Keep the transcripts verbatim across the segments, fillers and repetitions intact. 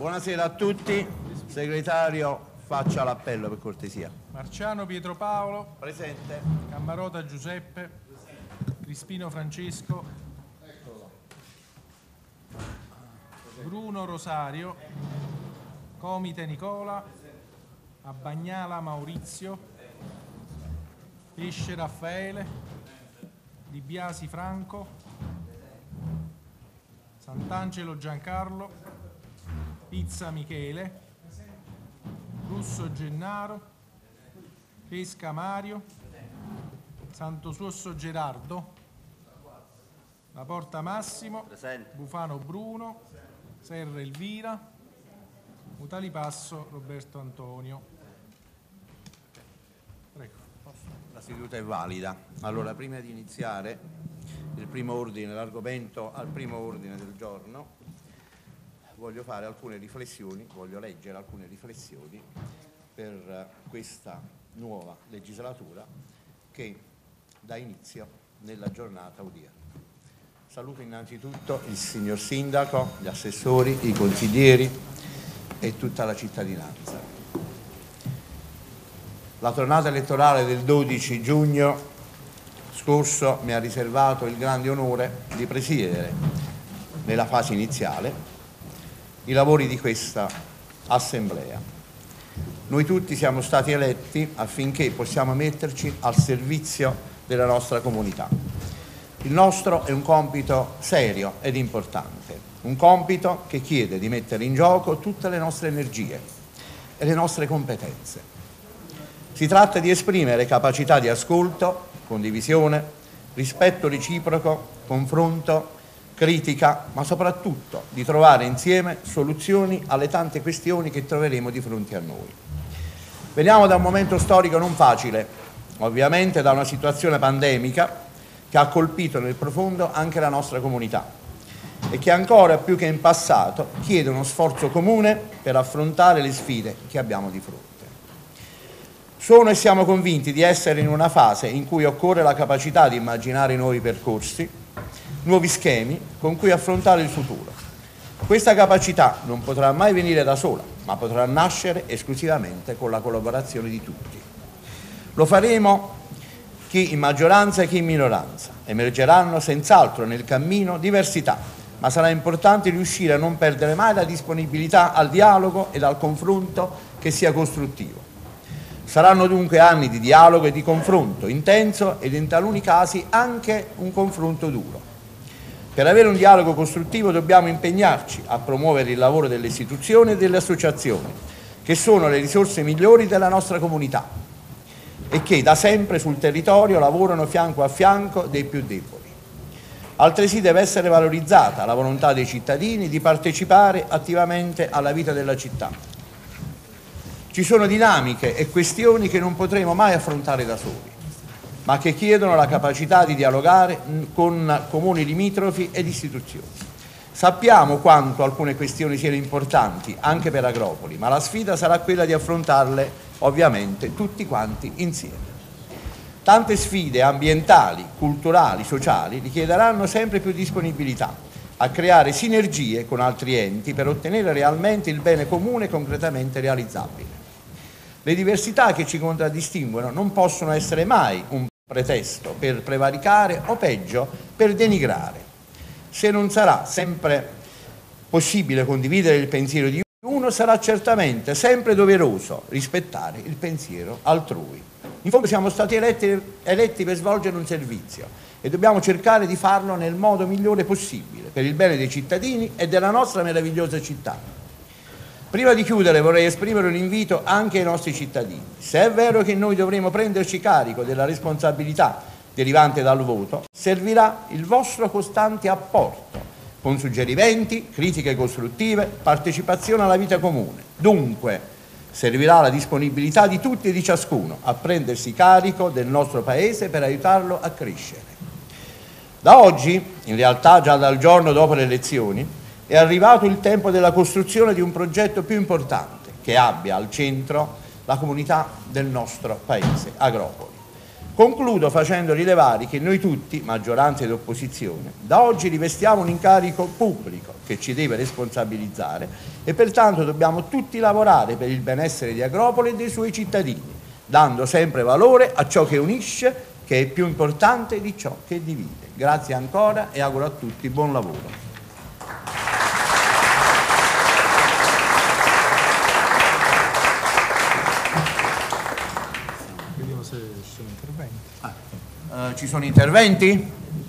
Buonasera a tutti. Segretario, faccia l'appello per cortesia. Marciano Pietro Paolo. Presente. Cammarota Giuseppe. Crispino Francesco. Bruno Rosario. Comite Nicola. Abbagnala Maurizio. Pesce Raffaele. Di Biasi Franco. Sant'Angelo Giancarlo. Pizza Michele, Russo Gennaro, Pesca Mario, Santosuosso Gerardo, La Porta Massimo, Presente. Bufano Bruno, Serra Elvira, Mutalipasso Roberto Antonio. Prego. La seduta è valida. Allora, prima di iniziare il primo ordine, l'argomento al primo ordine del giorno, voglio fare alcune riflessioni, voglio leggere alcune riflessioni per questa nuova legislatura che dà inizio nella giornata odierna. Saluto innanzitutto il signor Sindaco, gli assessori, i consiglieri e tutta la cittadinanza. La tornata elettorale del dodici giugno scorso mi ha riservato il grande onore di presiedere nella fase iniziale i lavori di questa assemblea. Noi tutti siamo stati eletti affinché possiamo metterci al servizio della nostra comunità. Il nostro è un compito serio ed importante, un compito che chiede di mettere in gioco tutte le nostre energie e le nostre competenze. Si tratta di esprimere capacità di ascolto, condivisione, rispetto reciproco, confronto, critica, ma soprattutto di trovare insieme soluzioni alle tante questioni che troveremo di fronte a noi. Veniamo da un momento storico non facile, ovviamente da una situazione pandemica che ha colpito nel profondo anche la nostra comunità e che ancora più che in passato chiede uno sforzo comune per affrontare le sfide che abbiamo di fronte. Sono e siamo convinti di essere in una fase in cui occorre la capacità di immaginare nuovi percorsi, nuovi schemi con cui affrontare il futuro. Questa capacità non potrà mai venire da sola, ma potrà nascere esclusivamente con la collaborazione di tutti. Lo faremo chi in maggioranza e chi in minoranza. Emergeranno senz'altro nel cammino diversità, ma sarà importante riuscire a non perdere mai la disponibilità al dialogo ed al confronto che sia costruttivo. Saranno dunque anni di dialogo e di confronto intenso ed in taluni casi anche un confronto duro. Per avere un dialogo costruttivo dobbiamo impegnarci a promuovere il lavoro delle istituzioni e delle associazioni, che sono le risorse migliori della nostra comunità e che da sempre sul territorio lavorano fianco a fianco dei più deboli. Altresì deve essere valorizzata la volontà dei cittadini di partecipare attivamente alla vita della città. Ci sono dinamiche e questioni che non potremo mai affrontare da soli, ma che chiedono la capacità di dialogare con comuni limitrofi ed istituzioni. Sappiamo quanto alcune questioni siano importanti anche per Agropoli, ma la sfida sarà quella di affrontarle ovviamente tutti quanti insieme. Tante sfide ambientali, culturali, sociali richiederanno sempre più disponibilità a creare sinergie con altri enti per ottenere realmente il bene comune concretamente realizzabile. Le diversità che ci contraddistinguono non possono essere mai un pretesto per prevaricare o peggio per denigrare. Se non sarà sempre possibile condividere il pensiero di uno, sarà certamente sempre doveroso rispettare il pensiero altrui. In fondo siamo stati eletti, eletti per svolgere un servizio e dobbiamo cercare di farlo nel modo migliore possibile per il bene dei cittadini e della nostra meravigliosa città. Prima di chiudere vorrei esprimere un invito anche ai nostri cittadini. Se è vero che noi dovremo prenderci carico della responsabilità derivante dal voto, servirà il vostro costante apporto, con suggerimenti, critiche costruttive, partecipazione alla vita comune. Dunque, servirà la disponibilità di tutti e di ciascuno a prendersi carico del nostro Paese per aiutarlo a crescere. Da oggi, in realtà già dal giorno dopo le elezioni, è arrivato il tempo della costruzione di un progetto più importante che abbia al centro la comunità del nostro Paese, Agropoli. Concludo facendo rilevare che noi tutti, maggioranza ed opposizione, da oggi rivestiamo un incarico pubblico che ci deve responsabilizzare e pertanto dobbiamo tutti lavorare per il benessere di Agropoli e dei suoi cittadini, dando sempre valore a ciò che unisce, che è più importante di ciò che divide. Grazie ancora e auguro a tutti buon lavoro. Vediamo se ci sono interventi. Ah, eh, ci sono interventi?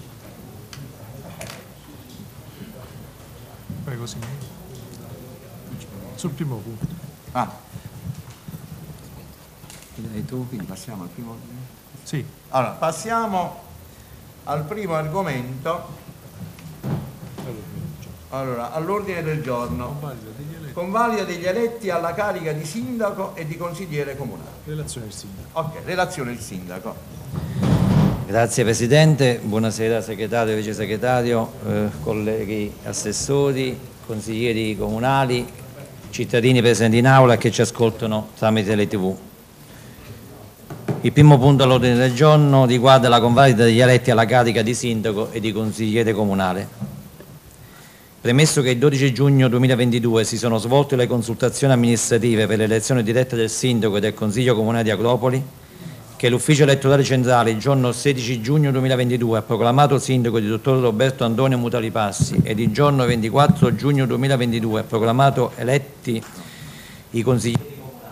Prego, signore. Sul primo punto. Ah. E tu, quindi passiamo al primo. Sì. Allora, passiamo al primo argomento. Allora, all'ordine del giorno. Convalida degli eletti alla carica di sindaco e di consigliere comunale. Relazione del sindaco. Ok, relazione del sindaco. Grazie Presidente, buonasera segretario e vice segretario, eh, colleghi assessori, consiglieri comunali, cittadini presenti in aula che ci ascoltano tramite le tivù. Il primo punto all'ordine del giorno riguarda la convalida degli eletti alla carica di sindaco e di consigliere comunale. Premesso che il dodici giugno duemilaventidue si sono svolte le consultazioni amministrative per l'elezione diretta del sindaco e del consiglio comunale di Agropoli, che l'ufficio elettorale centrale il giorno sedici giugno duemilaventidue ha proclamato sindaco il dottor Roberto Antonio Mutalipassi ed il giorno ventiquattro giugno duemilaventidue ha proclamato eletti i consiglieri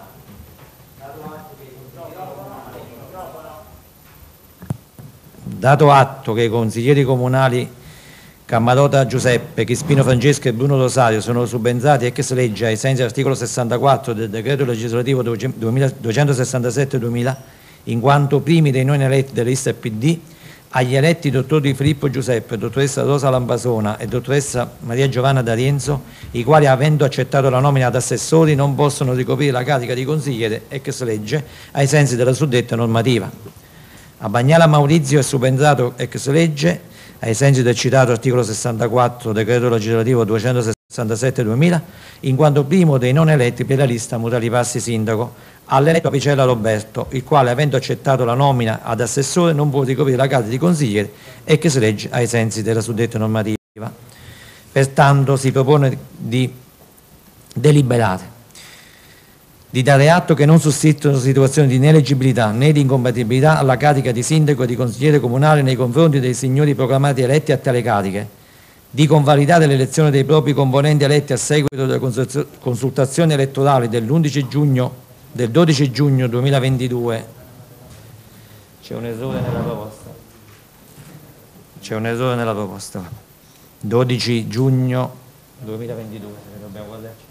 dato atto che i consiglieri comunali Cammarota Giuseppe, Chispino Francesco e Bruno Rosario sono subentrati ex legge ai sensi dell'articolo sessantaquattro del decreto legislativo duecentosessantasette duemila, in quanto primi dei non eletti della lista P D, agli eletti dottor Di Filippo Giuseppe, dottoressa Rosa Lambasona e dottoressa Maria Giovanna D'Arienzo, i quali, avendo accettato la nomina ad assessori, non possono ricoprire la carica di consigliere ex legge ai sensi della suddetta normativa. A Bagnala Maurizio è subentrato ex legge ai sensi del citato articolo sessantaquattro decreto legislativo duecentosessantasette duemila, in quanto primo dei non eletti per la lista Mutalipassi sindaco, all'eletto Apicella Roberto, il quale, avendo accettato la nomina ad assessore, non può ricoprire la carica di consigliere ex legge ai sensi della suddetta normativa. Pertanto si propone di deliberare di dare atto che non sussistono situazioni di ineleggibilità né di incompatibilità alla carica di sindaco e di consigliere comunale nei confronti dei signori proclamati eletti a tale cariche, di convalidare l'elezione dei propri componenti eletti a seguito delle consultazioni elettorali dell'undici giugno del dodici giugno duemilaventidue. C'è un errore nella proposta. C'è un errore nella proposta. dodici giugno duemilaventidue, dobbiamo guardarci.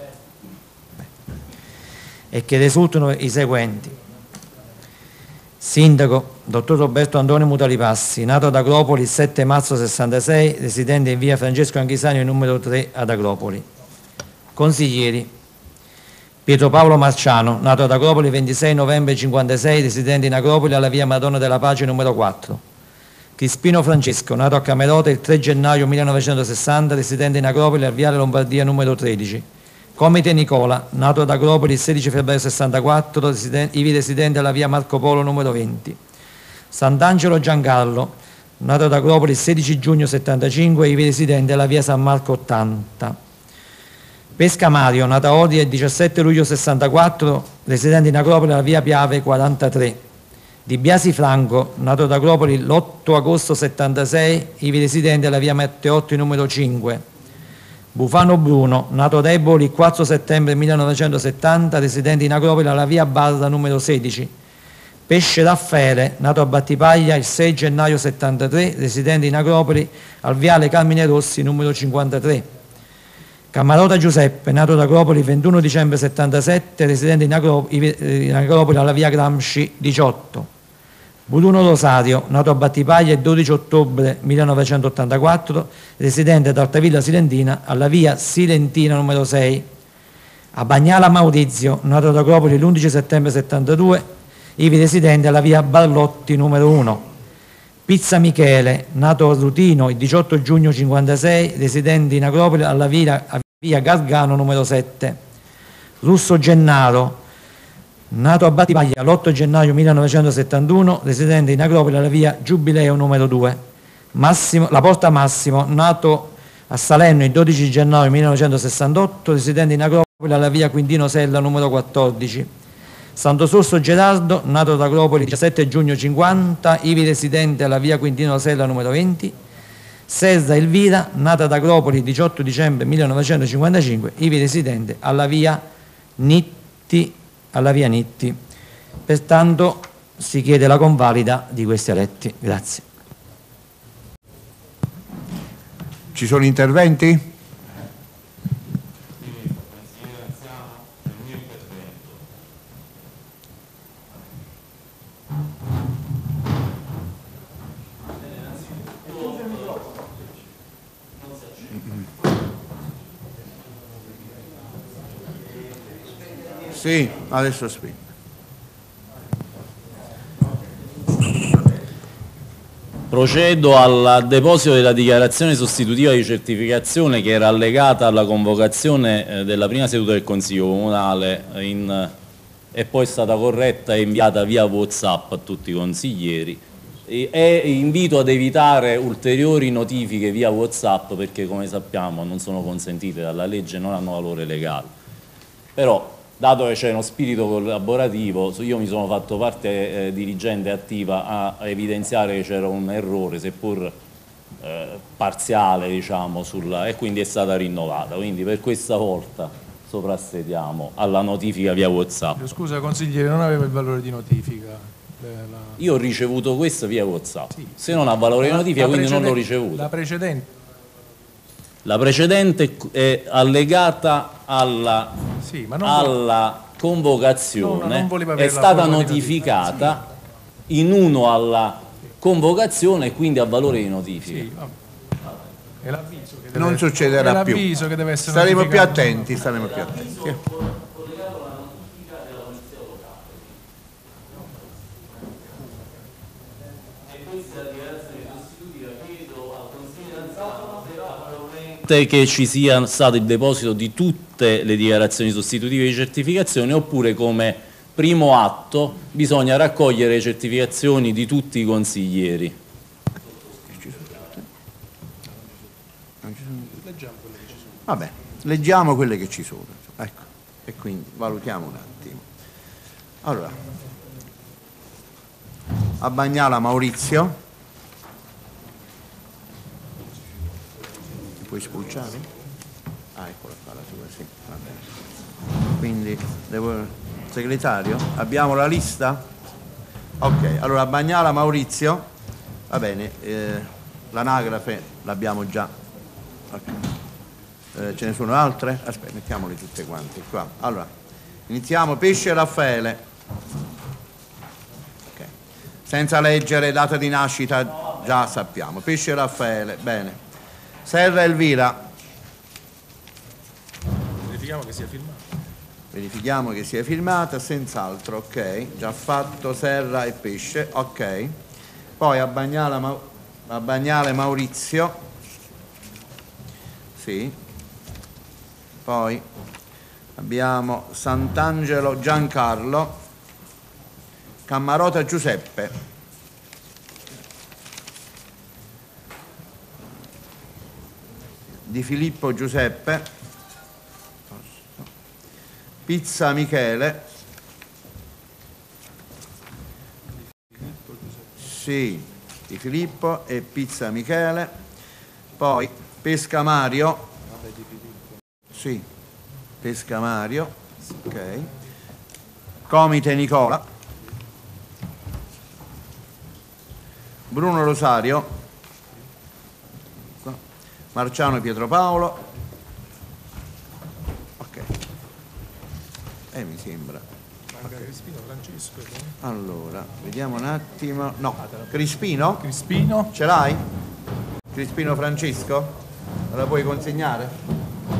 E che risultano i seguenti. Sindaco, dottor Roberto Antonio Mutalipassi, nato ad Agropoli il sette marzo sessantasei, residente in via Francesco Anchisani numero tre ad Agropoli. Consiglieri: Pietro Paolo Marciano, nato ad Agropoli il ventisei novembre cinquantasei, residente in Agropoli alla via Madonna della Pace numero quattro. Chispino Francesco, nato a Camerota il tre gennaio millenovecentosessanta, residente in Agropoli al viale Lombardia numero tredici. Comite Nicola, nato ad Agropoli il sedici febbraio sessantaquattro, ivi residente alla via Marco Polo numero venti. Sant'Angelo Giancarlo, nato ad Agropoli il sedici giugno settantacinque, ivi residente alla via San Marco ottanta. Pesca Mario, nato a Odria il diciassette luglio sessantaquattro, residente in Agropoli alla via Piave quarantatré. Di Biasi Franco, nato ad Agropoli l'otto agosto settantasei, ivi residente alla via Matteotti numero cinque. Bufano Bruno, nato ad Eboli il quattro settembre millenovecentosettanta, residente in Agropoli alla via Barra numero sedici. Pesce Raffaele, nato a Battipaglia il sei gennaio settantatré, residente in Agropoli al viale Carmine Rossi numero cinquantatré. Cammarota Giuseppe, nato ad Agropoli il ventuno dicembre settantasette, residente in Agropoli, in Agropoli alla via Gramsci diciotto. Bruno Rosario, nato a Battipaglia il dodici ottobre millenovecentottantaquattro, residente ad Altavilla Silentina alla via Silentina numero sei. A Bagnala Maurizio, nato ad Agropoli l'undici settembre settantadue, ivi residente alla via Barlotti numero uno. Pizza Michele, nato a Rutino il diciotto giugno cinquantasei, residente in Agropoli alla via, via Gargano numero sette. Russo Gennaro, nato a Battipaglia l'otto gennaio millenovecentosettantuno, residente in Agropoli alla via Giubileo numero due. Massimo, la Porta Massimo, nato a Salerno il dodici gennaio millenovecentosessantotto, residente in Agropoli alla via Quintino Sella numero quattordici. Santo Sorso Gerardo, nato ad Agropoli il diciassette giugno cinquanta, ivi residente alla via Quintino Sella numero venti. Serra Elvira, nata ad Agropoli il diciotto dicembre millenovecentocinquantacinque, ivi residente alla via Nitti, alla via Nitti. Pertanto si chiede la convalida di questi eletti. Grazie. Ci sono interventi? Sì, adesso spiego. Procedo al deposito della dichiarazione sostitutiva di certificazione che era allegata alla convocazione eh, della prima seduta del Consiglio Comunale in, e poi è stata corretta e inviata via WhatsApp a tutti i consiglieri. E, e invito ad evitare ulteriori notifiche via WhatsApp perché, come sappiamo, non sono consentite dalla legge e non hanno valore legale. Però, dato che c'è uno spirito collaborativo, io mi sono fatto parte eh, dirigente attiva a, a evidenziare che c'era un errore, seppur eh, parziale, diciamo, sulla, e quindi è stata rinnovata. Quindi per questa volta soprassediamo alla notifica via WhatsApp. Scusa consigliere, non aveva il valore di notifica? La... Io ho ricevuto questo via WhatsApp. Sì. Se non ha valore di notifica, quindi non l'ho ricevuto. La precedente? La precedente è allegata alla, sì, ma non alla convocazione, no, no, è stata notificata sì. in uno alla convocazione e quindi ha valore di notifica. Sì, è l'avviso che deve non essere, succederà è più. Che deve essere staremo più attenti, staremo più attenti. Che ci sia stato il deposito di tutte le dichiarazioni sostitutive di certificazione, oppure come primo atto bisogna raccogliere le certificazioni di tutti i consiglieri. Vabbè, leggiamo quelle che ci sono, ecco, e quindi valutiamo un attimo. Allora, a Bagnala Maurizio. Puoi spulciare? Ah, eccola qua la tua, sì, va bene. Quindi, devo... segretario, abbiamo la lista? Ok, allora Bagnala Maurizio, va bene, eh, l'anagrafe l'abbiamo già. Okay. Eh, ce ne sono altre? Aspetta, mettiamole tutte quante qua. Allora, iniziamo. Pesce Raffaele. Okay. Senza leggere data di nascita, già sappiamo. Pesce Raffaele, bene. Serra Elvira. Verifichiamo che sia firmata. Verifichiamo che sia firmata, senz'altro, ok. Già fatto Serra e Pesce, ok. Poi a Bagnala, Ma a Bagnale Maurizio. Sì. Poi abbiamo Sant'Angelo Giancarlo. Cammarota Giuseppe. Di Filippo Giuseppe, Pizza Michele, sì, Di Filippo e Pizza Michele, poi Pesca Mario, sì, Pesca Mario, ok, Comite Nicola, Bruno Rosario, Marciano Pietro Paolo, ok, e eh, mi sembra. Manca okay. Crispino Francesco. Allora, vediamo un attimo. No, Crispino? Crispino. Ce l'hai? Crispino Francesco? Me la puoi consegnare?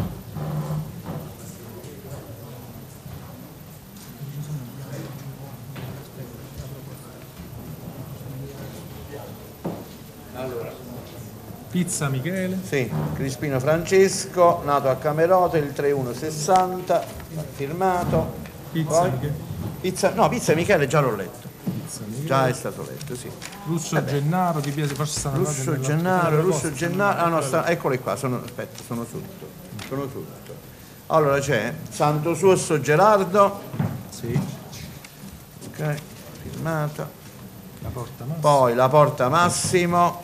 Pizza Michele. Sì, Crispino Francesco, nato a Camerota il tre uno sessanta, firmato. Pizza Poi, Michele. Pizza, no, Pizza Michele già l'ho letto. Già è stato letto, sì. Russo Gennaro, Di Biasi, forse stanno andate Russo nella- Gennaro, nella Russo posta. Gennaro, ah no, sta, eccoli qua, sono, aspetta, sono sotto, sono sotto. Allora c'è Santo Suosso Gerardo, Sì, ok, firmata, la porta Massimo. poi La Porta Massimo,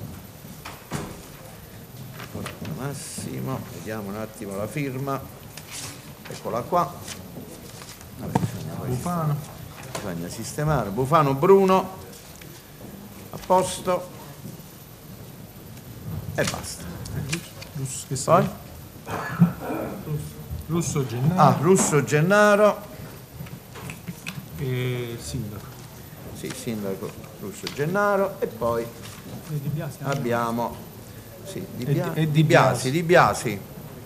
Porta Massimo, vediamo un attimo la firma, eccola qua, vabbè, bisogna poi Bufano. bisogna sistemare, Bufano Bruno, a posto, e basta. Russo, che Poi? sia? Russo Gennaro Ah, Russo Gennaro, e il sindaco. sì, sindaco Russo Gennaro, e poi E Di Biasi. abbiamo sì, Di, E Bia- di- e Di Di Biasi, Biasi. Di Biasi.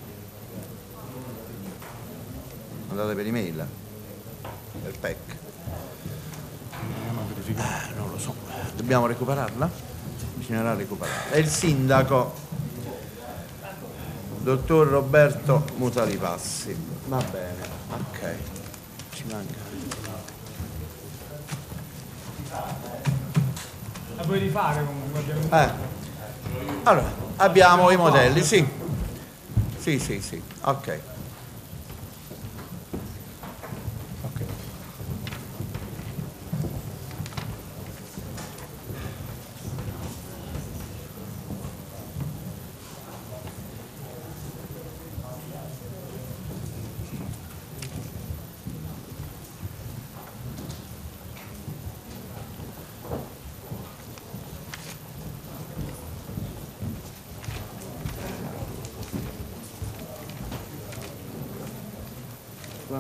Andate per email, per P E C. Andiamo a verificare. Eh, non lo so, dobbiamo recuperarla? Bisognerà recuperarla. E il sindaco, dottor Roberto Mutalipassi. Va bene, ok. Ci manca. La puoi rifare comunque? abbiamo- Eh. Allora, abbiamo i modelli, sì. Sì, sì, sì, ok. Ok. Qua.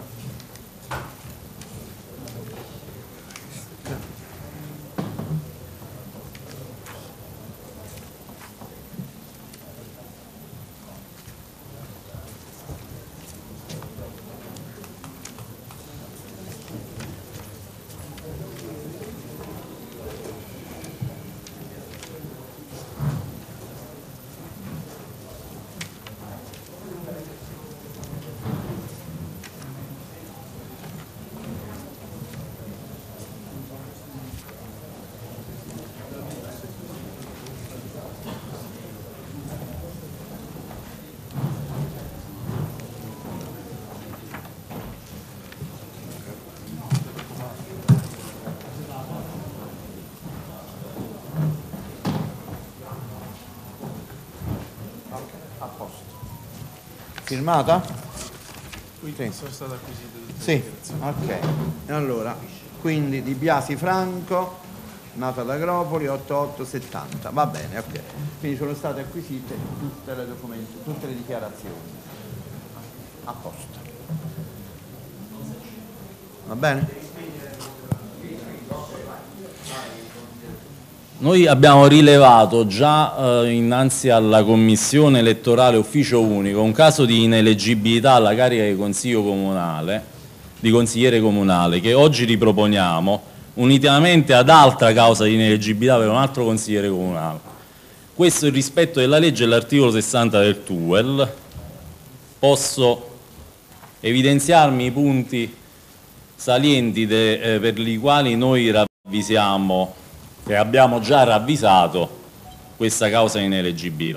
A posto. Firmata? Qui Sì. sono state acquisite tutte Sì, ok. E allora, quindi Di Biasi Franco, nato ad Agropoli, ottantotto settanta. Va bene, ok. Quindi sono state acquisite tutte le documenti, tutte le dichiarazioni. A posto. Va bene? Noi abbiamo rilevato già eh, innanzi alla Commissione elettorale ufficio unico un caso di ineleggibilità alla carica di consiglio comunale, di consigliere comunale, che oggi riproponiamo unitamente ad altra causa di ineleggibilità per un altro consigliere comunale. Questo è il rispetto della legge e l'articolo sessanta del T U E L. Posso evidenziarmi i punti salienti de, eh, per i quali noi ravvisiamo e abbiamo già ravvisato questa causa di ineleggibilità.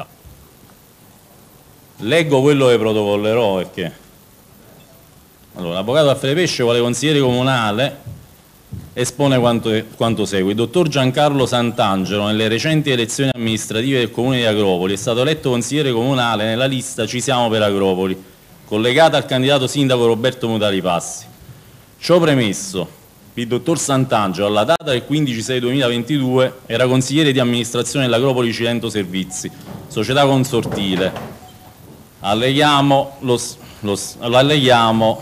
Leggo quello che protocollerò perché allora, l'avvocato Alfredo Pesce, quale consigliere comunale, espone quanto, quanto segue. Il dottor Giancarlo Sant'Angelo, nelle recenti elezioni amministrative del comune di Agropoli, è stato eletto consigliere comunale nella lista Ci siamo per Agropoli, collegata al candidato sindaco Roberto Mutalipassi. Ciò premesso, il dottor Sant'Angelo, alla data del quindici sei duemilaventidue, era consigliere di amministrazione dell'Agropoli Cilento Servizi, società consortile. Alleghiamo, lo, lo, alleghiamo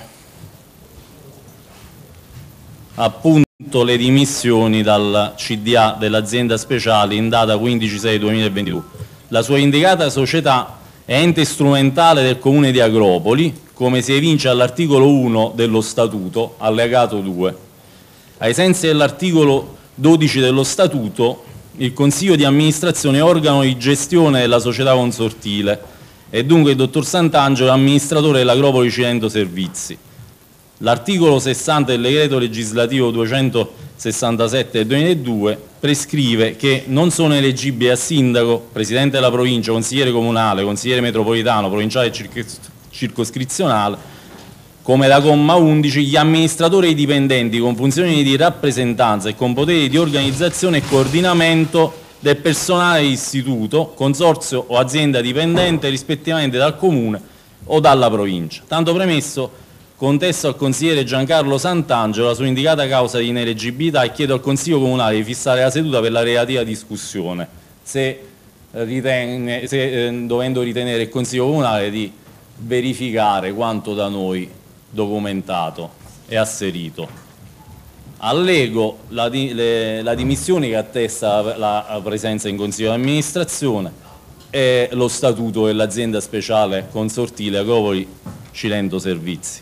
appunto le dimissioni dal C D A dell'azienda speciale in data quindici sei duemilaventidue. La sua indicata società è ente strumentale del comune di Agropoli, come si evince all'articolo uno dello statuto, allegato due. Ai sensi dell'articolo dodici dello statuto, il consiglio di amministrazione è organo di gestione della società consortile e dunque il dottor Sant'Angelo è amministratore dell'Agropoli Cilento Servizi. L'articolo sessanta del decreto legislativo duecentosessantasette del duemiladue prescrive che non sono eleggibili a sindaco, presidente della provincia, consigliere comunale, consigliere metropolitano, provinciale e circoscrizionale, come da comma undici, gli amministratori e i dipendenti con funzioni di rappresentanza e con poteri di organizzazione e coordinamento del personale d'istituto, consorzio o azienda dipendente rispettivamente dal Comune o dalla Provincia. Tanto premesso, contesto al consigliere Giancarlo Sant'Angelo la sua indicata causa di ineleggibilità e chiedo al Consiglio Comunale di fissare la seduta per la relativa discussione, se, ritenne, se eh, dovendo ritenere il Consiglio Comunale di verificare quanto da noi documentato e asserito. Allego la, di, le, la dimissione che attesta la, la presenza in Consiglio di amministrazione e lo statuto dell'azienda speciale consortile Agropoli Cilento Servizi.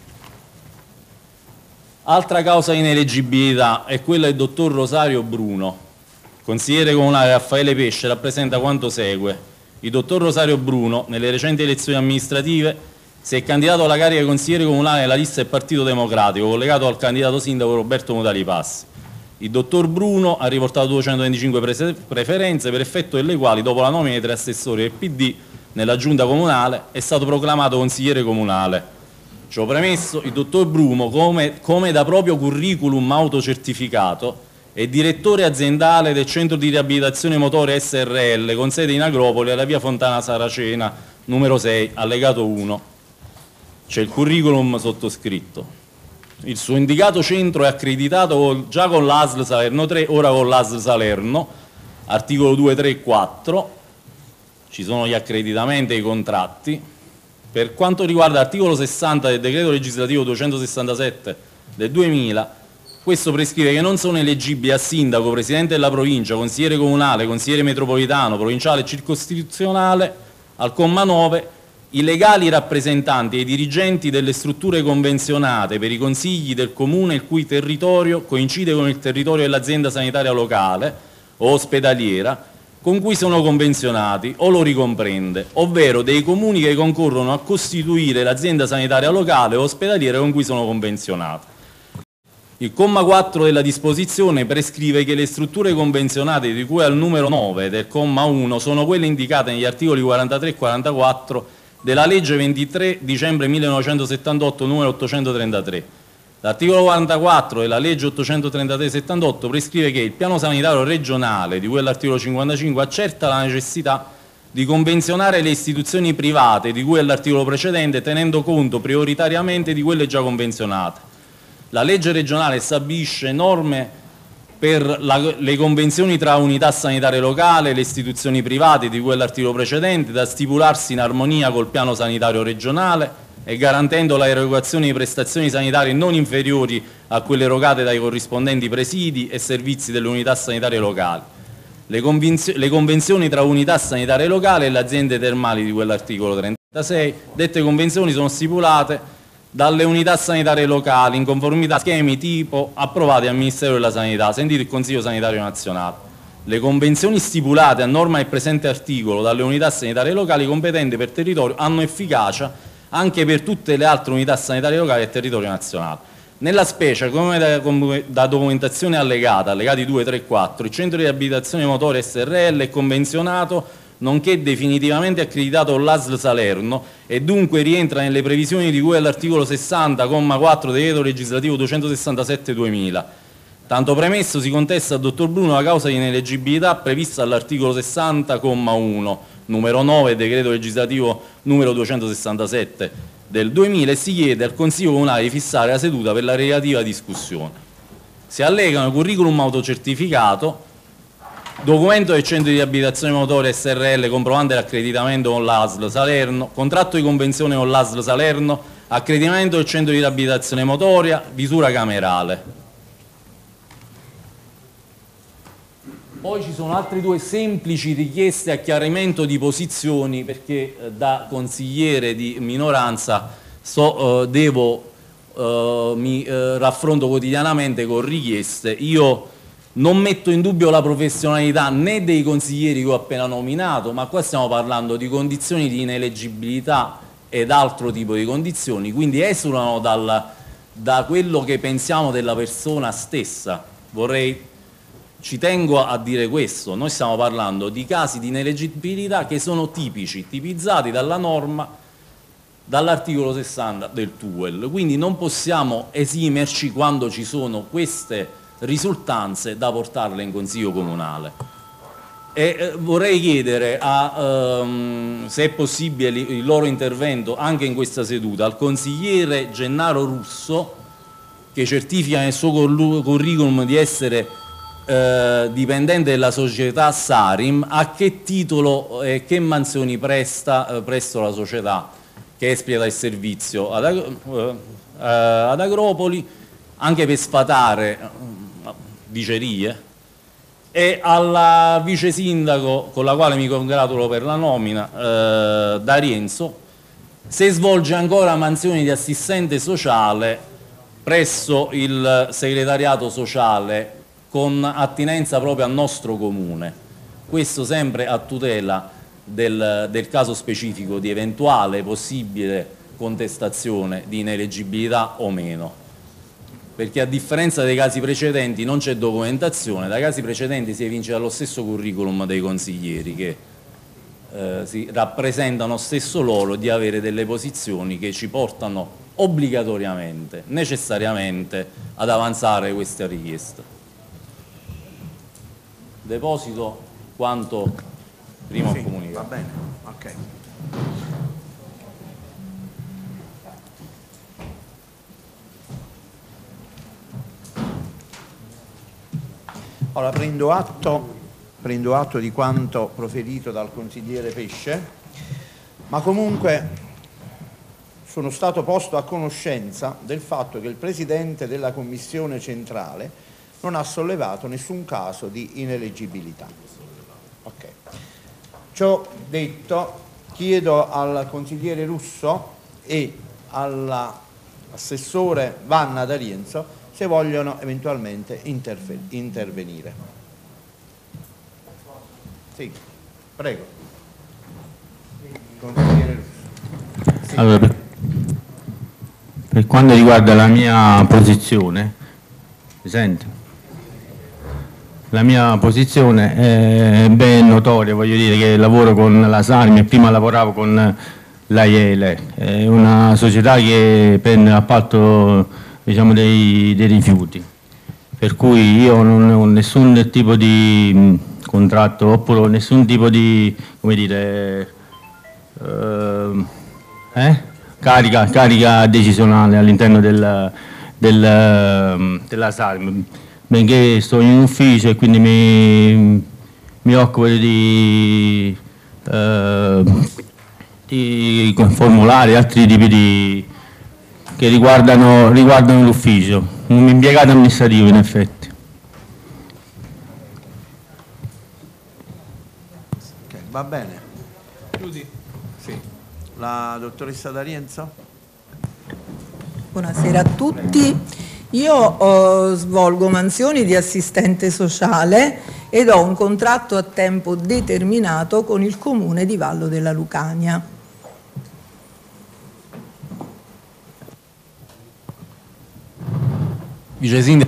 Altra causa di ineleggibilità è quella del dottor Rosario Bruno. Consigliere comunale Raffaele Pesce rappresenta quanto segue. Il dottor Rosario Bruno, nelle recenti elezioni amministrative, si è candidato alla carica di consigliere comunale nella lista del Partito Democratico, collegato al candidato sindaco Roberto Mutalipassi. Il dottor Bruno ha riportato duecentoventicinque preferenze, per effetto delle quali, dopo la nomina dei tre assessori del P D nella giunta comunale, è stato proclamato consigliere comunale. Ciò premesso, il dottor Bruno, come, come da proprio curriculum autocertificato, è direttore aziendale del centro di riabilitazione motore S R L, con sede in Agropoli, alla via Fontana Saracena, numero sei, allegato uno. C'è il curriculum sottoscritto. Il suo indicato centro è accreditato già con l'A S L Salerno tre, ora con l'A S L Salerno, articolo due, tre e quattro, ci sono gli accreditamenti e i contratti. Per quanto riguarda l'articolo sessanta del decreto legislativo duecentosessantasette del duemila, questo prescrive che non sono eleggibili a sindaco, presidente della provincia, consigliere comunale, consigliere metropolitano, provinciale e circoscrizionale, al comma nove, i legali rappresentanti e i dirigenti delle strutture convenzionate per i consigli del comune il cui territorio coincide con il territorio dell'azienda sanitaria locale o ospedaliera con cui sono convenzionati o lo ricomprende, ovvero dei comuni che concorrono a costituire l'azienda sanitaria locale o ospedaliera con cui sono convenzionati. Il comma quattro della disposizione prescrive che le strutture convenzionate di cui al numero nove del comma uno sono quelle indicate negli articoli quarantatré e quarantaquattro della legge ventitré dicembre millenovecentosettantotto numero ottocentotrentatré. L'articolo quarantaquattro della legge ottocentotrentatré settantotto prescrive che il piano sanitario regionale, di cui all'articolo cinquantacinque, accerta la necessità di convenzionare le istituzioni private di cui all'articolo precedente, tenendo conto prioritariamente di quelle già convenzionate. La legge regionale stabilisce norme per la, le convenzioni tra unità sanitarie locali e le istituzioni private di cui all'articolo precedente, da stipularsi in armonia col piano sanitario regionale e garantendo la erogazione di prestazioni sanitarie non inferiori a quelle erogate dai corrispondenti presidi e servizi delle unità sanitarie locali. Le, le convenzioni tra unità sanitarie locali e le aziende termali di quell'articolo trentasei, dette convenzioni sono stipulate dalle unità sanitarie locali in conformità a schemi tipo approvati dal Ministero della Sanità, sentito il Consiglio Sanitario Nazionale. Le convenzioni stipulate a norma del presente articolo dalle unità sanitarie locali competenti per territorio hanno efficacia anche per tutte le altre unità sanitarie locali del territorio nazionale. Nella specie, come da, come da documentazione allegata, allegati due, tre e quattro, il centro di riabilitazione motore S R L è convenzionato nonché definitivamente accreditato all'A S L Salerno e dunque rientra nelle previsioni di cui all'articolo sessanta, comma quattro del decreto legislativo duecentosessantasette duemila. Tanto premesso, si contesta al dottor Bruno la causa di ineleggibilità prevista all'articolo sessanta, comma uno, numero nove, decreto legislativo numero duecentosessantasette del duemila, e si chiede al Consiglio Comunale di fissare la seduta per la relativa discussione. Si allegano curriculum autocertificato, documento del centro di riabilitazione motore S R L comprovante l'accreditamento con l'A S L Salerno, contratto di convenzione con l'A S L Salerno, accreditamento del centro di riabilitazione motoria, visura camerale. Poi ci sono altre due semplici richieste a chiarimento di posizioni, perché eh, da consigliere di minoranza so, eh, devo, eh, mi eh, raffronto quotidianamente con richieste. Io non metto in dubbio la professionalità né dei consiglieri che ho appena nominato, ma qua stiamo parlando di condizioni di ineleggibilità ed altro tipo di condizioni, quindi esulano dal, da quello che pensiamo della persona stessa. Vorrei, ci tengo a dire questo, noi stiamo parlando di casi di ineleggibilità che sono tipici, tipizzati dalla norma, dall'articolo sessanta del T U E L, quindi non possiamo esimerci quando ci sono queste risultanze da portarle in Consiglio Comunale. E eh, vorrei chiedere, a, ehm, se è possibile, il loro intervento anche in questa seduta al consigliere Gennaro Russo, che certifica nel suo curriculum di essere eh, dipendente della società Sarim, a che titolo e che mansioni presta eh, presso la società che espleta il servizio ad, eh, ad Agropoli, anche per sfatare eh, dicerie. E alla vice sindaco, con la quale mi congratulo per la nomina, eh, D'Arienzo, se svolge ancora mansioni di assistente sociale presso il segretariato sociale con attinenza proprio al nostro comune. Questo sempre a tutela del, del caso specifico di eventuale possibile contestazione di ineleggibilità o meno. Perché a differenza dei casi precedenti non c'è documentazione, dai casi precedenti si evince dallo stesso curriculum dei consiglieri che eh, si rappresentano stesso loro di avere delle posizioni che ci portano obbligatoriamente, necessariamente ad avanzare questa richiesta. Deposito quanto prima ho sì, comunicato. Va bene, ok. Ora prendo atto, prendo atto di quanto proferito dal consigliere Pesce, ma comunque sono stato posto a conoscenza del fatto che il Presidente della Commissione centrale non ha sollevato nessun caso di ineleggibilità. Okay. Ciò detto, chiedo al consigliere Russo e all'assessore Vanna D'Arienzo se vogliono eventualmente intervenire. Sì, prego. Consigliere Russo. Sì. Allora, per, per quanto riguarda la mia posizione, mi sente? La mia posizione è ben notoria, voglio dire che lavoro con la Sarim e prima lavoravo con la I E L E, è una società che prende appalto, diciamo, dei, dei rifiuti, per cui io non ho nessun tipo di contratto oppure nessun tipo di, come dire, eh, eh? Carica, carica decisionale all'interno del, del, della Sarim, benché sto in ufficio e quindi mi, mi occupo di, eh, di formulari, altri tipi di che riguardano, riguardano l'ufficio, un impiegato amministrativo in effetti. Okay, va bene. Chiudi? Sì. La dottoressa D'Arienzo? Buonasera a tutti. Io oh, svolgo mansioni di assistente sociale ed ho un contratto a tempo determinato con il comune di Vallo della Lucania. Vice Sindaco,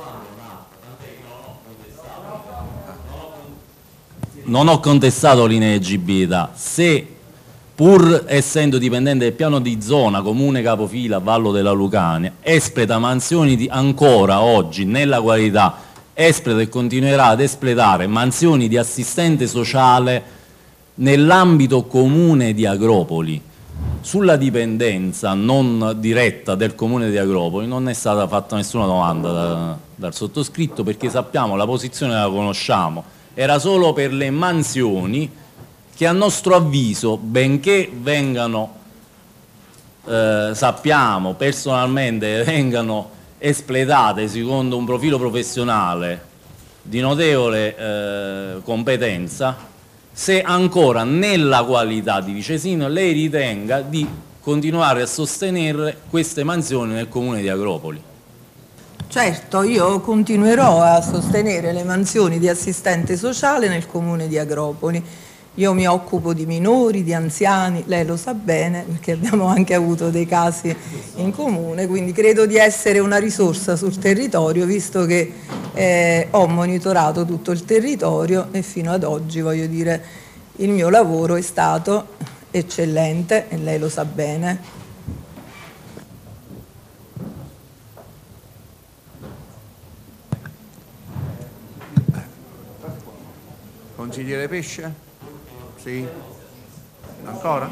non ho contestato l'ineleggibilità. Se pur essendo dipendente del piano di zona, comune capofila, Vallo della Lucania, espleta mansioni di, ancora oggi nella qualità, espleta e continuerà ad espletare mansioni di assistente sociale nell'ambito comune di Agropoli. Sulla dipendenza non diretta del comune di Agropoli non è stata fatta nessuna domanda da, dal sottoscritto, perché sappiamo, la posizione la conosciamo, era solo per le mansioni che a nostro avviso, benché vengano, eh, sappiamo personalmente, vengano espletate secondo un profilo professionale di notevole eh, competenza, se ancora nella qualità di vice sindaco lei ritenga di continuare a sostenere queste mansioni nel comune di Agropoli. Certo, io continuerò a sostenere le mansioni di assistente sociale nel comune di Agropoli. Io mi occupo di minori, di anziani, lei lo sa bene perché abbiamo anche avuto dei casi in comune, quindi credo di essere una risorsa sul territorio, visto che eh, ho monitorato tutto il territorio e fino ad oggi, voglio dire, il mio lavoro è stato eccellente e lei lo sa bene. Consigliere Pesce? Sì. Ancora?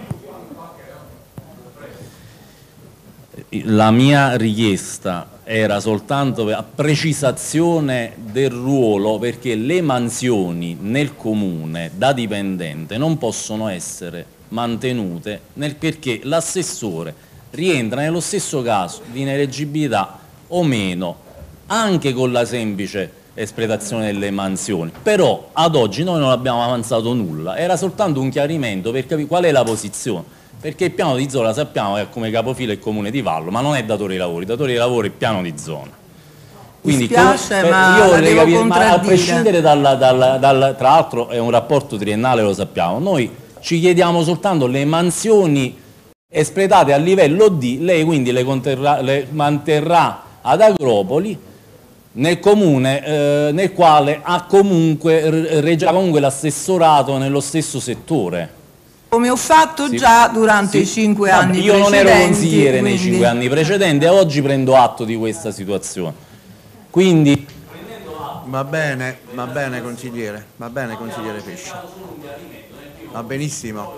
La mia richiesta era soltanto a precisazione del ruolo, perché le mansioni nel comune da dipendente non possono essere mantenute nel, perché l'assessore rientra nello stesso caso di ineleggibilità o meno, anche con la semplice espletazione delle mansioni. Però ad oggi noi non abbiamo avanzato nulla, era soltanto un chiarimento per capire qual è la posizione, perché il piano di zona sappiamo che è come capofila il comune di Vallo, ma non è datore di lavori, datore di lavori è il piano di zona. Quindi mi spiace, come, ma io la vorrei devo capire, ma a contraddire. prescindere dalla, dalla, dalla, tra l'altro è un rapporto triennale, lo sappiamo, noi ci chiediamo soltanto le mansioni espletate a livello D, lei quindi le, conterrà, le manterrà ad Agropoli, nel comune eh, nel quale ha comunque reggerà comunque l'assessorato nello stesso settore. Come ho fatto Sì. già durante Sì. i cinque Vabbè, anni io precedenti. non ero consigliere quindi... nei cinque anni precedenti e oggi prendo atto di questa situazione. Quindi Va bene, va bene consigliere, va bene consigliere Pesce. Va benissimo.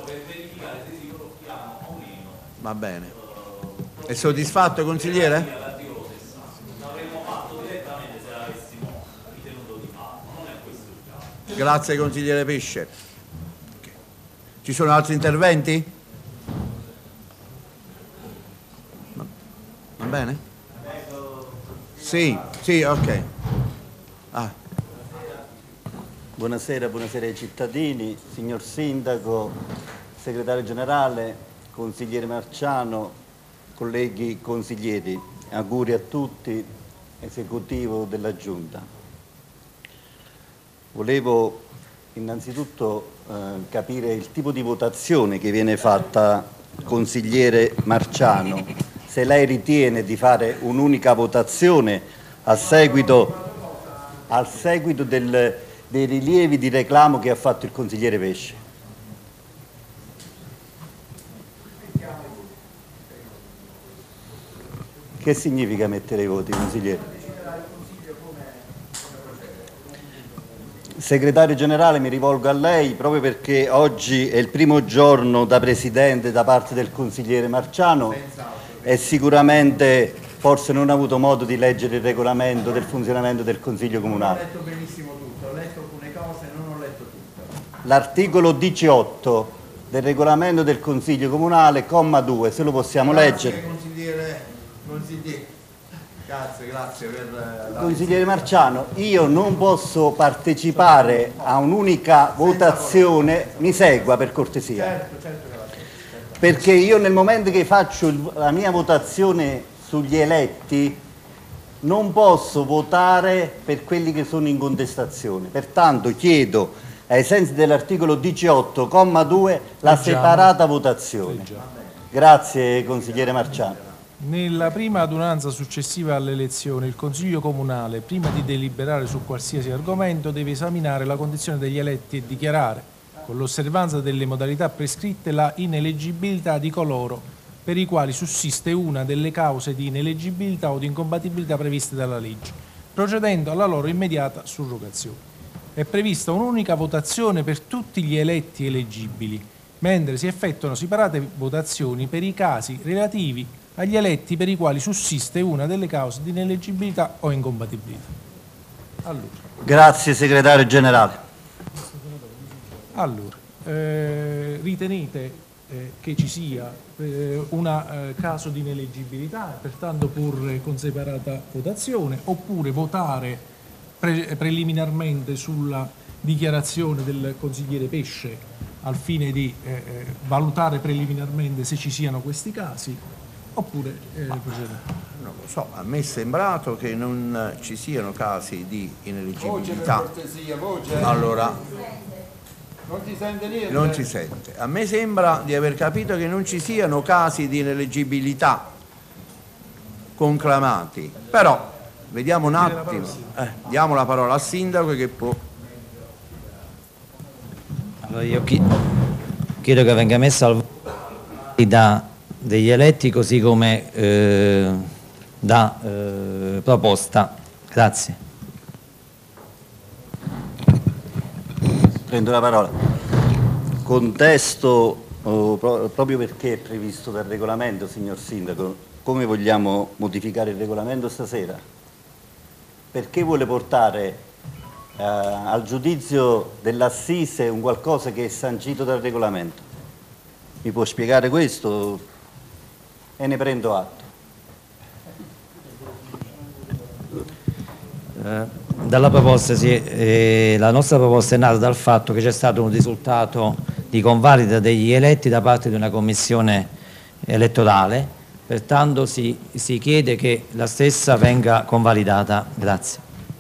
Va bene. È soddisfatto consigliere? Grazie consigliere Pesce. Ci sono altri interventi? Va bene? Sì, sì, ok. Ah. Buonasera, buonasera ai cittadini, signor Sindaco, Segretario Generale, Consigliere Marciano, colleghi consiglieri, auguri a tutti, esecutivo della Giunta. Volevo innanzitutto eh, capire il tipo di votazione che viene fatta, consigliere Marciano, se lei ritiene di fare un'unica votazione a seguito, al seguito del, dei rilievi di reclamo che ha fatto il consigliere Pesce. Che significa mettere i voti, consigliere? Segretario Generale, mi rivolgo a lei proprio perché oggi è il primo giorno da Presidente da parte del consigliere Marciano e sicuramente forse non ha avuto modo di leggere il regolamento del funzionamento del Consiglio Comunale. Ho letto benissimo tutto, ho letto alcune cose, non ho letto tutto. L'articolo diciotto del regolamento del Consiglio Comunale, comma due, se lo possiamo Grazie, leggere. Consigliere, consigliere. Grazie, grazie per la... Consigliere Marciano, io non posso partecipare a un'unica votazione, mi segua per cortesia, Certo, certo, grazie. perché io nel momento che faccio il- la mia votazione sugli eletti non posso votare per quelli che sono in contestazione, pertanto chiedo ai sensi dell'articolo diciotto, comma due, la Leggiamo. separata votazione. Grazie consigliere Marciano. Nella prima adunanza successiva alle elezioni, il Consiglio Comunale, prima di deliberare su qualsiasi argomento, deve esaminare la condizione degli eletti e dichiarare, con l'osservanza delle modalità prescritte, la ineleggibilità di coloro per i quali sussiste una delle cause di ineleggibilità o di incompatibilità previste dalla legge, procedendo alla loro immediata surrogazione. È prevista un'unica votazione per tutti gli eletti eleggibili, mentre si effettuano separate votazioni per i casi relativi agli eletti per i quali sussiste una delle cause di ineleggibilità o incompatibilità. Allora, Grazie segretario generale. allora eh, ritenete eh, che ci sia eh, un eh, caso di ineleggibilità e pertanto porre con separata votazione, oppure votare pre- preliminarmente sulla dichiarazione del consigliere Pesce al fine di eh, eh, valutare preliminarmente se ci siano questi casi, oppure eh, procedere. Non lo so, a me è sembrato che non ci siano casi di ineleggibilità. Allora, Non si sente niente. Non si sente. A me sembra di aver capito che non ci siano casi di ineleggibilità conclamati, però vediamo un attimo, eh, diamo la parola al sindaco che può. Allora io chiedo che venga messa al voto da degli eletti così come eh, da eh, proposta. Grazie. Prendo la parola. Contesto, oh, pro proprio perché è previsto dal regolamento, signor Sindaco, come vogliamo modificare il regolamento stasera? Perché vuole portare eh, al giudizio dell'assise un qualcosa che è sancito dal regolamento? Mi può spiegare questo? E ne prendo atto. Eh, dalla proposta, sì, eh, la nostra proposta è nata dal fatto che c'è stato un risultato di convalida degli eletti da parte di una commissione elettorale, pertanto si, si chiede che la stessa venga convalidata. Grazie.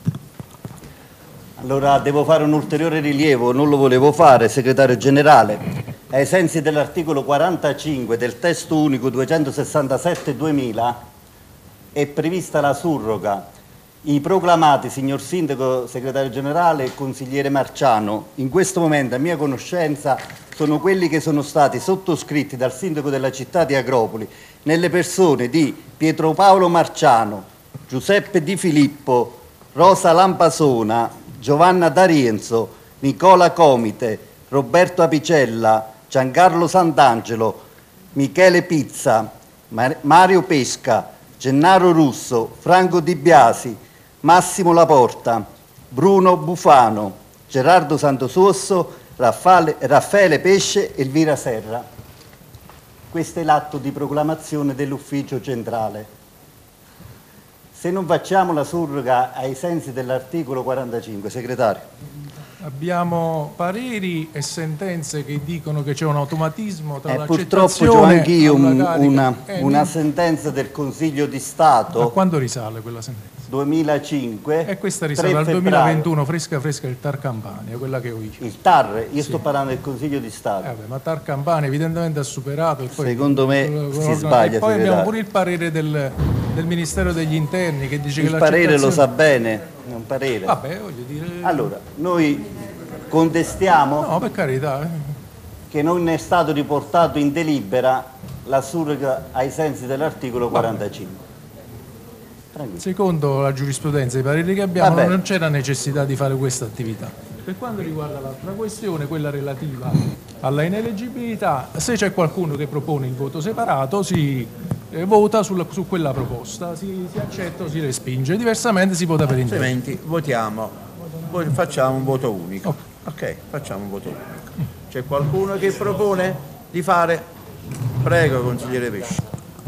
Allora devo fare un ulteriore rilievo, non lo volevo fare, segretario generale. Ai sensi dell'articolo quarantacinque del testo unico duecentosessantasette duemila è prevista la surroga. I proclamati, signor Sindaco, segretario generale e consigliere Marciano, in questo momento a mia conoscenza sono quelli che sono stati sottoscritti dal sindaco della città di Agropoli nelle persone di Pietro Paolo Marciano, Giuseppe Di Filippo, Rosa Lampasona, Giovanna D'Arienzo, Nicola Comite, Roberto Apicella, Giancarlo Sant'Angelo, Michele Pizza, Mar Mario Pesca, Gennaro Russo, Franco Di Biasi, Massimo Laporta, Bruno Bufano, Gerardo Santosuosso, Raffaele, Raffaele Pesce e Elvira Serra. Questo è l'atto di proclamazione dell'ufficio centrale. Se non facciamo la surroga ai sensi dell'articolo quarantacinque, segretario. Abbiamo pareri e sentenze che dicono che c'è un automatismo tra eh, l'accettazione. Purtroppo ho anch'io un, una, una, eh, una sentenza del Consiglio di Stato. A quando risale quella sentenza? duemilacinque. E questa risale al duemilaventuno, fresca fresca il T A R Campania, quella che ho io. Il T A R? Io sì. sto parlando del Consiglio di Stato. Eh, vabbè, ma T A R Campania evidentemente ha superato. E poi, Secondo me con, si con, sbaglia. E poi segretario. abbiamo pure il parere del, del Ministero degli Interni che dice il che il parere lo sa l'accettazione... bene, è un parere. Vabbè, voglio dire... Allora, noi contestiamo No, per carità. Eh. che non è stato riportato in delibera la surroga ai sensi dell'articolo quarantacinque. Tranquillo. Secondo la giurisprudenza e i pareri che abbiamo Vabbè. non c'è la necessità di fare questa attività. Per quanto riguarda l'altra questione, quella relativa alla ineleggibilità, se c'è qualcuno che propone il voto separato si eh, vota sulla, su quella proposta, si, si accetta o si respinge, diversamente si vota per intero. Altrimenti votiamo, poi facciamo un voto unico. Ok, okay, facciamo un voto unico. C'è qualcuno che propone di fare? Prego, consigliere Pesce.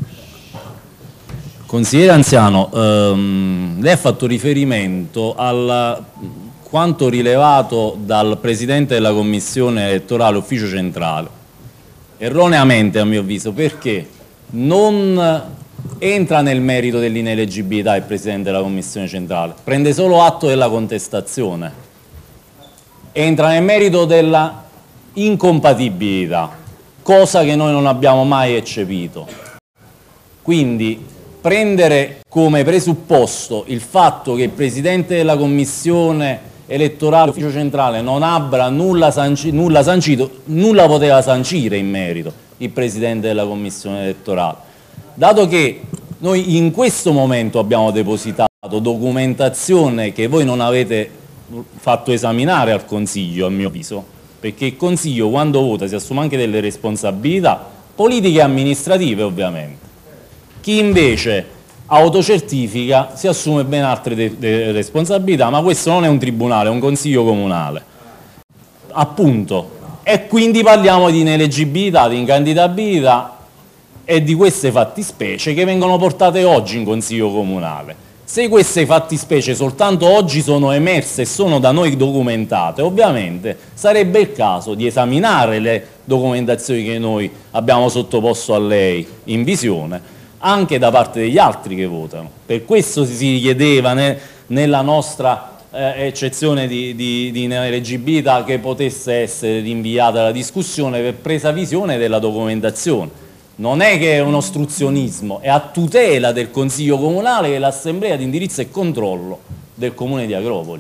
Consigliere Anziano, ehm, lei ha fatto riferimento a quanto rilevato dal Presidente della Commissione elettorale Ufficio Centrale, erroneamente a mio avviso, perché non entra nel merito dell'ineleggibilità il Presidente della Commissione Centrale, prende solo atto della contestazione, entra nel merito della incompatibilità, cosa che noi non abbiamo mai eccepito. Quindi prendere come presupposto il fatto che il Presidente della Commissione elettorale Ufficio Centrale non abbia nulla, sanci nulla sancito, nulla poteva sancire in merito il Presidente della Commissione elettorale. Dato che noi in questo momento abbiamo depositato documentazione che voi non avete fatto esaminare al Consiglio, a mio avviso, perché il Consiglio quando vota si assume anche delle responsabilità politiche e amministrative ovviamente. Chi invece autocertifica si assume ben altre de de responsabilità, ma questo non è un tribunale, è un consiglio comunale. Appunto. E quindi parliamo di ineleggibilità, di incandidabilità e di queste fattispecie che vengono portate oggi in consiglio comunale. Se queste fattispecie soltanto oggi sono emerse e sono da noi documentate, ovviamente sarebbe il caso di esaminare le documentazioni che noi abbiamo sottoposto a lei in visione, anche da parte degli altri che votano. Per questo si chiedeva ne, nella nostra eh, eccezione di, di, di ineleggibilità che potesse essere rinviata alla discussione per presa visione della documentazione. Non è che è un ostruzionismo, è a tutela del Consiglio Comunale che è l'Assemblea di indirizzo e controllo del Comune di Agropoli.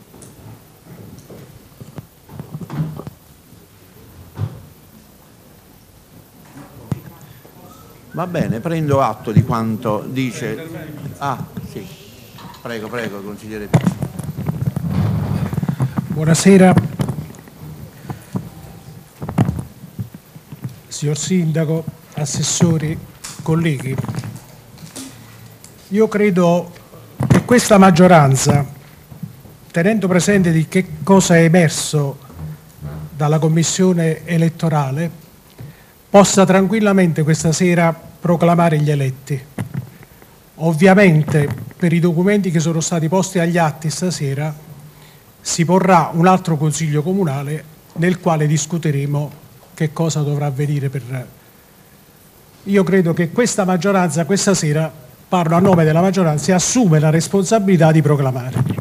Va bene, prendo atto di quanto dice... Ah, sì. Prego, prego, consigliere Pesce. Buonasera. Signor Sindaco, assessori, colleghi. Io credo che questa maggioranza, tenendo presente di che cosa è emerso dalla Commissione elettorale, possa tranquillamente questa sera proclamare gli eletti. Ovviamente per i documenti che sono stati posti agli atti stasera si porrà un altro Consiglio Comunale nel quale discuteremo che cosa dovrà avvenire. Per... Io credo che questa maggioranza questa sera, parlo a nome della maggioranza, assume la responsabilità di proclamare.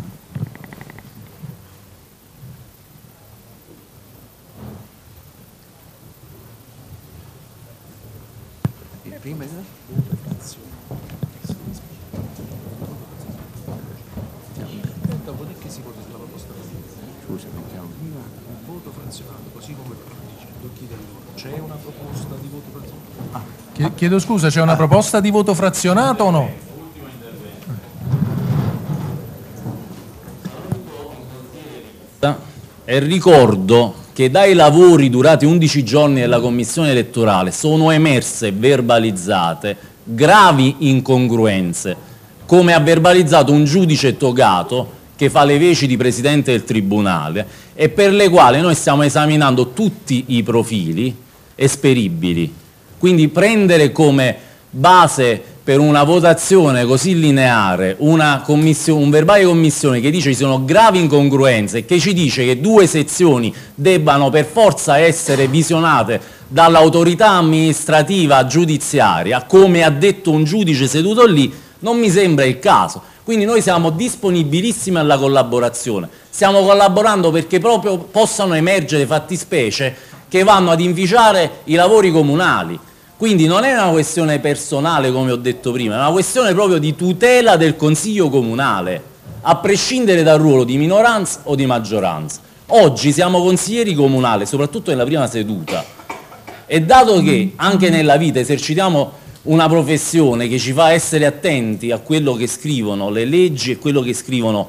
Dopodiché si vota sulla proposta Scusa, mettiamo prima un voto frazionato, così come dicendo chi c'è una proposta di voto frazionato. Ah. Chiedo scusa, c'è una proposta di voto frazionato o no? E ricordo che dai lavori durati undici giorni della Commissione elettorale sono emerse e verbalizzate gravi incongruenze, come ha verbalizzato un giudice togato che fa le veci di Presidente del Tribunale e per le quali noi stiamo esaminando tutti i profili esperibili. Quindi prendere come base per una votazione così lineare una commissione, un verbale di commissione che dice ci sono gravi incongruenze e che ci dice che due sezioni debbano per forza essere visionate dall'autorità amministrativa giudiziaria, come ha detto un giudice seduto lì, non mi sembra il caso. Quindi noi siamo disponibilissimi alla collaborazione, stiamo collaborando perché proprio possano emergere fattispecie che vanno ad inficiare i lavori comunali. Quindi non è una questione personale, come ho detto prima, è una questione proprio di tutela del Consiglio Comunale, a prescindere dal ruolo di minoranza o di maggioranza. Oggi siamo consiglieri comunali, soprattutto nella prima seduta, e dato che anche nella vita esercitiamo una professione che ci fa essere attenti a quello che scrivono le leggi e quello che scrivono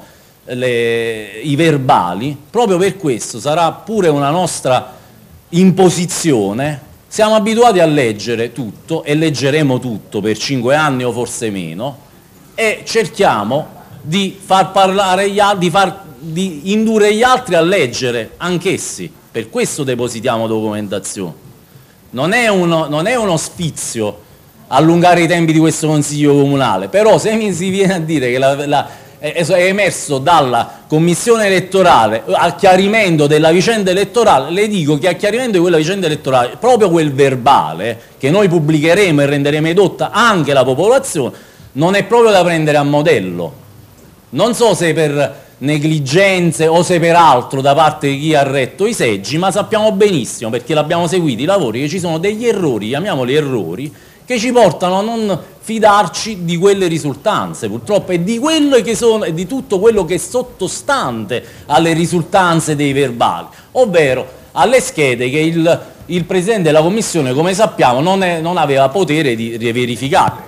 le, i verbali, proprio per questo sarà pure una nostra imposizione. Siamo abituati a leggere tutto e leggeremo tutto per cinque anni o forse meno e cerchiamo di far parlare gli altri, di, far, di indurre gli altri a leggere anch'essi. Per questo depositiamo documentazione. Non è uno, non è uno sfizio allungare i tempi di questo Consiglio Comunale, però se mi si viene a dire che la, la, è, è emerso dalla Commissione elettorale a chiarimento della vicenda elettorale, le dico che a chiarimento di quella vicenda elettorale, proprio quel verbale che noi pubblicheremo e renderemo edotta anche la popolazione, non è proprio da prendere a modello. Non so se per negligenze o se per altro da parte di chi ha retto i seggi, ma sappiamo benissimo, perché l'abbiamo seguito i lavori, che ci sono degli errori, chiamiamoli errori, che ci portano a non fidarci di quelle risultanze, purtroppo, e di, quello che sono, e di tutto quello che è sottostante alle risultanze dei verbali, ovvero alle schede che il, il Presidente della Commissione, come sappiamo, non, è, non aveva potere di, di verificare.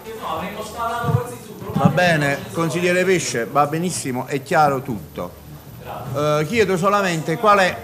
Va bene, consigliere Pesce, va benissimo, è chiaro tutto. Uh, chiedo solamente qual è...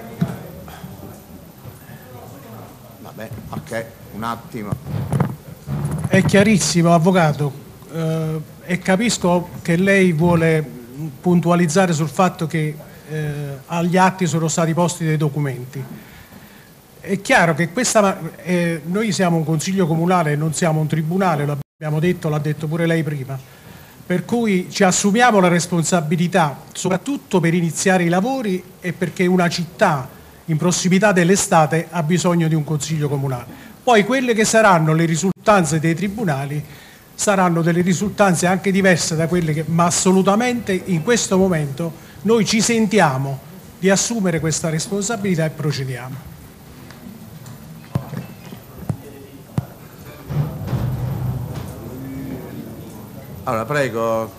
Vabbè, ok, un attimo. È chiarissimo, avvocato, eh, e capisco che lei vuole puntualizzare sul fatto che eh, agli atti sono stati posti dei documenti. È chiaro che questa, eh, noi siamo un Consiglio Comunale, non siamo un tribunale, l'abbiamo detto, l'ha detto pure lei prima, per cui ci assumiamo la responsabilità soprattutto per iniziare i lavori e perché una città in prossimità dell'estate ha bisogno di un Consiglio Comunale. Poi quelle che saranno le risultanze dei tribunali saranno delle risultanze anche diverse da quelle che, ma assolutamente in questo momento Noi ci sentiamo di assumere questa responsabilità e procediamo. Allora, prego.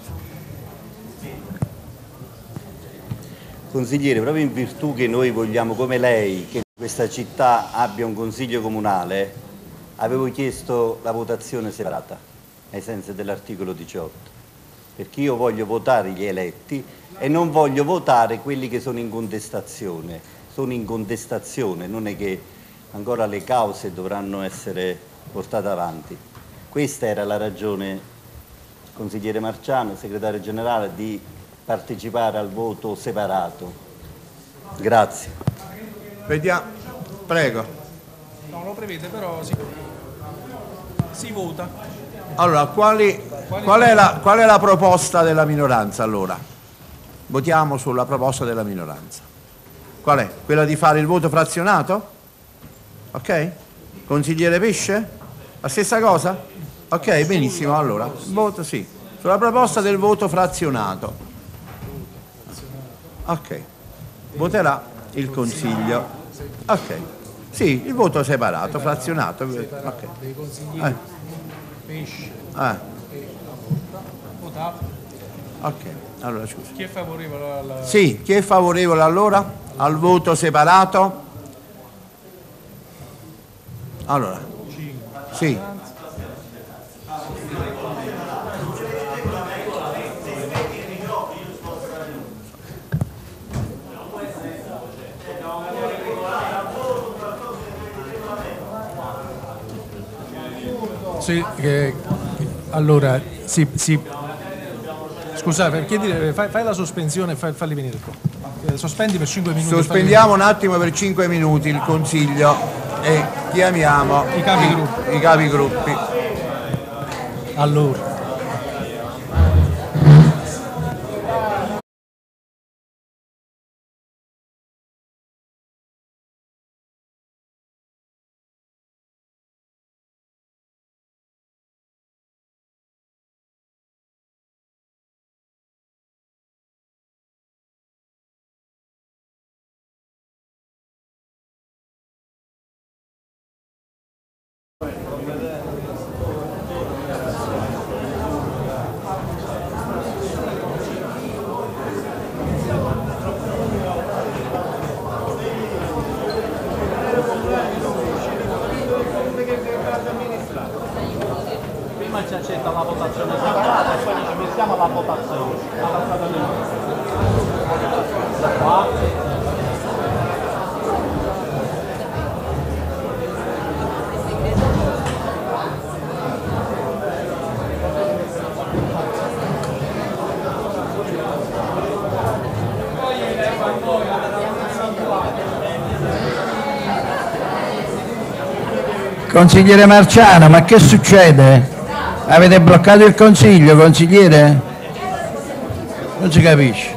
Consigliere, proprio in virtù che noi vogliamo, come lei, che questa città abbia un consiglio comunale, avevo chiesto la votazione separata, ai sensi dell'articolo diciotto, perché io voglio votare gli eletti e non voglio votare quelli che sono in contestazione. Sono in contestazione, non è che ancora le cause dovranno essere portate avanti. Questa era la ragione, consigliere Marciano, segretario generale, di partecipare al voto separato. Grazie. Vediamo. Prego. No, lo prevede, però si, si vota. Allora, quali, qual, è la, qual è la proposta della minoranza allora? Votiamo sulla proposta della minoranza. Qual è? Quella di fare il voto frazionato? Ok? Consigliere Pesce? La stessa cosa? Ok, benissimo, allora. Voto sì. Sulla proposta del voto frazionato. Ok. Voterà il Consiglio. Ok. Sì, il voto separato, frazionato. Ok. Dei consiglieri Eh. Pesce Ah, e votato. ok, allora scusa. Chi è favorevole alla... Sì, chi è favorevole allora al voto separato? Allora, sì. Sì, che, allora, sì, sì. Scusate, chiedi, fai, fai la sospensione e fai, falli venire qua. Eh, Sospendi per cinque minuti. Sospendiamo un attimo per cinque minuti il Consiglio e chiamiamo I capigruppi. I, i capigruppi. Allora. Prima ci accetta la votazione separata e poi ci mettiamo alla votazione. Alla strada di Consigliere Marciano, ma che succede? Avete bloccato il consiglio, consigliere? Non si capisce.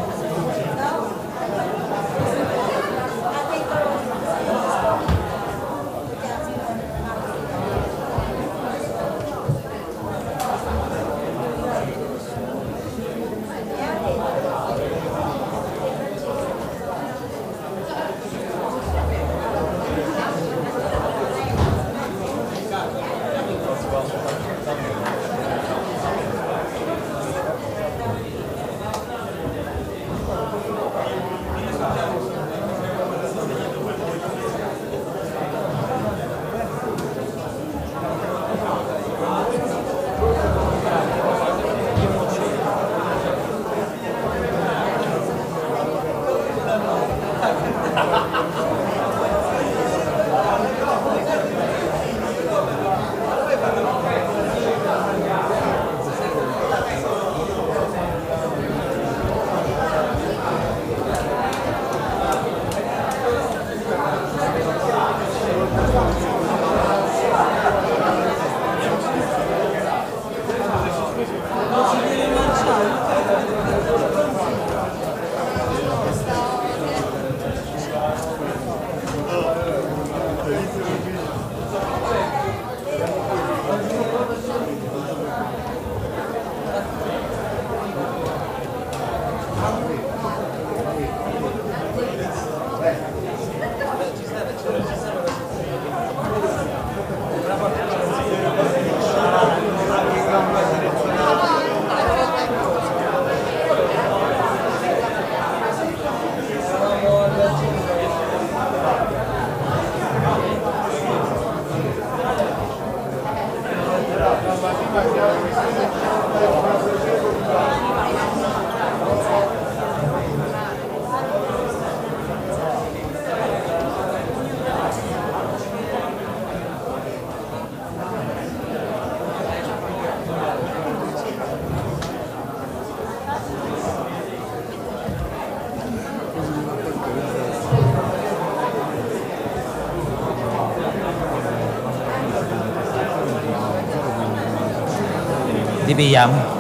ripigliamo.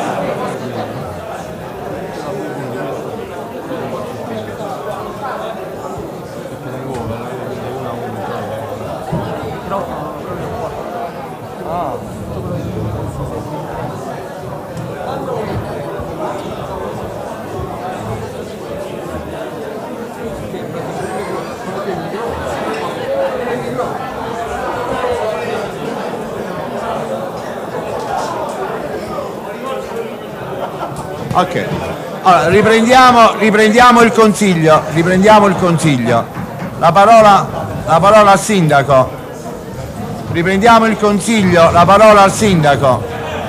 Ok, allora riprendiamo, riprendiamo il consiglio, riprendiamo il consiglio. La parola, la parola al sindaco. Riprendiamo il consiglio, la parola al sindaco.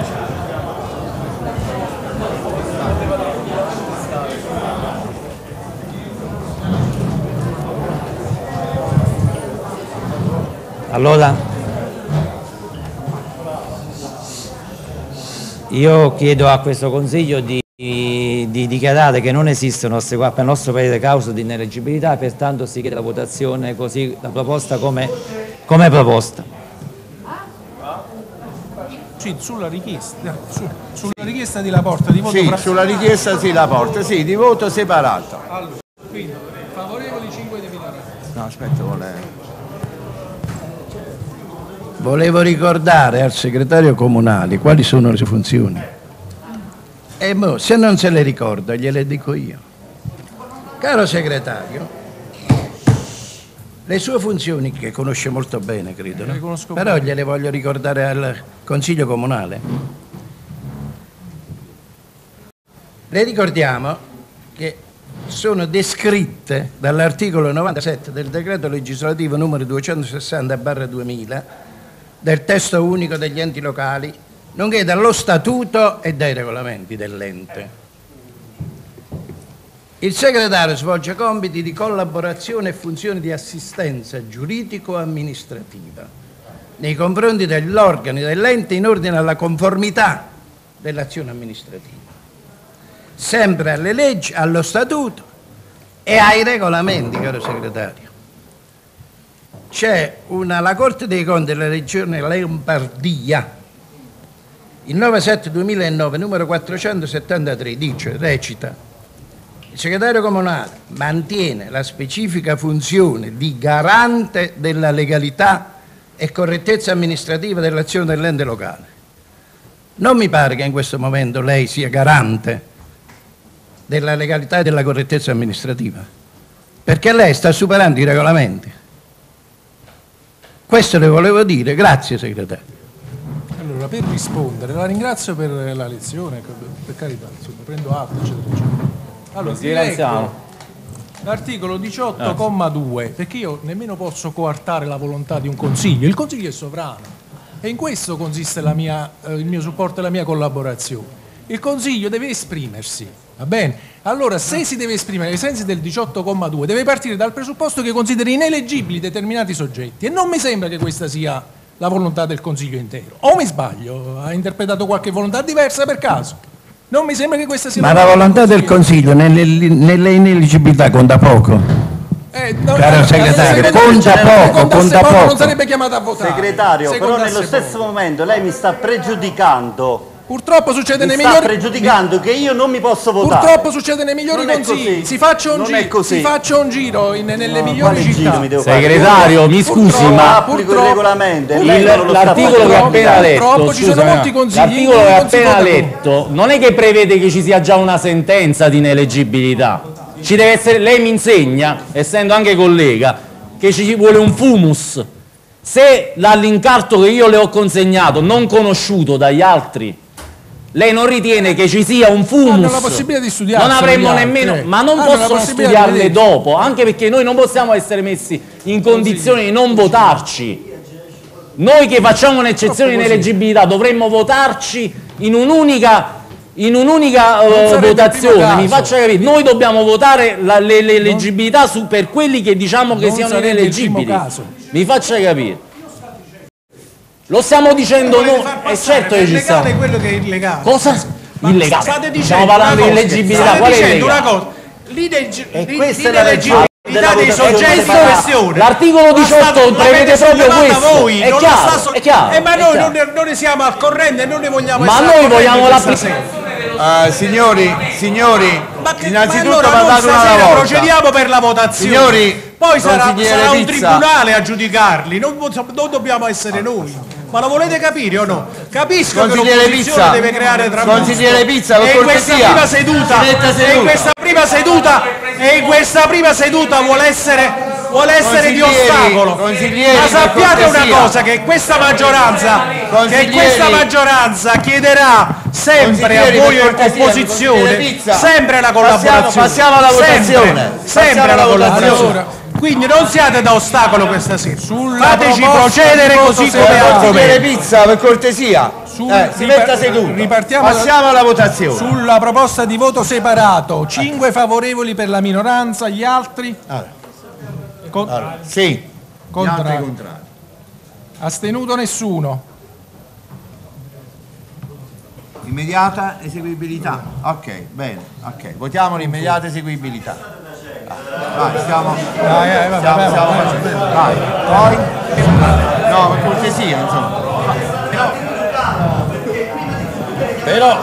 Allora, io chiedo a questo Consiglio di, di, di dichiarare che non esistono, per il nostro parere, cause di ineleggibilità e pertanto si chiede la votazione così, la proposta come, come proposta. Sì, sulla richiesta, su, sulla richiesta di Laporta di voto Sì, fra... sulla richiesta sì, Laporta, sì, di voto separato. Allora, quindi, favorevoli cinque di minoranza. No, aspetta, vuole... Volevo ricordare al segretario comunale quali sono le sue funzioni. E mo, se non se le ricorda, gliele dico io. Caro segretario, le sue funzioni, che conosce molto bene, credo, no? Però gliele voglio ricordare al Consiglio Comunale. Le ricordiamo che sono descritte dall'articolo novantasette del decreto legislativo numero duecentosessanta barra duemila del testo unico degli enti locali, nonché dallo statuto e dai regolamenti dell'ente. Il segretario svolge compiti di collaborazione e funzioni di assistenza giuridico-amministrativa nei confronti degli organi dell'ente in ordine alla conformità dell'azione amministrativa, sempre alle leggi, allo statuto e ai regolamenti, caro segretario. C'è una, la Corte dei Conti della Regione Lombardia, il nove sette duemilanove, numero quattrocentosettantatré, dice, recita: il segretario comunale mantiene la specifica funzione di garante della legalità e correttezza amministrativa dell'azione dell'ente locale. Non mi pare che in questo momento lei sia garante della legalità e della correttezza amministrativa, perché lei sta superando i regolamenti. Questo le volevo dire, grazie segretario. Allora, per rispondere, la ringrazio per la lezione, per carità, insomma, prendo atto, eccetera, eccetera. Allora, vi leggo l'articolo diciotto comma due, perché io nemmeno posso coartare la volontà di un consiglio, il consiglio è sovrano e in questo consiste la mia, eh, il mio supporto e la mia collaborazione. Il consiglio deve esprimersi, va bene? Allora, se si deve esprimere ai sensi del diciotto comma due, deve partire dal presupposto che consideri ineleggibili determinati soggetti e non mi sembra che questa sia la volontà del Consiglio intero. O mi sbaglio? Ha interpretato qualche volontà diversa per caso? Non mi sembra che questa sia Ma la volontà del Consiglio nelle, nelle ineleggibilità conta poco. Eh, no, Caro eh, segretario, eh, conta poco, conta poco, poco. non sarebbe chiamata a votare. Segretario, Se però contasse nello stesso poco. momento lei mi sta pregiudicando. Purtroppo succede mi nei sta migliori pregiudicando che io non mi posso votare. Purtroppo succede nei migliori Non è consigli. così. Si faccia un Non giro, è così. si faccia un giro in- nelle No, migliori quale città. giro mi devo fare? Segretario, mi scusi, Purtroppo- ma applico il purtroppo- regolamento. e il- lei non lo sta l'articolo che ha facendo. appena letto, Purtroppo ci sono scusami, molti consigli l'articolo in che cui ha non si appena vota più. letto non è che prevede che ci sia già una sentenza di ineleggibilità. Ci deve essere, lei mi insegna, essendo anche collega, che ci vuole un fumus. Se dall'incarto che io le ho consegnato, non conosciuto dagli altri, lei non ritiene che ci sia un fumus? Hanno la possibilità di studiarsi Non avremmo gli altri, nemmeno, eh. ma non Hanno la possono possibilità di studiarle vedersi. dopo, anche perché noi non possiamo essere messi in condizioni di non votarci. Noi che facciamo un'eccezione di ineleggibilità dovremmo votarci in un'unica in un'unica Non uh, sarebbe il votazione. primo Mi caso. faccia capire, noi dobbiamo votare la- le- l'eleggibilità su per quelli che diciamo che Non siano sarebbe il primo ineleggibili. caso. Mi faccia capire. Lo stiamo dicendo Volete noi, far è passare certo per che ci legale sta. quello che è illegale. Cosa? Ma Illegale. state dicendo Stiamo parlando di una cosa, illeggibilità, state qual è dicendo illegale? una cosa. L'ineg- E questa è la l'ineleggibilità della dei votazione soggetti in separata. questione. L'articolo diciotto prevede proprio questo. Voi, È non chiaro, la sta so- è chiaro, eh, ma è noi chiaro. non ne, non ne siamo al corrente e non ne vogliamo Ma essere noi al corrente vogliamo questa la- sera. Eh, signori, signori, Ma, che, innanzitutto ma allora noi parlate una alla stasera volta. procediamo per la votazione. Signori, poi sarà, consigliere sarà un Pizza. tribunale a giudicarli, non, non dobbiamo essere noi. Ma lo volete capire o no? Capisco che Consigliere l'opposizione Pizza. deve creare trambusto. Consigliere Pizza, per e in questa cortesia. prima seduta, Si metta e in seduta. questa prima seduta, e in questa prima seduta vuole essere, vuole essere di Consiglieri, ostacolo. consiglieri, Ma per sappiate una cortesia. cosa, che questa maggioranza, che Consiglieri. questa maggioranza chiederà sempre a Consiglieri, voi per cortesia, opposizione, consigliere Pizza. sempre la collaborazione. Passiamo- passiamo alla Sempre, votazione. sempre Passiamo alla la votazione. collaborazione. Quindi non siate da ostacolo questa sera. Sulla Fateci proposta procedere di voto così come separato. Consigliere argomento. Pizza, per cortesia. Sul- Eh, si ripar- metta seduto. ripartiamo da- Passiamo alla votazione. Sulla proposta di voto separato, cinque favorevoli per la minoranza, gli altri? Allora, Con- allora, sì. Gli Contrari. altri contrari. Astenuto nessuno. Immediata eseguibilità. Ok, bene. Ok, votiamo l'immediata eseguibilità. Vai, stiamo, Dai, dai, vai, stiamo, vai, stiamo vai. facendo. Vai, poi. No, per cortesia, insomma. Però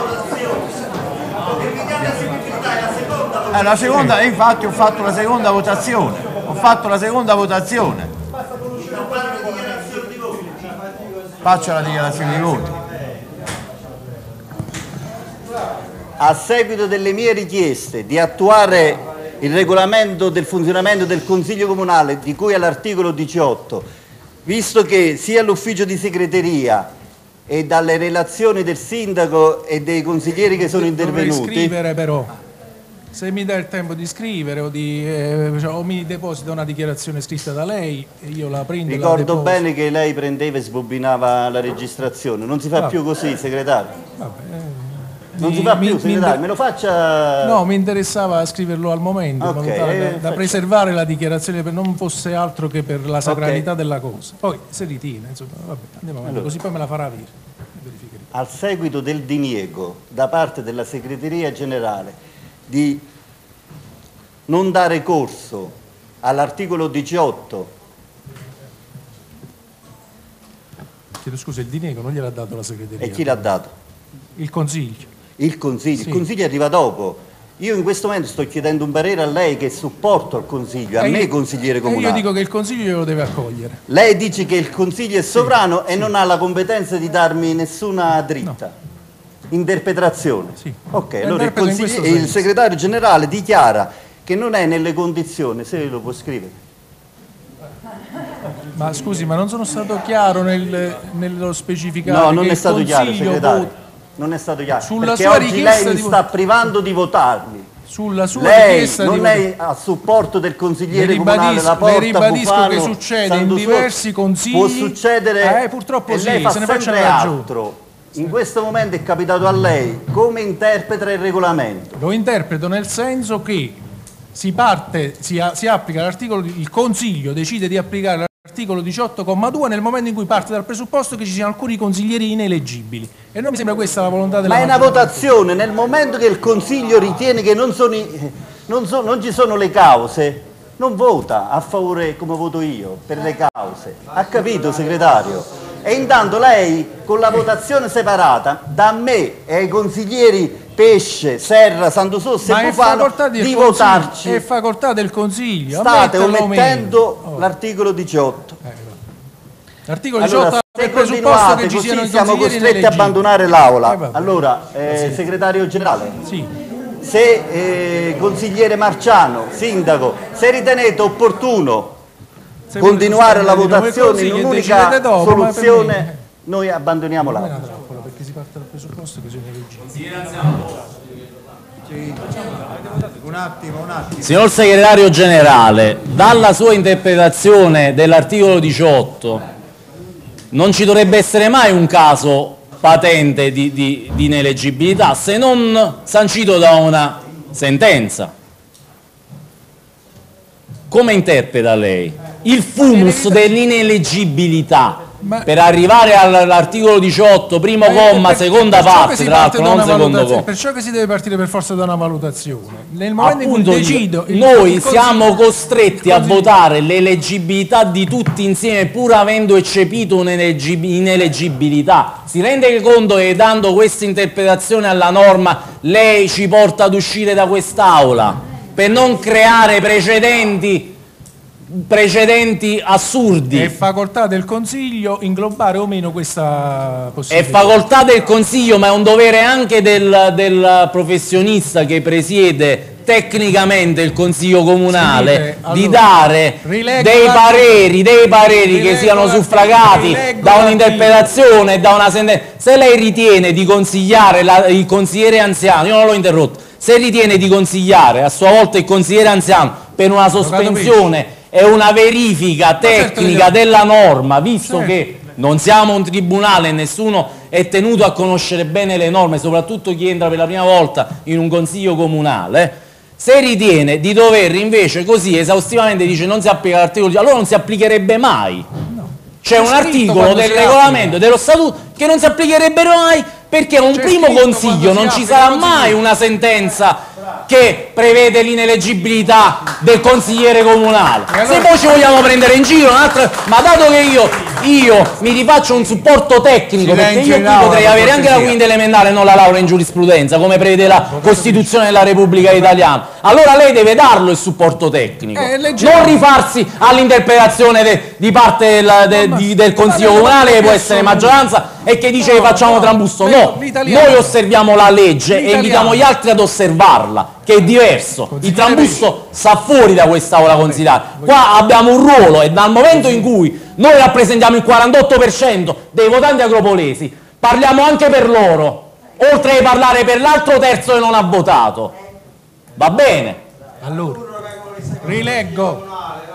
Eh, la seconda, eh, infatti ho fatto la seconda votazione. Ho fatto la seconda votazione. Faccio la dichiarazione di voti. A seguito delle mie richieste di attuare il regolamento del funzionamento del Consiglio Comunale di cui all'articolo diciotto, visto che sia l'ufficio di segreteria e dalle relazioni del sindaco e dei consiglieri che sono Dovrei intervenuti, scrivere però. Se mi dà il tempo di scrivere o, di, eh, cioè, o mi deposita una dichiarazione scritta da lei e io la prendo e la ricordo deposito. bene che lei prendeva e sbobinava la registrazione. Non si fa Ah. più così, segretario. Vabbè, eh, Non mi- si fa mi- più, mi segretario. inter- Me lo faccia... No, mi interessava scriverlo al momento, in Ok, modo tale da, eh, da faccia- preservare la dichiarazione, per non fosse altro che per la sacralità della cosa. Poi se ritiene, insomma, vabbè, andiamo avanti, Allora. così poi me la farà avere. Verificheremo. Al seguito del diniego da parte della segreteria generale di non dare corso all'articolo diciotto, Chiedo scusa, il diniego non gliel'ha dato la segreteria? e chi l'ha dato? Il consiglio. Il consiglio. Sì. Il consiglio arriva dopo. Io in questo momento sto chiedendo un parere a lei che supporto al consiglio, a E me io- consigliere e comunale. io dico che il consiglio glielo deve accogliere. Lei dice che il consiglio è sovrano e non ha la competenza di darmi nessuna dritta. Interpretazione. Sì. Ok, La allora il, interpreto in consigli- questo il senso. segretario generale dichiara che non è nelle condizioni, se lo può scrivere. Ma scusi, ma non sono stato chiaro nel, nello specificare No, che non è il stato chiaro, Consiglio segretario. vota- Non è stato chiaro. Sulla perché sua oggi richiesta lei mi di vo- sta privando di votarmi. Sulla sua Lei richiesta non di è a supporto del consigliere Le comunale ribadisco- La Porta, le ribadisco Bufano, che succede in Santo diversi Sotto. consigli. Può succedere Eh, purtroppo e sì, lei fa se ne faccia sempre ragione. altro. In questo momento è capitato a lei come interpreta il regolamento. Lo interpreto nel senso che si parte, si, a- si applica l'articolo, il Consiglio decide di applicare l'articolo diciotto comma due nel momento in cui parte dal presupposto che ci siano alcuni consiglieri ineleggibili. E non mi sembra questa la volontà della Ma è una maggioranza. votazione, nel momento che il Consiglio ritiene che non, sono i- non so- non ci sono le cause, non vota a favore come voto io per le cause. Ha capito, segretario? E intanto lei con la votazione separata da me e ai consiglieri Pesce, Serra, Santo Sosso Ma e è Bufano facoltà del di Consiglio, votarci. è facoltà del Consiglio. State ammetterlo o meno. omettendo Oh. l'articolo diciotto. L'articolo diciotto Allora, ha se il presupposto continuate che ci siano così i siamo consiglieri costretti a ineleggibili. abbandonare Eh, l'aula. vabbè. Allora, eh, segretario generale, Sì. se eh, consigliere Marciano, sindaco, se ritenete opportuno Se continuare volete la sapere di nome votazione così, in che un'unica decidete dopo, ma per me- soluzione, noi abbandoniamo Non è l'aula. una trappola, perché si parte dal presupposto che sono eleggibili. Un attimo, un attimo. Signor segretario generale, dalla sua interpretazione dell'articolo diciotto non ci dovrebbe essere mai un caso patente di, di, di ineleggibilità se non sancito da una sentenza. Come interpreta lei il fumus dell'ineleggibilità? Ma... per arrivare all'articolo diciotto, primo eh, comma, per, seconda per parte, tra l'altro, non secondo comma. Perciò che si deve partire per forza da una valutazione. Nel momento Appunto, in cui decido... Il, noi il siamo costretti a votare l'eleggibilità di tutti insieme, pur avendo eccepito un'ineleggibilità. Si rende conto che dando questa interpretazione alla norma lei ci porta ad uscire da quest'Aula per non creare precedenti precedenti assurdi. È facoltà del Consiglio inglobare o meno questa È possibilità. facoltà del Consiglio, ma è un dovere anche del, del professionista che presiede tecnicamente il Consiglio Comunale, Sì, allora, di dare dei pareri, dei pareri che siano suffragati da un'interpretazione e da una sentenza. Se lei ritiene di consigliare la, il consigliere anziano, io non l'ho interrotto, se ritiene di consigliare a sua volta il consigliere anziano per una sospensione e una verifica tecnica della norma, visto Certo. che non siamo un tribunale e nessuno è tenuto a conoscere bene le norme, soprattutto chi entra per la prima volta in un consiglio comunale, se ritiene di dover invece così esaustivamente dice non si applica l'articolo, allora non si applicherebbe mai. C'è un articolo del regolamento dello statuto che non si applicherebbe mai, perché a un primo consiglio non ci sarà mai una sentenza che prevede l'ineleggibilità del consigliere comunale. Se poi ci vogliamo prendere in giro, ma dato che io, io mi rifaccio un supporto tecnico, perché io qui potrei avere anche la quinta elementare e non la laurea in giurisprudenza, come prevede la Costituzione della Repubblica Italiana, allora lei deve darlo il supporto tecnico, non rifarsi all'interpretazione di parte del, de, di, del Consiglio Comunale, che può essere maggioranza e che dice che facciamo trambusto. No, noi osserviamo la legge e invitiamo gli altri ad osservarla, che è diverso. Il trambusto sta fuori da quest'Aula consigliare. Qua abbiamo un ruolo e dal momento in cui noi rappresentiamo il quarantotto per cento dei votanti agropolesi, parliamo anche per loro, oltre a parlare per l'altro terzo che non ha votato. Va bene? Allora, rileggo.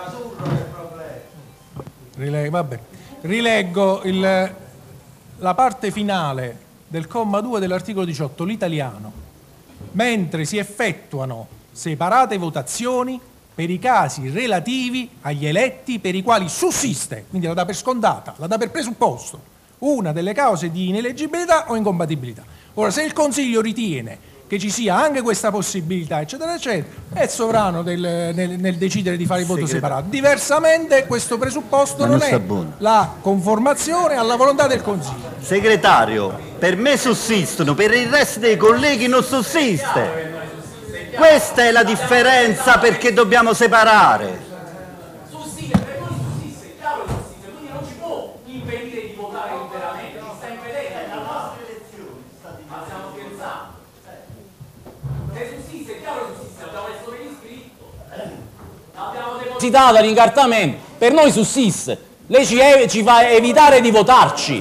Rileggo, vabbè. Rileggo il, la parte finale del comma due dell'articolo diciotto, l'italiano. Mentre si effettuano separate votazioni per i casi relativi agli eletti per i quali sussiste, quindi la dà per scontata, la dà per presupposto, una delle cause di ineleggibilità o incompatibilità. Ora, se il Consiglio ritiene che ci sia anche questa possibilità, eccetera, eccetera, è sovrano del, nel, nel decidere di fare il voto separato. Diversamente, questo presupposto non è la conformazione alla volontà del Consiglio. Segretario, per me sussistono, per il resto dei colleghi non sussiste. Questa è la differenza perché dobbiamo separare. Sussiste, per noi sussiste, è chiaro che sussiste, quindi non ci può impedire di votare liberamente, ci sta impedendo la nostra elezione. Ma stiamo scherzando. Se sussiste, è chiaro che sussiste, abbiamo messo per iscritto. Abbiamo depositato all'incartamento, per noi sussiste. Lei ci, ci fa evitare di votarci,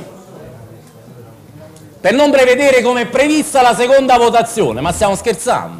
per non prevedere come è prevista la seconda votazione, ma stiamo scherzando.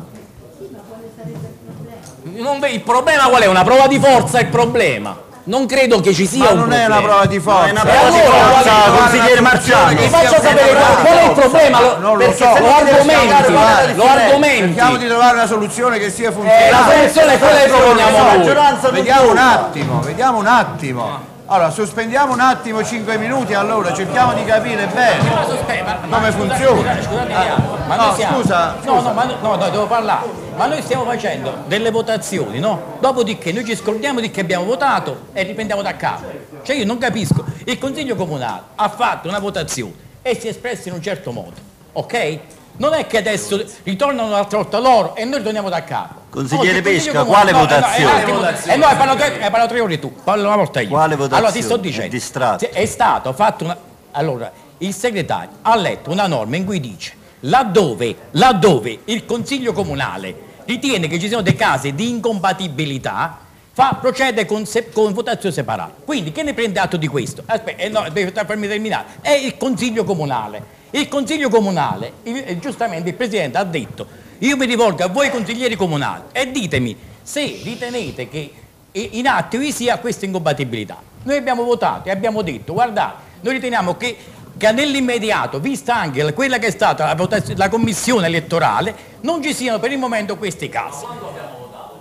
Non, il problema qual è? Una prova di forza è il problema. Non credo che ci sia ma un non problema. è una prova di forza. Ma è una prova di forza, consigliere Marciano. Vi faccio sapere qual, qual è il problema, lo, non lo perché so, se lo argomenti, lo argomenti. Cerchiamo di trovare una soluzione che sia funzionale. Eh, la soluzione è quella che proponiamo noi. Vediamo un attimo, vediamo un attimo. Allora, sospendiamo un attimo cinque minuti, allora cerchiamo di capire bene come funziona. Ma no, noi siamo, scusa, no, scusa. no, ma no, no, devo parlare. Ma noi stiamo facendo delle votazioni, no? Dopodiché noi ci scordiamo di che abbiamo votato e riprendiamo da capo. Cioè io non capisco. Il Consiglio Comunale ha fatto una votazione e si è espresso in un certo modo, ok? Non è che adesso ritornano un'altra volta loro e noi ritorniamo da capo. Consigliere Oggi il Pesca, Consiglio quale Comunale- votazione? No, no, eh, no, hai parlato, hai parlato tre ore tu, parlo una volta io. Quale votazione? Allora ti sto dicendo, Distratto. è stato fatto una... Allora, il segretario ha letto una norma in cui dice laddove, laddove il Consiglio Comunale ritiene che ci siano dei casi di incompatibilità, fa, procede con, se, con votazione separata. Quindi che ne prende atto di questo? Aspetta, eh, no, devi farmi terminare. È il Consiglio Comunale. Il Consiglio Comunale, il, eh, giustamente il Presidente ha detto, io mi rivolgo a voi consiglieri comunali e ditemi se ritenete che in atto vi sia questa incompatibilità. Noi abbiamo votato e abbiamo detto, guardate, noi riteniamo che, che nell'immediato, vista anche quella che è stata la, la commissione elettorale, non ci siano per il momento questi casi.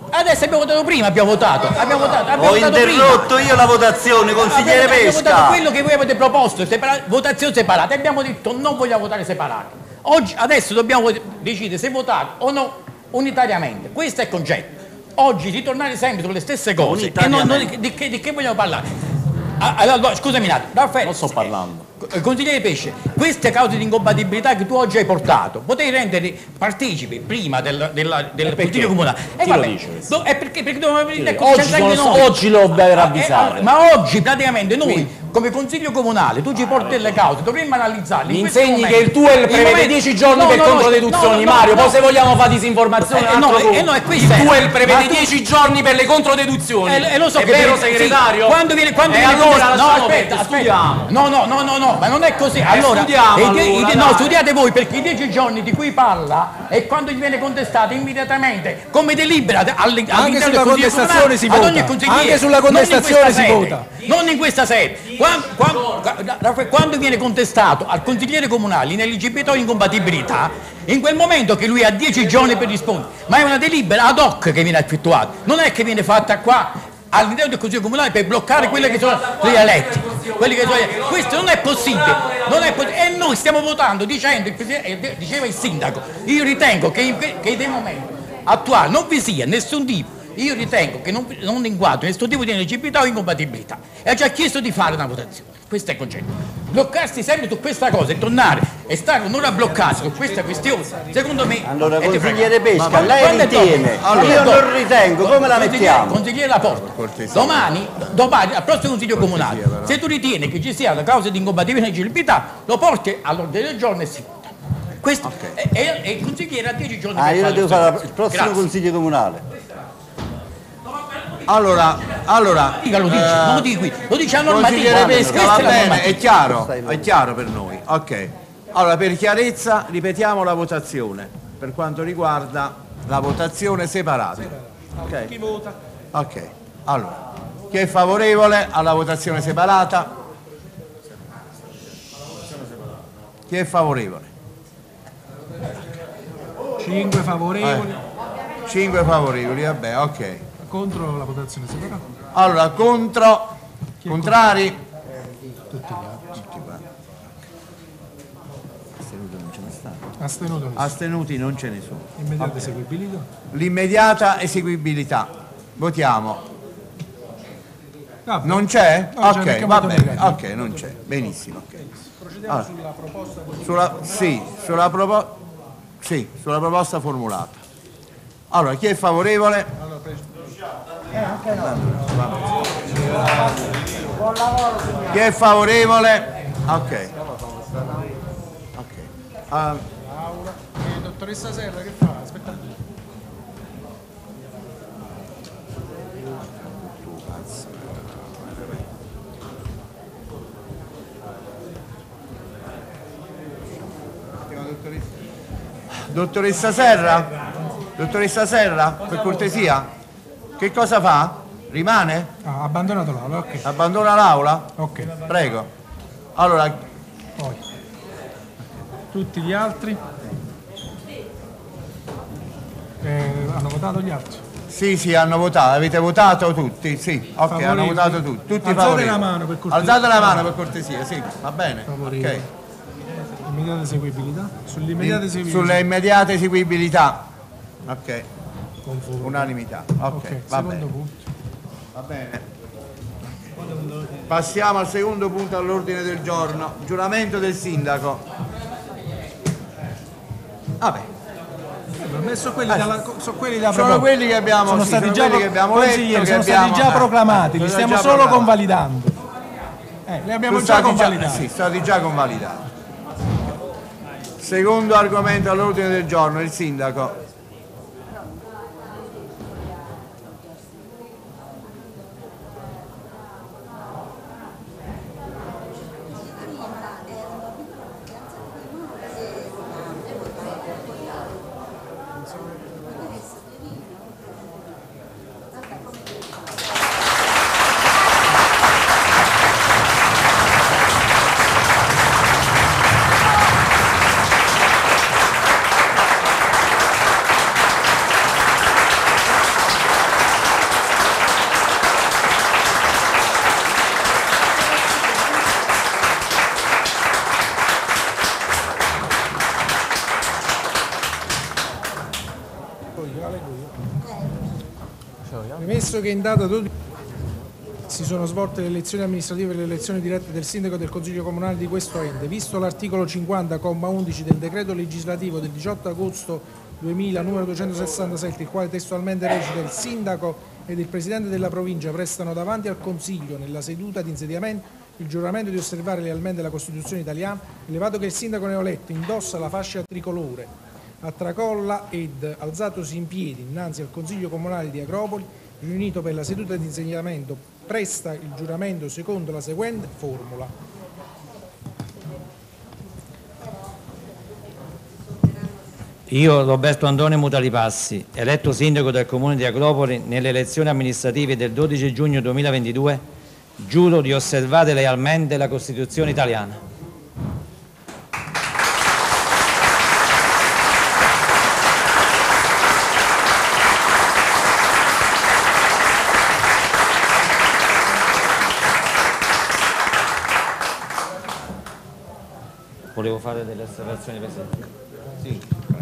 Adesso abbiamo votato prima, abbiamo votato. Abbiamo votato, abbiamo Ho votato interrotto prima. io la votazione, consigliere abbiamo, Pesca. abbiamo votato quello che voi avete proposto, separa- votazione separata. E abbiamo detto non vogliamo votare separati. Oggi, adesso dobbiamo decidere se votare o no unitariamente. Questo è il concetto. Oggi ritornare sempre sulle stesse cose. E non, non, di, che, di che vogliamo parlare? Allora, scusami un attimo, Raffaele. Non sto parlando. Consigliere Pesce, queste cause di incompatibilità che tu oggi hai portato, potevi rendere partecipi prima del, della, del Consiglio Comunale. E Chi vabbè, lo dice questo? do, è perché, perché dovevamo venire Oggi sono- oggi lo devo ravvisare. Eh, ma oggi praticamente noi come Consiglio Comunale, tu ci porti delle cause, dovremmo analizzarle. Mi in questo insegni momento. che il tuo è il In prevede momento- dieci giorni no, per no, no, controdeduzioni, no, no, Mario, no, poi se vogliamo fare disinformazione Eh, un no, altro eh, no, è questo il è. tuo è il Ma prevede tu- dieci giorni per le controdeduzioni. Eh, eh, lo so è che vero, sì, segretario? quando viene, quando e viene allora contestato- no, lasciamo aspetta, perdere, aspetta. studiamo. No, no, no, no, no, ma non è così. Allora, studiamo, i die- i allora, die- no, dai. studiate voi perché i dieci giorni di cui parla è quando gli viene contestato immediatamente come delibera alle- all'interno Anche del sulla Consiglio contestazione Comunale si ad ogni vota. consigliere. Anche sulla Non in questa contestazione si sede. vota. Non in questa sede. Quando, quando- Raffaele, quando viene contestato al consigliere comunale ineligibilità o incompatibilità, in quel momento che lui ha dieci giorni per rispondere, ma è una delibera ad hoc che viene effettuata, non è che viene fatta qua all'interno del Consiglio Comunale per bloccare quelli che sono gli eletti. Quelli che sono gli eletti. Questo non è possibile, non è possi- e noi stiamo votando dicendo, il presidente- eh, diceva il sindaco, io ritengo che, in, che nei momenti attuali non vi sia nessun tipo. Io ritengo che non, non inquadri nessun tipo di ineligibilità o incompatibilità e ha già chiesto di fare una votazione. Questo è il concetto. Bloccarsi sempre su questa cosa e tornare e stare un'ora bloccati su questa questione, secondo me. Allora, è consigliere defragante. Pesca, Ma- lei quando è ritiene? dopo? Quando Io è dopo? non ritengo, come la Consigliere- mettiamo? Consigliere Laporta, domani, domani al prossimo Consiglio Comunale, se tu ritieni che ci sia una causa di incompatibilità e ineligibilità, lo porti all'ordine del giorno e si vota. Questo è, è- è il consigliere a dieci giorni Ah, per io fare devo le fare cose. il prossimo Grazie. Consiglio Comunale. Allora, allora Dica, lo dice, eh, non lo dici qui, lo dice a normativa. consigliere Pesca, Questa va è la bene, normativa. è chiaro, è chiaro per noi. Ok. Allora, per chiarezza, ripetiamo la votazione per quanto riguarda la votazione separata. Ok. Chi vota? Ok. Allora, chi è favorevole alla votazione separata? Chi è favorevole? cinque favorevoli. cinque favorevoli, vabbè, ok. Contro la votazione separata. Allora, contro, Chi è contrari? Tutti gli altri. Tutti quanti. Astenuti non ce ne stanno. Astenuto nessuno. Astenuti non ce ne sono. Immediata eseguibilità. L'immediata eseguibilità. Votiamo. Ah, Non c'è? No, c'è perché Ok, va voto bene. negativo. Ok, non c'è. Benissimo. ok. Procediamo Allora, sulla proposta. sulla, sì, sulla, propo- sì, sulla proposta formulata. Allora, chi è favorevole? Chi è favorevole? Ok. Ok. Ah, Aula. Eh, dottoressa Serra che fa? Aspettate. Dottoressa Serra? Dottoressa Serra, per cortesia? Che cosa fa? Rimane? Ah, ha abbandonato l'aula, ok. Abbandona l'aula? Ok. Prego. Allora, Poi. Tutti gli altri? Eh, hanno votato gli altri? sì, sì, hanno votato. Avete votato tutti? Sì, ok, Favorevoli? hanno votato tutti. Tutti Alzate favorevoli. la mano per cortesia. Alzate la mano per cortesia, sì, va bene. Favorevoli. Ok. Immediata eseguibilità? Sull'immediata eseguibilità. Sulle immediate eseguibilità. Ok. Conforme. Unanimità. Ok, Ok, va secondo bene. punto. Va bene. Passiamo al secondo punto all'ordine del giorno. Giuramento del sindaco. Vabbè. Eh, ma sono quelli, dalla, sono quelli da Sono proprio- quelli che abbiamo, sono sì, stati sono già, quelli che abbiamo letto, consigliere, che sono abbiamo- stati già eh, proclamati, li sono stiamo già solo proclamati. convalidando. Eh, li abbiamo Sono già stati convalidati. sì, sono stati già convalidati. Secondo argomento all'ordine del giorno, il sindaco. Premesso che in data dodici si sono svolte le elezioni amministrative e le elezioni dirette del sindaco e del consiglio comunale di questo ente, visto l'articolo cinquanta, comma undici del decreto legislativo del diciotto agosto duemila numero duecentosessantasette, il quale testualmente recita: il sindaco ed il presidente della provincia prestano davanti al consiglio nella seduta di insediamento il giuramento di osservare lealmente la Costituzione italiana, elevato che il sindaco neoeletto indossa la fascia tricolore a tracolla ed, alzatosi in piedi innanzi al consiglio comunale di Agropoli, riunito per la seduta di insediamento, presta il giuramento secondo la seguente formula. Io, Roberto Antonio Mutalipassi, eletto sindaco del comune di Agropoli nelle elezioni amministrative del dodici giugno duemilaventidue, giuro di osservare lealmente la Costituzione italiana. Volevo fare delle osservazioni, Presidente. Sì.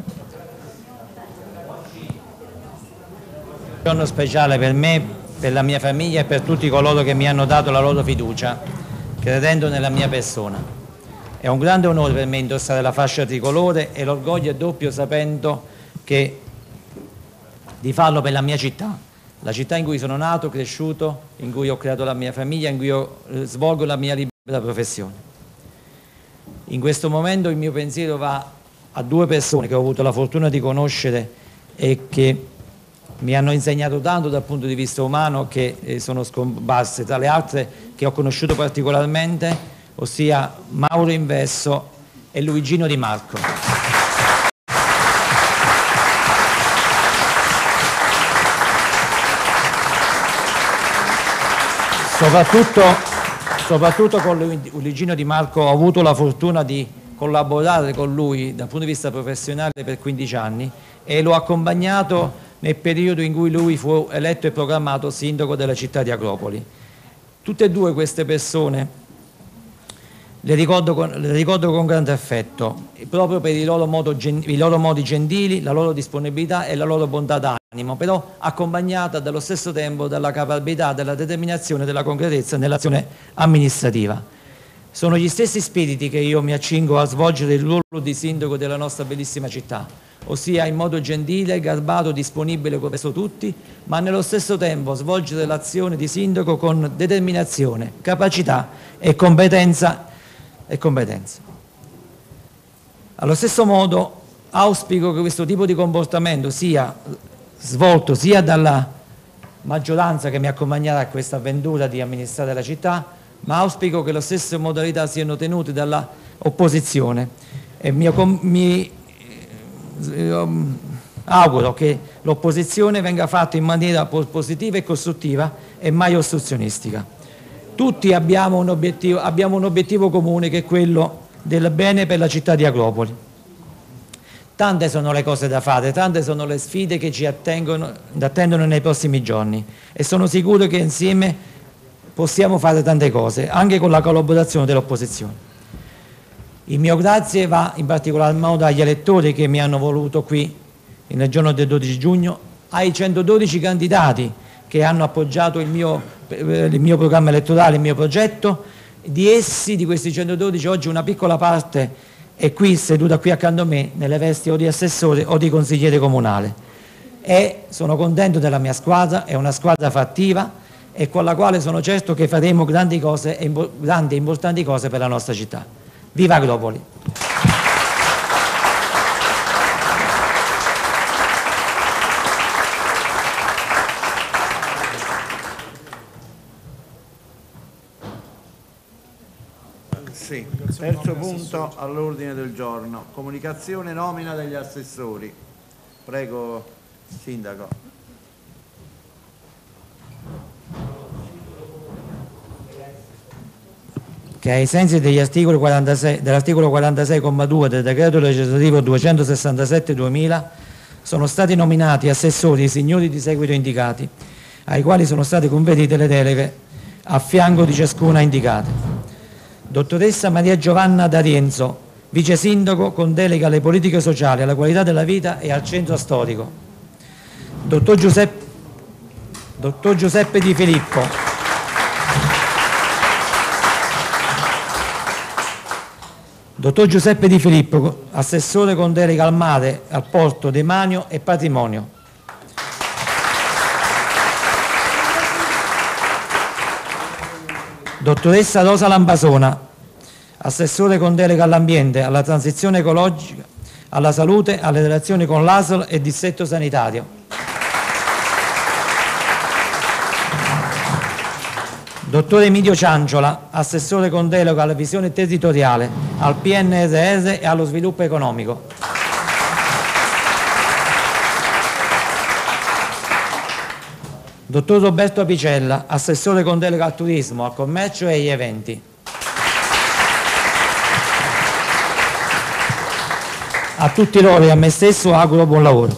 Un giorno speciale per me, per la mia famiglia e per tutti coloro che mi hanno dato la loro fiducia, credendo nella mia persona. È un grande onore per me indossare la fascia tricolore e l'orgoglio è doppio sapendo che di farlo per la mia città, la città in cui sono nato, cresciuto, in cui ho creato la mia famiglia, in cui io eh, svolgo la mia libera professione. In questo momento il mio pensiero va a due persone che ho avuto la fortuna di conoscere e che mi hanno insegnato tanto dal punto di vista umano, che eh, sono scomparse, tra le altre che ho conosciuto particolarmente, ossia Mauro Inverso e Luigino Di Marco. Soprattutto, soprattutto con Luigino Di Marco ho avuto la fortuna di collaborare con lui dal punto di vista professionale per quindici anni e l'ho accompagnato nel periodo in cui lui fu eletto e proclamato sindaco della città di Agropoli. Tutte e due queste persone le ricordo con, le ricordo con grande affetto, proprio per i loro, modo, i loro modi gentili, la loro disponibilità e la loro bontà d'animo, però accompagnata dallo stesso tempo dalla caparbietà, della determinazione e della concretezza nell'azione amministrativa. Sono gli stessi spiriti che io mi accingo a svolgere il ruolo di sindaco della nostra bellissima città, ossia in modo gentile, garbato, disponibile verso tutti, ma nello stesso tempo svolgere l'azione di sindaco con determinazione, capacità e competenza. E competenza. Allo stesso modo auspico che questo tipo di comportamento sia svolto sia dalla maggioranza che mi accompagnerà a questa avventura di amministrare la città, ma auspico che le stesse modalità siano tenute dalla opposizione e mi, mi eh, auguro che l'opposizione venga fatta in maniera positiva e costruttiva e mai ostruzionistica. Tutti abbiamo un obiettivo, abbiamo un obiettivo comune, che è quello del bene per la città di Agropoli. Tante sono le cose da fare, tante sono le sfide che ci attengono, attendono nei prossimi giorni e sono sicuro che insieme possiamo fare tante cose, anche con la collaborazione dell'opposizione. Il mio grazie va in particolar modo agli elettori che mi hanno voluto qui nel giorno del dodici giugno, ai centododici candidati che hanno appoggiato il mio, il mio programma elettorale, il mio progetto. Di essi, di questi centododici, oggi una piccola parte è qui, seduta qui accanto a me, nelle vesti o di assessore o di consigliere comunale. E sono contento della mia squadra, è una squadra fattiva e con la quale sono certo che faremo grandi cose, grandi e importanti cose per la nostra città. Viva Agropoli! Sì, terzo punto all'ordine del giorno, comunicazione nomina degli assessori. Prego, Sindaco. Che ai sensi degli articoli quarantasei, dell'articolo quarantasei comma due del decreto legislativo duecentosessantasette duemila sono stati nominati assessori i signori di seguito indicati, ai quali sono state conferite le deleghe a fianco di ciascuna indicata. Dottoressa Maria Giovanna D'Arienzo, vice sindaco con delega alle politiche sociali, alla qualità della vita e al centro storico. Dottor Giuseppe, Dottor Giuseppe Di Filippo. Dottor Giuseppe Di Filippo, assessore con delega al mare, al porto, demanio e patrimonio. Dottoressa Rosa Lambasona, assessore con delega all'ambiente, alla transizione ecologica, alla salute, alle relazioni con l'A S L e distretto sanitario. Dottor Emilio Cianciola, assessore con delega alla visione territoriale, al P N R R e allo sviluppo economico. Dottor Roberto Apicella, assessore con delega al turismo, al commercio e agli eventi. A tutti loro e a me stesso auguro buon lavoro.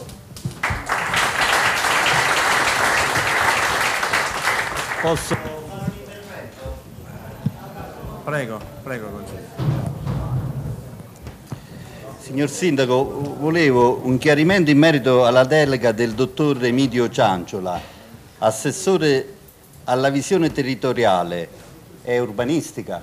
Posso? Prego, prego consigliere. Signor Sindaco, volevo un chiarimento in merito alla delega del dottor Emilio Cianciola, assessore alla visione territoriale, è urbanistica?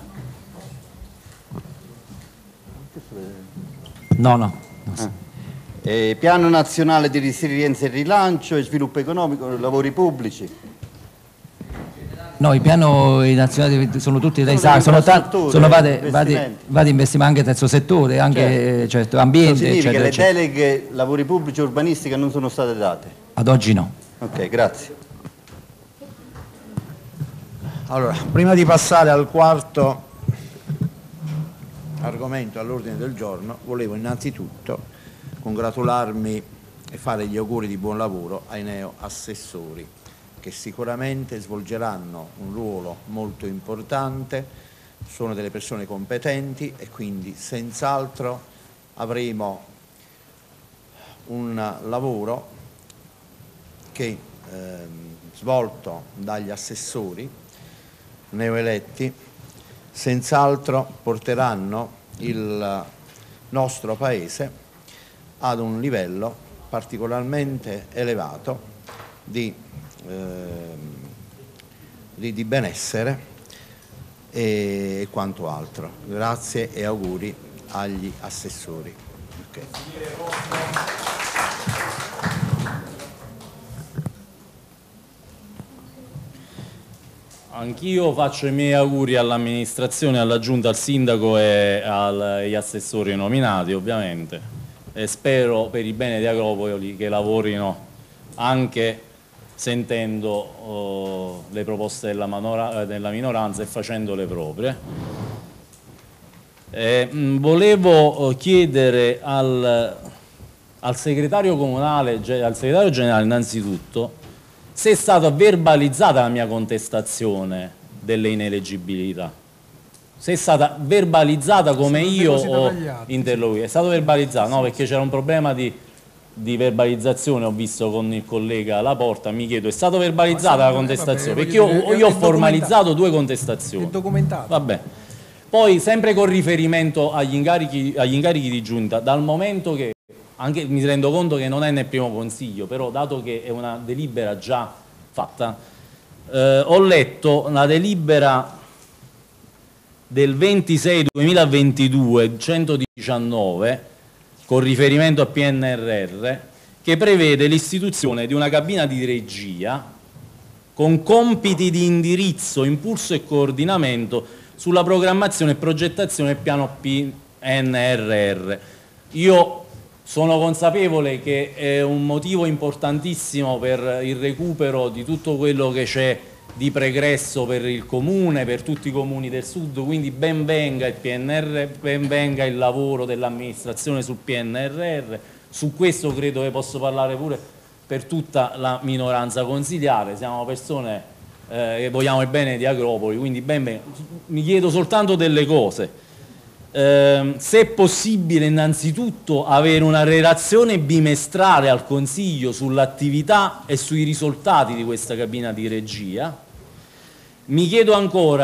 No, no. Ah. Eh, piano nazionale di resilienza e rilancio e sviluppo economico, lavori pubblici? No, i piani nazionali sono tutti dei Sono sono, ta- sono vari, vari, investimenti. vari investimenti anche terzo settore, anche certo. Certo, ambiente, significa eccetera, che le eccetera. deleghe lavori pubblici e urbanistica non sono state date? Ad oggi no. Ok, grazie. Allora, prima di passare al quarto argomento all'ordine del giorno, volevo innanzitutto congratularmi e fare gli auguri di buon lavoro ai neo-assessori, che sicuramente svolgeranno un ruolo molto importante, sono delle persone competenti e quindi senz'altro avremo un lavoro che ehm, svolto dagli assessori neoeletti senz'altro porteranno il nostro Paese ad un livello particolarmente elevato di Di, di benessere e quanto altro. Grazie e auguri agli assessori. Okay. Anch'io faccio i miei auguri all'amministrazione, alla giunta, al sindaco e agli assessori nominati ovviamente, e spero per il bene di Agropoli che lavorino anche sentendo oh, le proposte della, manora, della minoranza e facendo le proprie. Eh, mh, volevo chiedere al, al segretario comunale, al segretario generale innanzitutto, se è stata verbalizzata la mia contestazione delle ineleggibilità. Se è stata verbalizzata come io ho interloquito. È stato verbalizzato? No, perché c'era un problema di di verbalizzazione, ho visto con il collega Laporta, mi chiedo, è stata verbalizzata la contestazione? Perché io, io ho formalizzato due contestazioni. È documentato. Vabbè. Poi, sempre con riferimento agli incarichi, agli incarichi di giunta, dal momento che, anche mi rendo conto che non è nel primo consiglio, però dato che è una delibera già fatta, eh, ho letto la delibera del ventisei duemilaventidue centodiciannove, con riferimento a P N R R, che prevede l'istituzione di una cabina di regia con compiti di indirizzo, impulso e coordinamento sulla programmazione e progettazione del piano P N R R. Io sono consapevole che è un motivo importantissimo per il recupero di tutto quello che c'è di pregresso per il comune, per tutti i comuni del sud, quindi ben venga il P N R R, ben venga il lavoro dell'amministrazione sul P N R R, su questo credo che posso parlare pure per tutta la minoranza consiliare, siamo persone eh, che vogliamo il bene di Agropoli, quindi ben venga. Mi chiedo soltanto delle cose, eh, se è possibile innanzitutto avere una relazione bimestrale al Consiglio sull'attività e sui risultati di questa cabina di regia. Mi chiedo ancora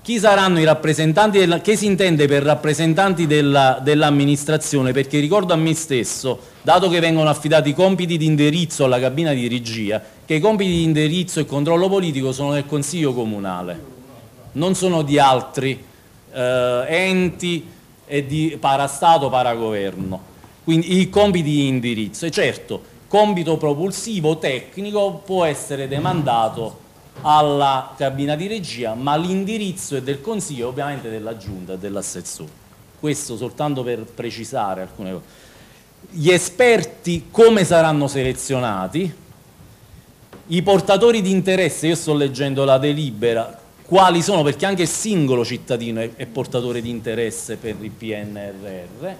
Chi saranno i rappresentanti, della, che si intende per rappresentanti della, dell'amministrazione? Perché ricordo a me stesso, dato che vengono affidati compiti di indirizzo alla cabina di regia, che i compiti di indirizzo e controllo politico sono del Consiglio Comunale, non sono di altri eh, enti e di parastato, paragoverno. Quindi i compiti di indirizzo, e certo, compito propulsivo tecnico può essere demandato alla cabina di regia, ma l'indirizzo è del Consiglio, ovviamente della Giunta e dell'assessore. Questo soltanto per precisare alcune cose. Gli esperti come saranno selezionati? I portatori di interesse, io sto leggendo la delibera, quali sono? Perché anche il singolo cittadino è, è portatore di interesse per il P N R R.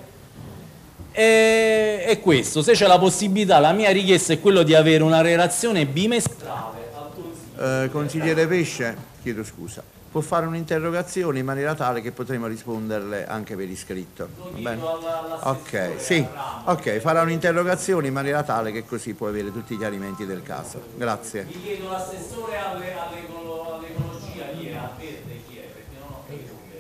E, e questo, se c'è la possibilità, la mia richiesta è quello di avere una relazione bimestrale. Eh, consigliere Pesce, chiedo scusa, può fare un'interrogazione in maniera tale che potremo risponderle anche per iscritto. Va bene? Ok, sì, ok, farà un'interrogazione in maniera tale che così può avere tutti i chiarimenti del caso. Grazie. Mi chiedo l'assessore all'ecologia, chi è? A verde chi è? Perché non ho capito chi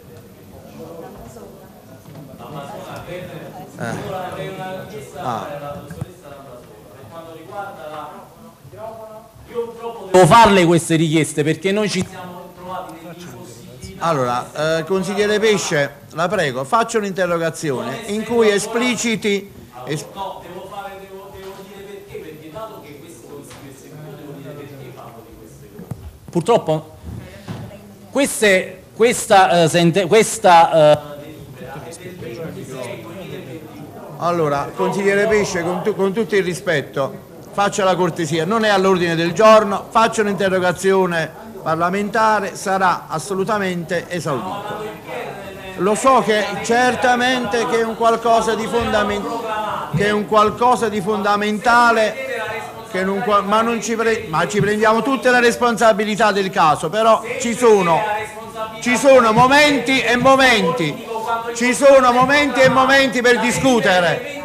è. L'Amazzonia verde? Ora avrei una richiesta alla dottoressa Lambrasora per quanto riguarda la... Io purtroppo devo farle queste richieste perché noi ci siamo trovati nell'impossibilità. Allora, eh, consigliere Pesce, la prego, faccia un'interrogazione in cui espliciti... Es no, devo, fare, devo, devo dire perché, perché dato che questo consiglio è seguito, devo dire perché parlo di queste cose. Purtroppo queste, questa, uh, sente, questa uh, delibera è del ventisei duemilaventidue. Allora, consigliere Pesce, con, tu, con tutto il rispetto, faccia la cortesia, non è all'ordine del giorno, faccia un'interrogazione parlamentare, sarà assolutamente esaudito. Lo so che certamente che è un qualcosa di, fondament che è un qualcosa di fondamentale, che non, ma, non ci pre ma ci prendiamo tutte le responsabilità del caso, però ci sono, ci sono momenti e momenti, ci sono momenti e momenti per discutere.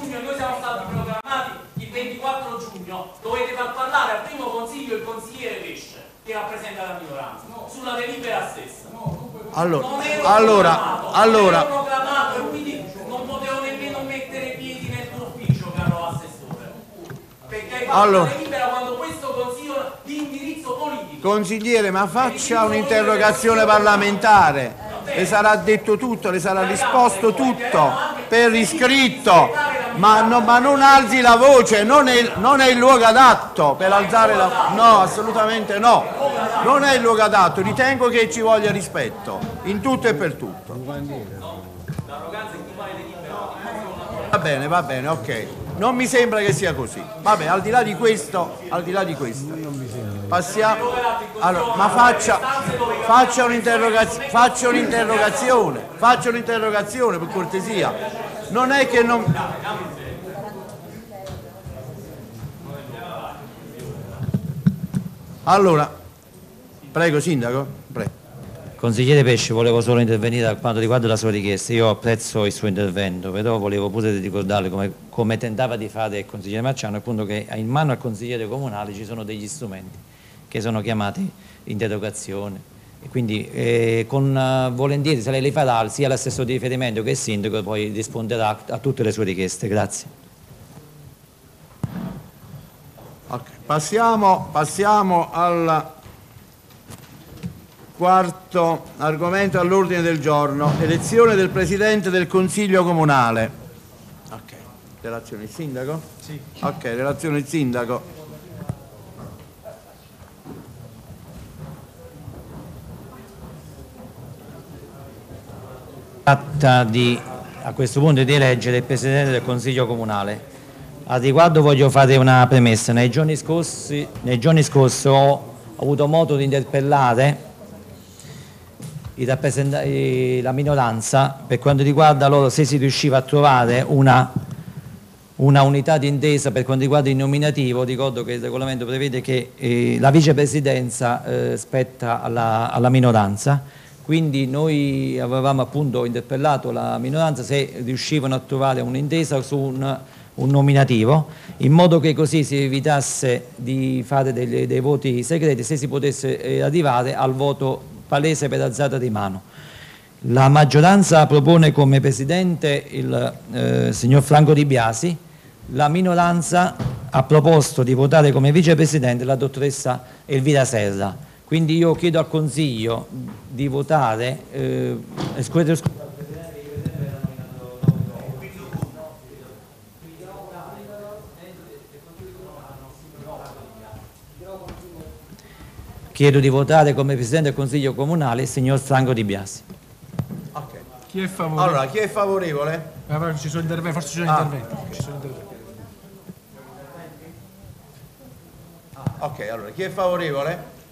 Dovete far parlare al primo consiglio il consigliere Pesce che rappresenta la minoranza sulla delibera stessa. Allora, allora, allora, proclamato e quindi non potevo nemmeno mettere piedi nel tuo ufficio, caro assessore, perché hai fatto allora, la delibera quando questo consiglio di indirizzo politico. Consigliere, ma faccia un'interrogazione parlamentare, le sarà detto tutto, le sarà risposto tutto per iscritto. Ma, no, ma non alzi la voce, non è, non è il luogo adatto per alzare la... No, assolutamente no, non è il luogo adatto, ritengo che ci voglia rispetto, in tutto e per tutto. Va bene, va bene, ok. Non mi sembra che sia così. Vabbè, al di là di questo, al di là di questo, passiamo... Allora, ma faccia, faccia un'interrogazione, faccia un'interrogazione, faccia un'interrogazione per cortesia. Non è che non... Allora, prego Sindaco, prego. Consigliere Pesce, volevo solo intervenire per quanto riguarda la sua richiesta. Io apprezzo il suo intervento, però volevo pure ricordarle, come, come tentava di fare il consigliere Marciano, appunto che in mano al consigliere comunale ci sono degli strumenti che sono chiamati interrogazione. E quindi eh, con, uh, volentieri, se lei li farà, sia l'assessore di riferimento che il sindaco poi risponderà a, a tutte le sue richieste. Grazie. Okay. Passiamo, passiamo al quarto argomento all'ordine del giorno, elezione del Presidente del Consiglio Comunale. Ok, relazione il Sindaco? Sì. Ok, relazione il Sindaco. Tratta di, a questo punto di eleggere il Presidente del Consiglio Comunale. Al riguardo voglio fare una premessa. Nei giorni scorsi, nei giorni scorsi ho avuto modo di interpellare i la minoranza per quanto riguarda loro se si riusciva a trovare una, una unità di intesa per quanto riguarda il nominativo. Ricordo che il regolamento prevede che eh, la vicepresidenza eh, spetta alla, alla minoranza. Quindi noi avevamo appunto interpellato la minoranza se riuscivano a trovare un'intesa su un, un nominativo, in modo che così si evitasse di fare dei, dei voti segreti, se si potesse eh, arrivare al voto palese per alzata di mano. La maggioranza propone come presidente il eh, signor Franco Di Biasi, la minoranza ha proposto di votare come vicepresidente la dottoressa Elvira Serra. Quindi io chiedo al Consiglio di votare, eh, scusate, scusate. Chiedo di votare come Presidente del Consiglio Comunale il signor Franco Di Biasi. Okay. Chi è favorevole? Allora, chi è favorevole? Ah, ci sono interventi, forse ci sono Ah, interventi. okay. Ci sono interventi. Ok, allora, chi è favorevole?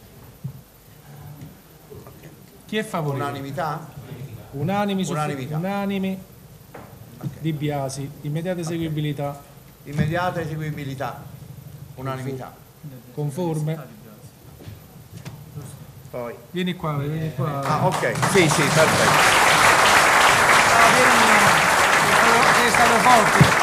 Okay. Chi è favorevole? Unanimità? Unanimi, su- Unanimità. unanimi. Okay. Di Biasi, immediata eseguibilità. Immediata eseguibilità. Unanimità. Conforme. Poi. Vieni qua, vieni qua. Ah, ok, sì, sì, perfetto. Ah, vieni, sei stato forte.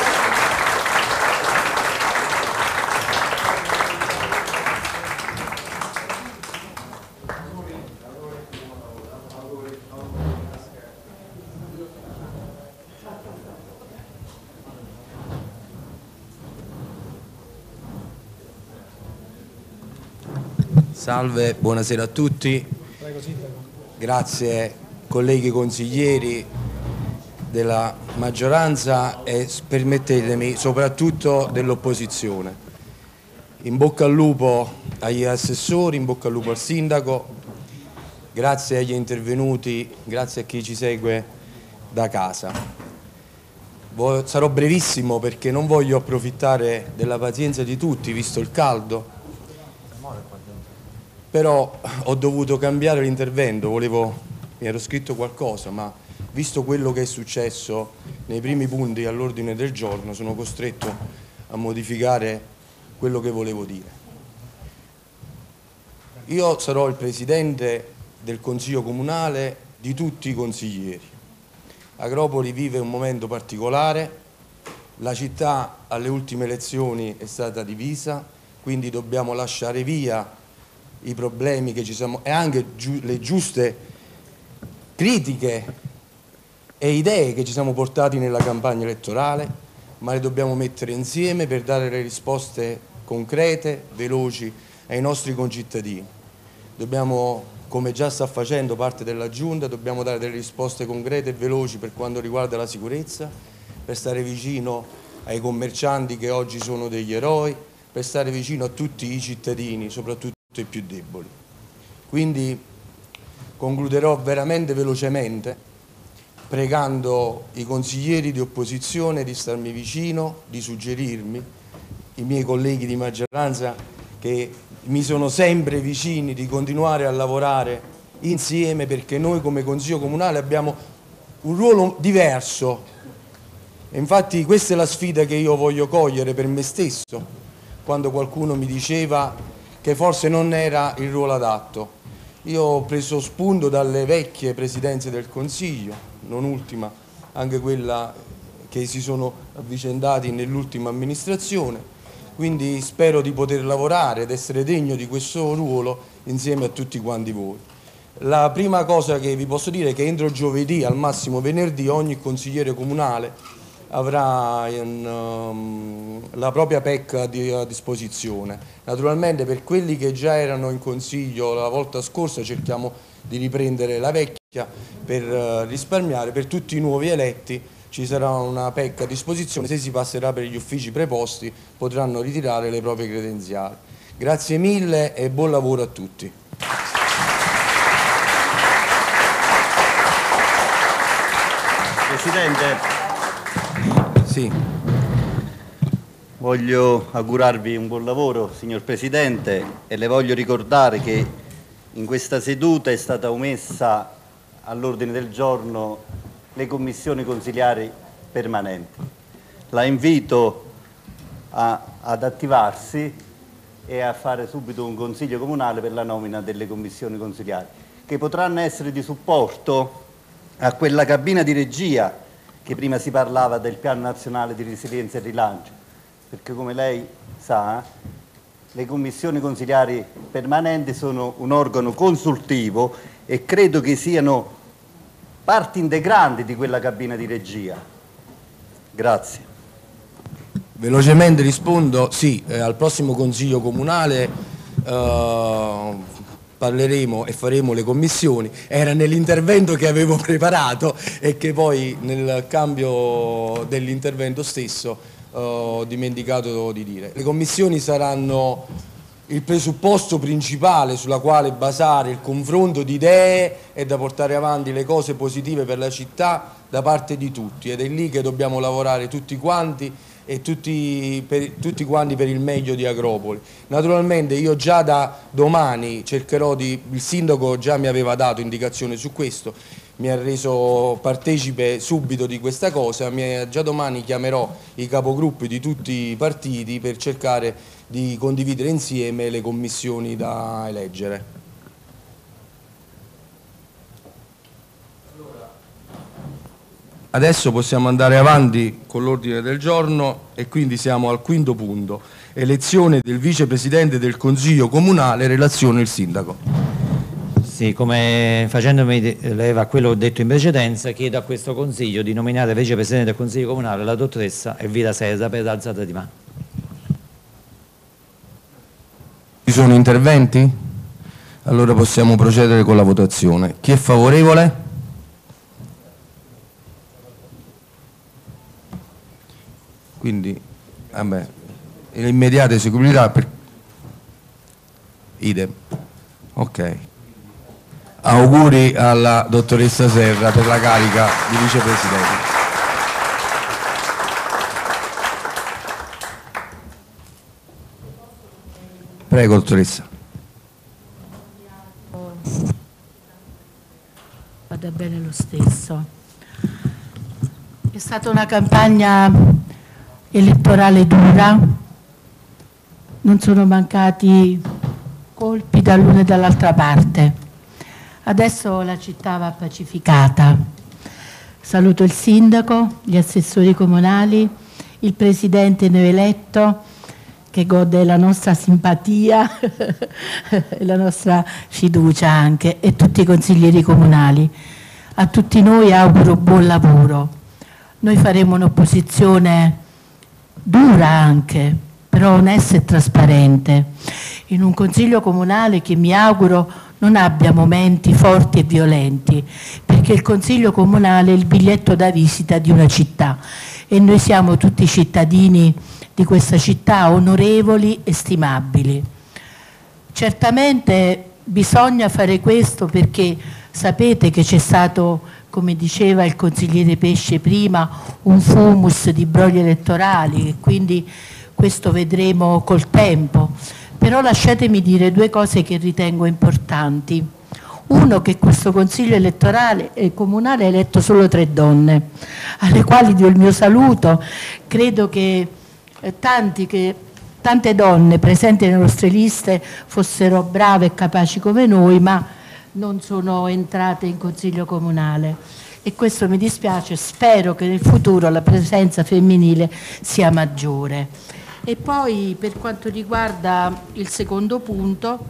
Salve, buonasera a tutti. Prego, Sindaco. Grazie colleghi consiglieri della maggioranza e permettetemi soprattutto dell'opposizione. In bocca al lupo agli assessori, in bocca al lupo al sindaco, grazie agli intervenuti, grazie a chi ci segue da casa. Sarò brevissimo perché non voglio approfittare della pazienza di tutti, visto il caldo. Però ho dovuto cambiare l'intervento, volevo, mi ero scritto qualcosa, ma visto quello che è successo nei primi punti all'ordine del giorno, sono costretto a modificare quello che volevo dire. Io sarò il presidente del Consiglio Comunale di tutti i consiglieri. Agropoli vive un momento particolare, la città alle ultime elezioni è stata divisa, quindi dobbiamo lasciare via i problemi che ci siamo e anche giu, le giuste critiche e idee che ci siamo portati nella campagna elettorale, ma le dobbiamo mettere insieme per dare le risposte concrete, veloci ai nostri concittadini. Dobbiamo, come già sta facendo parte della Giunta, dobbiamo dare delle risposte concrete e veloci per quanto riguarda la sicurezza, per stare vicino ai commercianti che oggi sono degli eroi, per stare vicino a tutti i cittadini, soprattutto i più deboli. Quindi concluderò veramente velocemente pregando i consiglieri di opposizione di starmi vicino, di suggerirmi, i miei colleghi di maggioranza che mi sono sempre vicini, di continuare a lavorare insieme, perché noi come Consiglio Comunale abbiamo un ruolo diverso e infatti questa è la sfida che io voglio cogliere per me stesso quando qualcuno mi diceva che forse non era il ruolo adatto. Io ho preso spunto dalle vecchie presidenze del Consiglio, non ultima anche quella che si sono avvicendati nell'ultima amministrazione, quindi spero di poter lavorare ed essere degno di questo ruolo insieme a tutti quanti voi. La prima cosa che vi posso dire è che entro giovedì, al massimo venerdì, ogni consigliere comunale avrà in, um, la propria P E C a, di, a disposizione. Naturalmente per quelli che già erano in consiglio la volta scorsa cerchiamo di riprendere la vecchia per uh, risparmiare, per tutti i nuovi eletti ci sarà una P E C a disposizione, se si passerà per gli uffici preposti potranno ritirare le proprie credenziali. Grazie mille e buon lavoro a tutti. Presidente. Sì. Voglio augurarvi un buon lavoro, signor Presidente, e le voglio ricordare che in questa seduta è stata omessa all'ordine del giorno le commissioni consiliari permanenti. La invito a, ad attivarsi e a fare subito un consiglio comunale per la nomina delle commissioni consiliari, che potranno essere di supporto a quella cabina di regia che prima si parlava del Piano Nazionale di Resilienza e Rilancio, perché come lei sa le commissioni consiliari permanenti sono un organo consultivo e credo che siano parti integranti di quella cabina di regia. Grazie. Velocemente rispondo, sì, eh, al prossimo Consiglio Comunale eh, parleremo e faremo le commissioni. Era nell'intervento che avevo preparato e che poi nel cambio dell'intervento stesso eh, ho dimenticato di dire. Le commissioni saranno il presupposto principale sulla quale basare il confronto di idee e da portare avanti le cose positive per la città da parte di tutti, ed è lì che dobbiamo lavorare tutti quanti e tutti, per, tutti quanti per il meglio di Agropoli. Naturalmente io già da domani cercherò di, il sindaco già mi aveva dato indicazione su questo, mi ha reso partecipe subito di questa cosa, mi, già domani chiamerò i capogruppi di tutti i partiti per cercare di condividere insieme le commissioni da eleggere. Adesso possiamo andare avanti con l'ordine del giorno e quindi siamo al quinto punto, elezione del vicepresidente del Consiglio Comunale, relazione il sindaco. Sì, come facendomi leva a quello che ho detto in precedenza, chiedo a questo Consiglio di nominare vicepresidente del Consiglio Comunale la dottoressa Elvira Sesa per alzata di mano. Ci sono interventi? Allora possiamo procedere con la votazione. Chi è favorevole? Quindi, vabbè, l'immediata eseguibilità per... idem. Ok. Auguri alla dottoressa Serra per la carica di vicepresidente. Prego, dottoressa. Vada bene lo stesso. È stata una campagna elettorale dura, non sono mancati colpi dall'una e dall'altra parte. Adesso la città va pacificata. Saluto il sindaco, gli assessori comunali, il presidente neoeletto che gode la nostra simpatia e la nostra fiducia anche, e tutti i consiglieri comunali. A tutti noi auguro buon lavoro. Noi faremo un'opposizione dura anche, però onesta e trasparente, in un consiglio comunale che mi auguro non abbia momenti forti e violenti, perché il consiglio comunale è il biglietto da visita di una città e noi siamo tutti cittadini di questa città, onorevoli e stimabili. Certamente bisogna fare questo perché sapete che c'è stato, come diceva il consigliere Pesce prima, un fumus di brogli elettorali e quindi questo vedremo col tempo. Però lasciatemi dire due cose che ritengo importanti. Uno, che questo consiglio elettorale e comunale ha eletto solo tre donne, alle quali do il mio saluto. Credo che, eh, tanti che tante donne presenti nelle nostre liste fossero brave e capaci come noi, ma non sono entrate in consiglio comunale. E questo mi dispiace, spero che nel futuro la presenza femminile sia maggiore. E poi per quanto riguarda il secondo punto,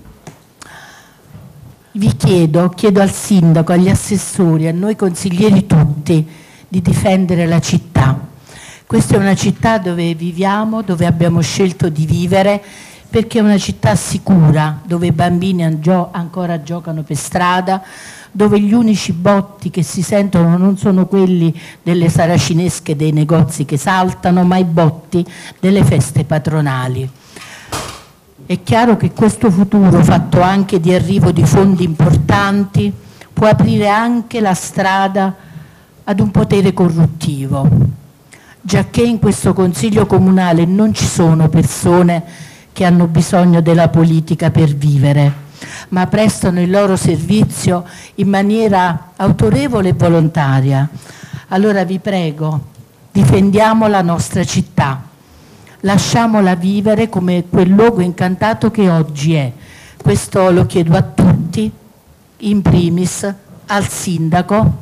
vi chiedo, chiedo al sindaco, agli assessori, a noi consiglieri tutti, di difendere la città. Questa è una città dove viviamo, dove abbiamo scelto di vivere, perché è una città sicura, dove i bambini ancora giocano per strada, dove gli unici botti che si sentono non sono quelli delle saracinesche dei negozi che saltano, ma i botti delle feste patronali. È chiaro che questo futuro, fatto anche di arrivo di fondi importanti, può aprire anche la strada ad un potere corruttivo, giacché in questo Consiglio Comunale non ci sono persone che hanno bisogno della politica per vivere, ma prestano il loro servizio in maniera autorevole e volontaria. Allora vi prego, difendiamo la nostra città, lasciamola vivere come quel luogo incantato che oggi è. Questo lo chiedo a tutti, in primis al sindaco,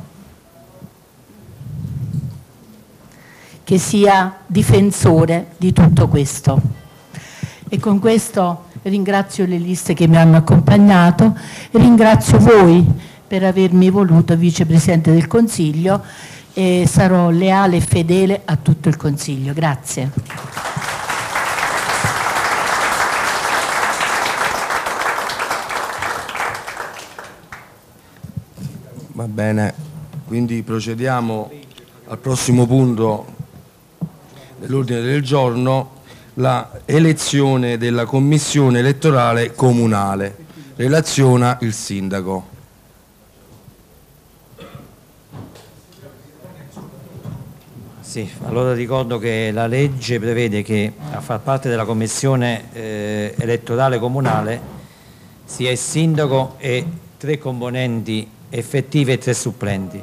che sia difensore di tutto questo. E con questo ringrazio le liste che mi hanno accompagnato, ringrazio voi per avermi voluto vicepresidente del Consiglio e sarò leale e fedele a tutto il Consiglio. Grazie. Va bene, quindi procediamo al prossimo punto dell'ordine del giorno, la elezione della commissione elettorale comunale. Relaziona il sindaco. Sì, allora ricordo che la legge prevede che a far parte della commissione eh, elettorale comunale sia il sindaco e tre componenti effettive e tre supplenti.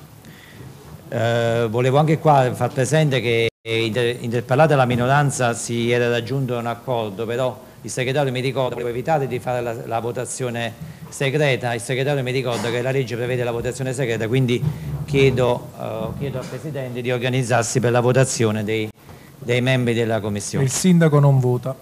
Eh, volevo anche qua far presente che inter interpellata la minoranza si era raggiunto un accordo, però il segretario mi ricorda, volevo evitare di fare la, la votazione segreta, il segretario mi ricorda che la legge prevede la votazione segreta, quindi chiedo, uh, chiedo al Presidente di organizzarsi per la votazione dei, dei membri della Commissione. Il sindaco non vota.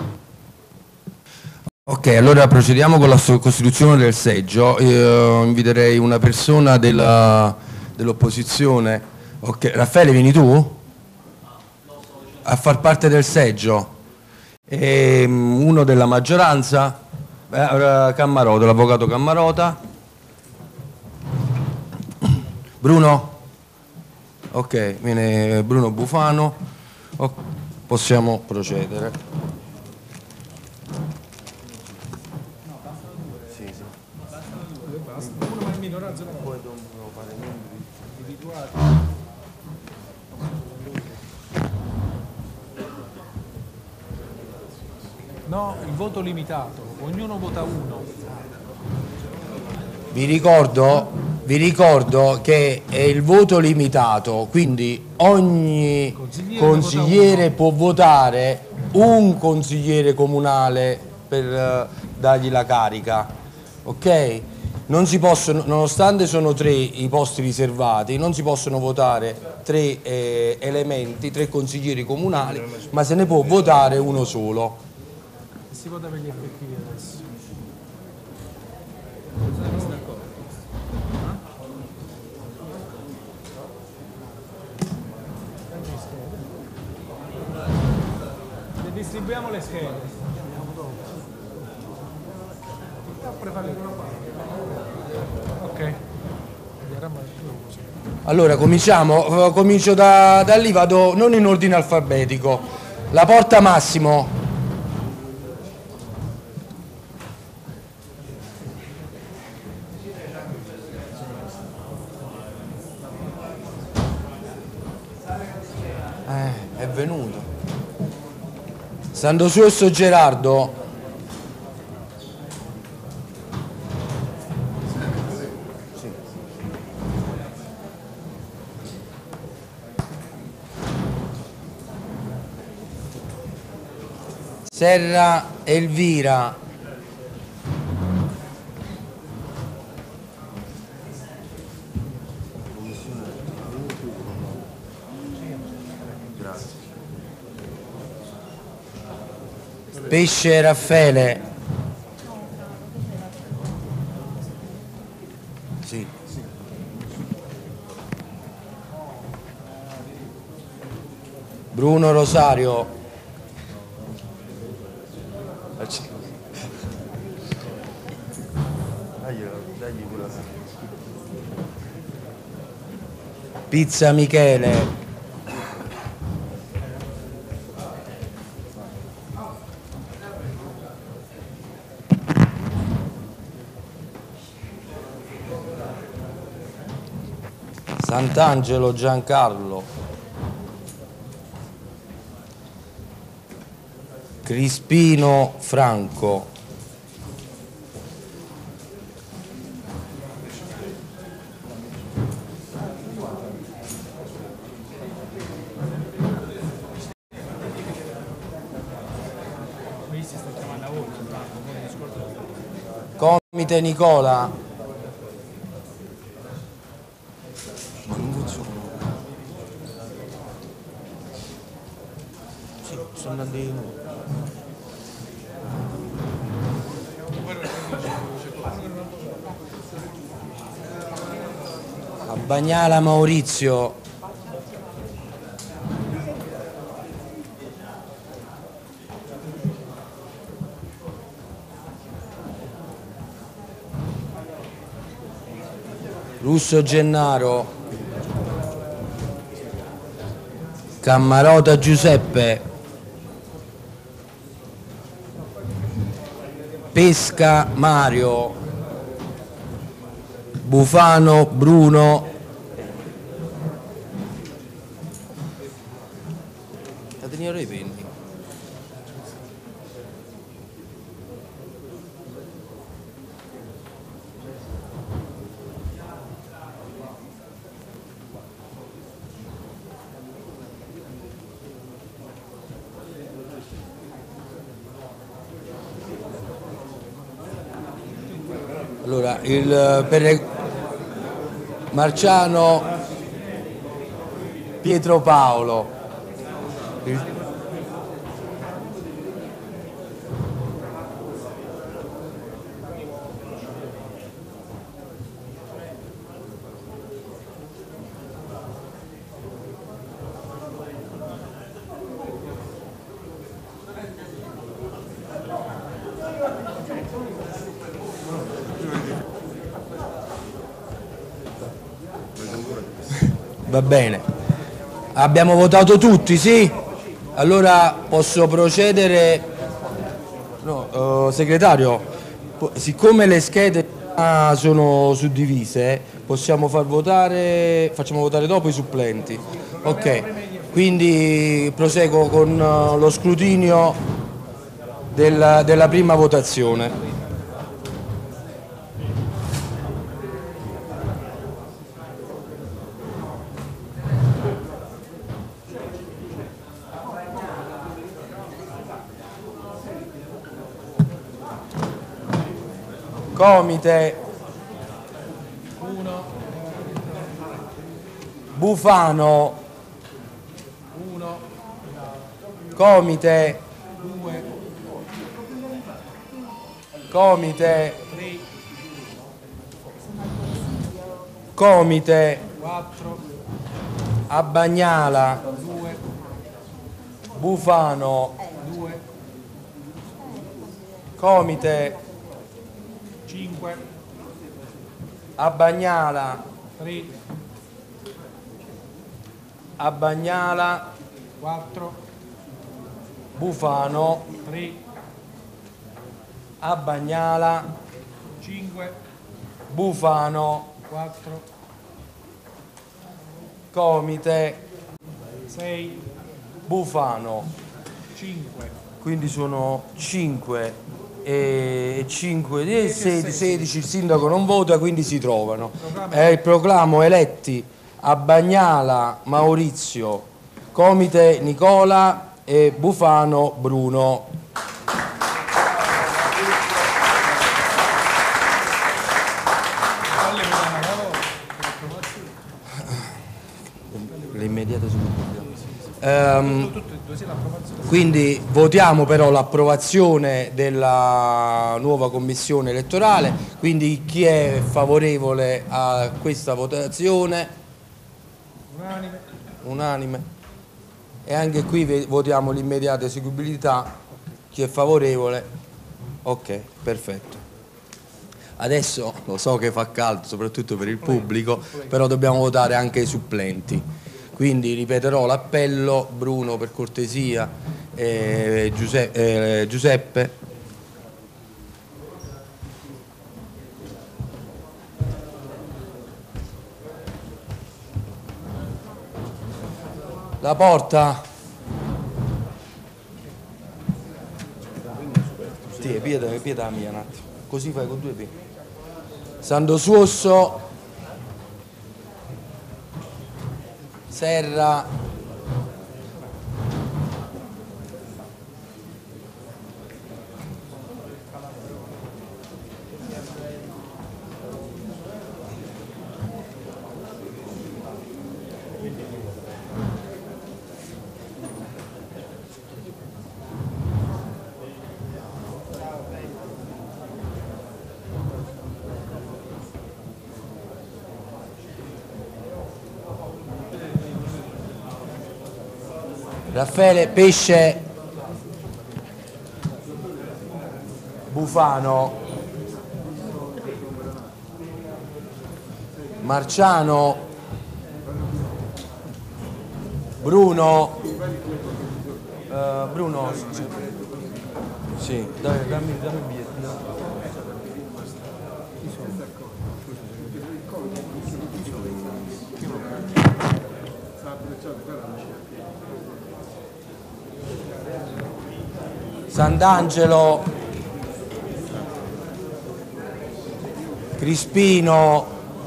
Ok, allora procediamo con la costituzione del seggio. Io inviterei una persona dell'opposizione. Ok, Raffaele, vieni tu? A far parte del seggio. E uno della maggioranza, eh, Cammarota, l'avvocato Cammarota. Bruno? Ok, viene Bruno Bufano. Oh, possiamo procedere. Sì, sì. Uno ma in minoranza non può fare individuati. No, il voto limitato, ognuno vota uno. Vi ricordo, vi ricordo che è il voto limitato, quindi ogni consigliere, consigliere può votare un consigliere comunale per uh, dargli la carica, ok? Non si possono, nonostante sono tre i posti riservati, non si possono votare tre eh, elementi, tre consiglieri comunali, ma se ne può votare uno solo. Si vota per gli effettivi adesso. Le distribuiamo le schede. Ok. Allora cominciamo, comincio da, da lì, vado non in ordine alfabetico. La Porta Massimo. Eh, è venuto. San Dosuosso Gerardo. Serra Elvira. Pesce Raffaele. Sì. Bruno Rosario. Pizza Michele. Sant'Angelo Giancarlo. Crispino Franco. Comite Nicola. Ma non funziona. Sì, sto andando io. Bagnala Maurizio. Russo Gennaro. Cammarota Giuseppe. Pesca Mario. Bufano Bruno. La teniamo i penni. Allora, il per Marciano Pietro Paolo. Il... Va bene, abbiamo votato tutti, sì? Allora posso procedere. No, uh, segretario, siccome le schede sono suddivise, possiamo far votare, facciamo votare dopo i supplenti. Ok, quindi proseguo con uh, lo scrutinio della, della prima votazione. Comite uno, Bufano uno, Comite due, Comite tre, Comite quattro, Abbagnala due, Bufano due, Comite cinque, Abbagnala tre, Abbagnala quattro, Bufano tre, Abbagnala cinque, Bufano quattro, Comite sei, Bufano cinque. Quindi sono cinque e cinque, sedici, sedici, il sindaco non vota, quindi si trovano. Eh, proclamo eletti Abbagnala Maurizio, Comite Nicola e Bufano Bruno. Le immediate um, Quindi votiamo però l'approvazione della nuova commissione elettorale, quindi chi è favorevole a questa votazione? Unanime. Unanime. E anche qui votiamo l'immediata eseguibilità, chi è favorevole? Ok, perfetto. Adesso lo so che fa caldo, soprattutto per il pubblico, però dobbiamo votare anche i supplenti. Quindi ripeterò l'appello, Bruno per cortesia, eh, Giuseppe, eh, Giuseppe. La porta. Sì, pieda, pieda mia un attimo, così fai con due P. Sando Suosso. Serra, Raffaele Pesce Bufano, Marciano, Bruno, uh, Bruno, sì, dammi, dammi, dammi il bigliettino. Sant'Angelo, Crispino,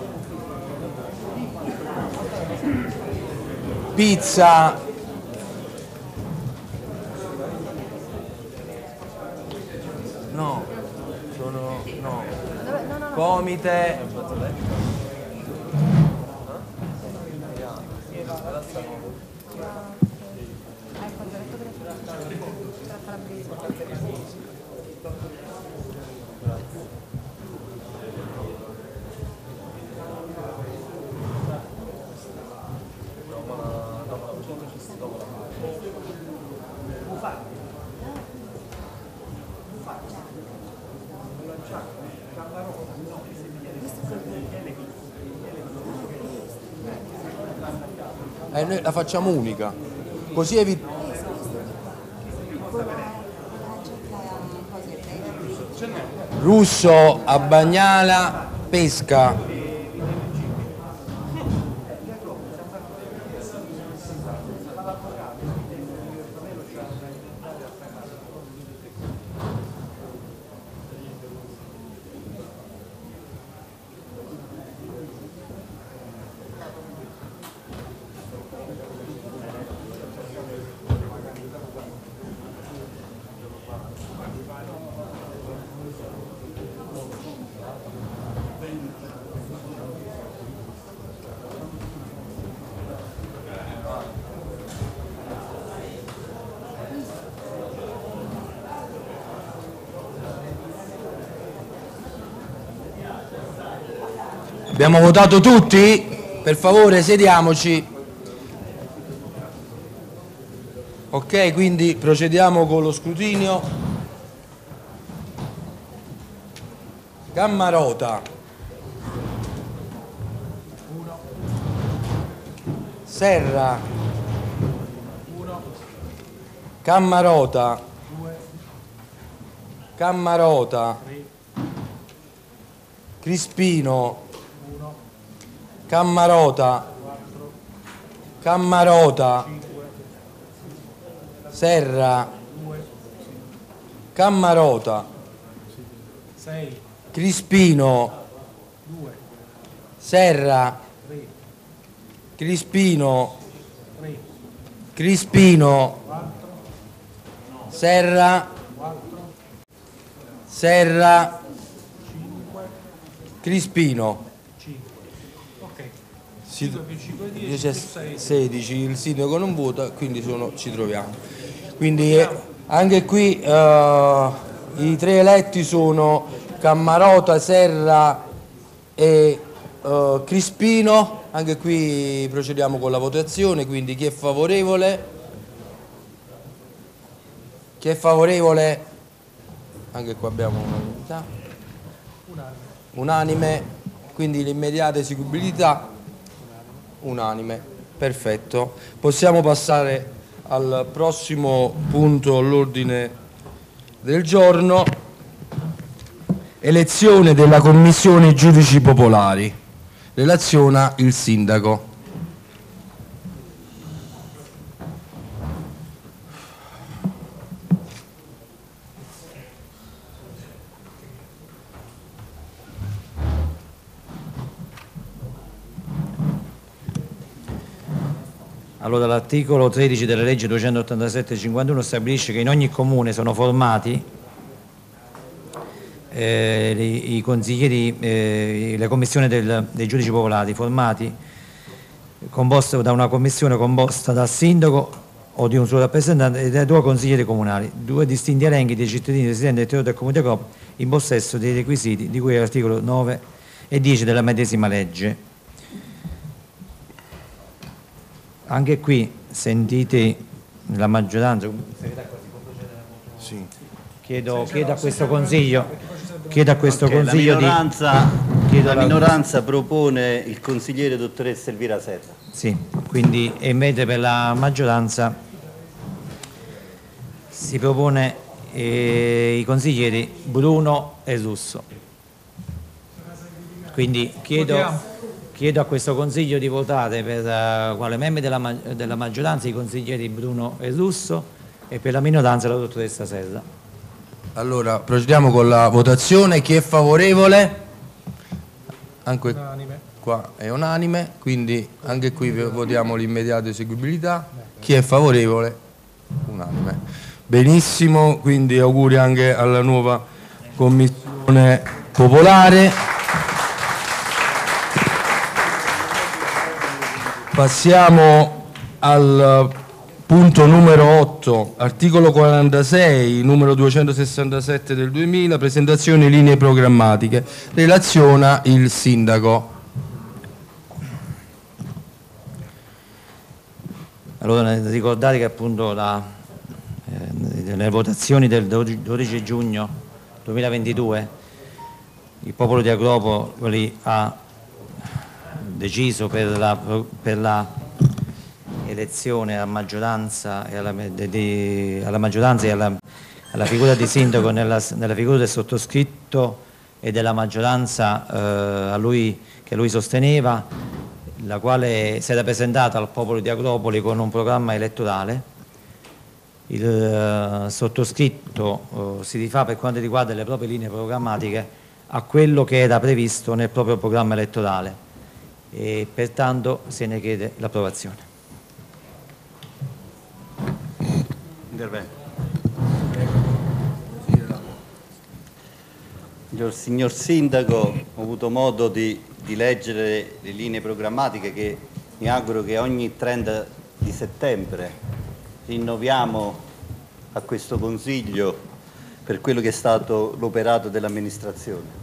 Pizza, no, sono, no, Comite, eh, noi la facciamo unica, così evitiamo. Russo, a Bagnala, Pesca. Abbiamo votato tutti? Per favore sediamoci. Ok, quindi procediamo con lo scrutinio. Cammarota. Serra. Cammarota. Cammarota. Crispino. Cammarota, Cammarota, Serra, Cammarota, Crispino, Serra, Crispino, Crispino, Serra, Serra, Crispino. sedici, il sindaco non vota, quindi sono, ci troviamo. Quindi eh, anche qui eh, i tre eletti sono Cammarota, Serra e eh, Crispino. Anche qui procediamo con la votazione, quindi chi è favorevole? Chi è favorevole? Anche qua abbiamo unanimità. Unanime, quindi l'immediata eseguibilità. Unanime, perfetto. Possiamo passare al prossimo punto all'ordine del giorno. Elezione della Commissione Giudici Popolari. Relaziona il Sindaco. Allora, l'articolo tredici della legge duecentottantasette cinquantuno stabilisce che in ogni comune sono formati eh, i, i consiglieri, eh, le commissioni del, dei giudici popolari, formati composto da una commissione composta dal sindaco o di un suo rappresentante e dai due consiglieri comunali, due distinti elenchi dei cittadini residenti nel territorio del comune di Acropoli in possesso dei requisiti di cui all'articolo nove e dieci della medesima legge. Anche qui sentiti la maggioranza, sì. chiedo, chiedo a questo Consiglio, chiedo a questo Okay, consiglio la minoranza, di... la minoranza propone il consigliere dottoressa Elvira Serra. Sì, quindi e invece per la maggioranza si propone eh, i consiglieri Bruno e Russo. Quindi chiedo, chiedo a questo Consiglio di votare per uh, quale membri della, della maggioranza i consiglieri Bruno e Russo e per la minoranza la dottoressa Serra. Allora, procediamo con la votazione. Chi è favorevole? Anche Unanime. qua è unanime, quindi anche qui votiamo l'immediata eseguibilità. Chi è favorevole? Unanime. Benissimo, quindi auguri anche alla nuova Commissione Popolare. Passiamo al punto numero otto, articolo quarantasei, numero duecentosessantasette del duemila, presentazione linee programmatiche. Relaziona il sindaco. Allora, ricordare che appunto la, eh, nelle votazioni del dodici giugno duemilaventidue il popolo di Agropoli ha deciso per la, per la elezione a maggioranza e alla, de, de, alla maggioranza e alla, alla figura di sindaco nella, nella figura del sottoscritto e della maggioranza eh, a lui, che lui sosteneva, la quale si era presentata al popolo di Agropoli con un programma elettorale. Il eh, sottoscritto eh, si rifà per quanto riguarda le proprie linee programmatiche a quello che era previsto nel proprio programma elettorale e pertanto se ne chiede l'approvazione. Intervento. Signor Sindaco, ho avuto modo di, di leggere le linee programmatiche che mi auguro che ogni trenta di settembre rinnoviamo a questo Consiglio per quello che è stato l'operato dell'amministrazione.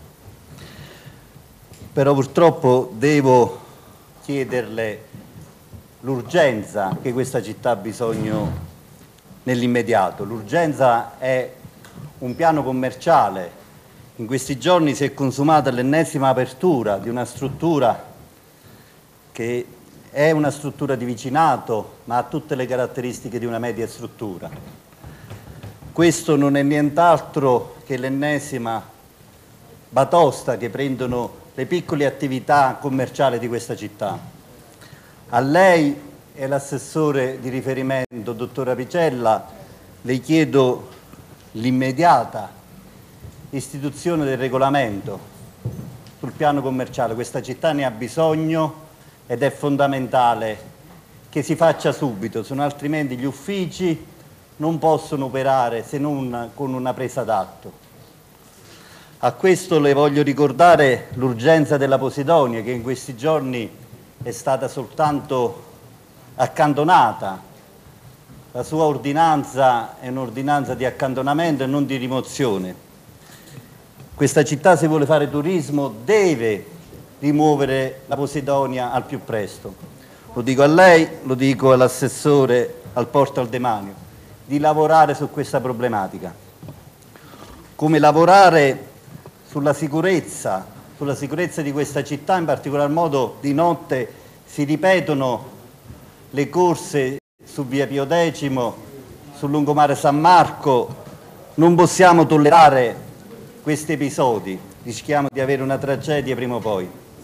Però purtroppo devo chiederle l'urgenza che questa città ha bisogno nell'immediato. L'urgenza è un piano commerciale. In questi giorni si è consumata l'ennesima apertura di una struttura che è una struttura di vicinato, ma ha tutte le caratteristiche di una media struttura. Questo non è nient'altro che l'ennesima batosta che prendono le piccole attività commerciali di questa città. A lei e l'assessore di riferimento, dottor Apicella, le chiedo l'immediata istituzione del regolamento sul piano commerciale. Questa città ne ha bisogno ed è fondamentale che si faccia subito, se no altrimenti gli uffici non possono operare se non con una presa d'atto. A questo le voglio ricordare l'urgenza della Posidonia, che in questi giorni è stata soltanto accantonata. La sua ordinanza è un'ordinanza di accantonamento e non di rimozione. Questa città, se vuole fare turismo, deve rimuovere la Posidonia al più presto. Lo dico a lei, lo dico all'assessore al Porto al Demanio, di lavorare su questa problematica. Come lavorare sulla sicurezza, sulla sicurezza di questa città, in particolar modo di notte si ripetono le corse su via Pio X, sul lungomare San Marco. Non possiamo tollerare questi episodi, rischiamo di avere una tragedia prima o poi.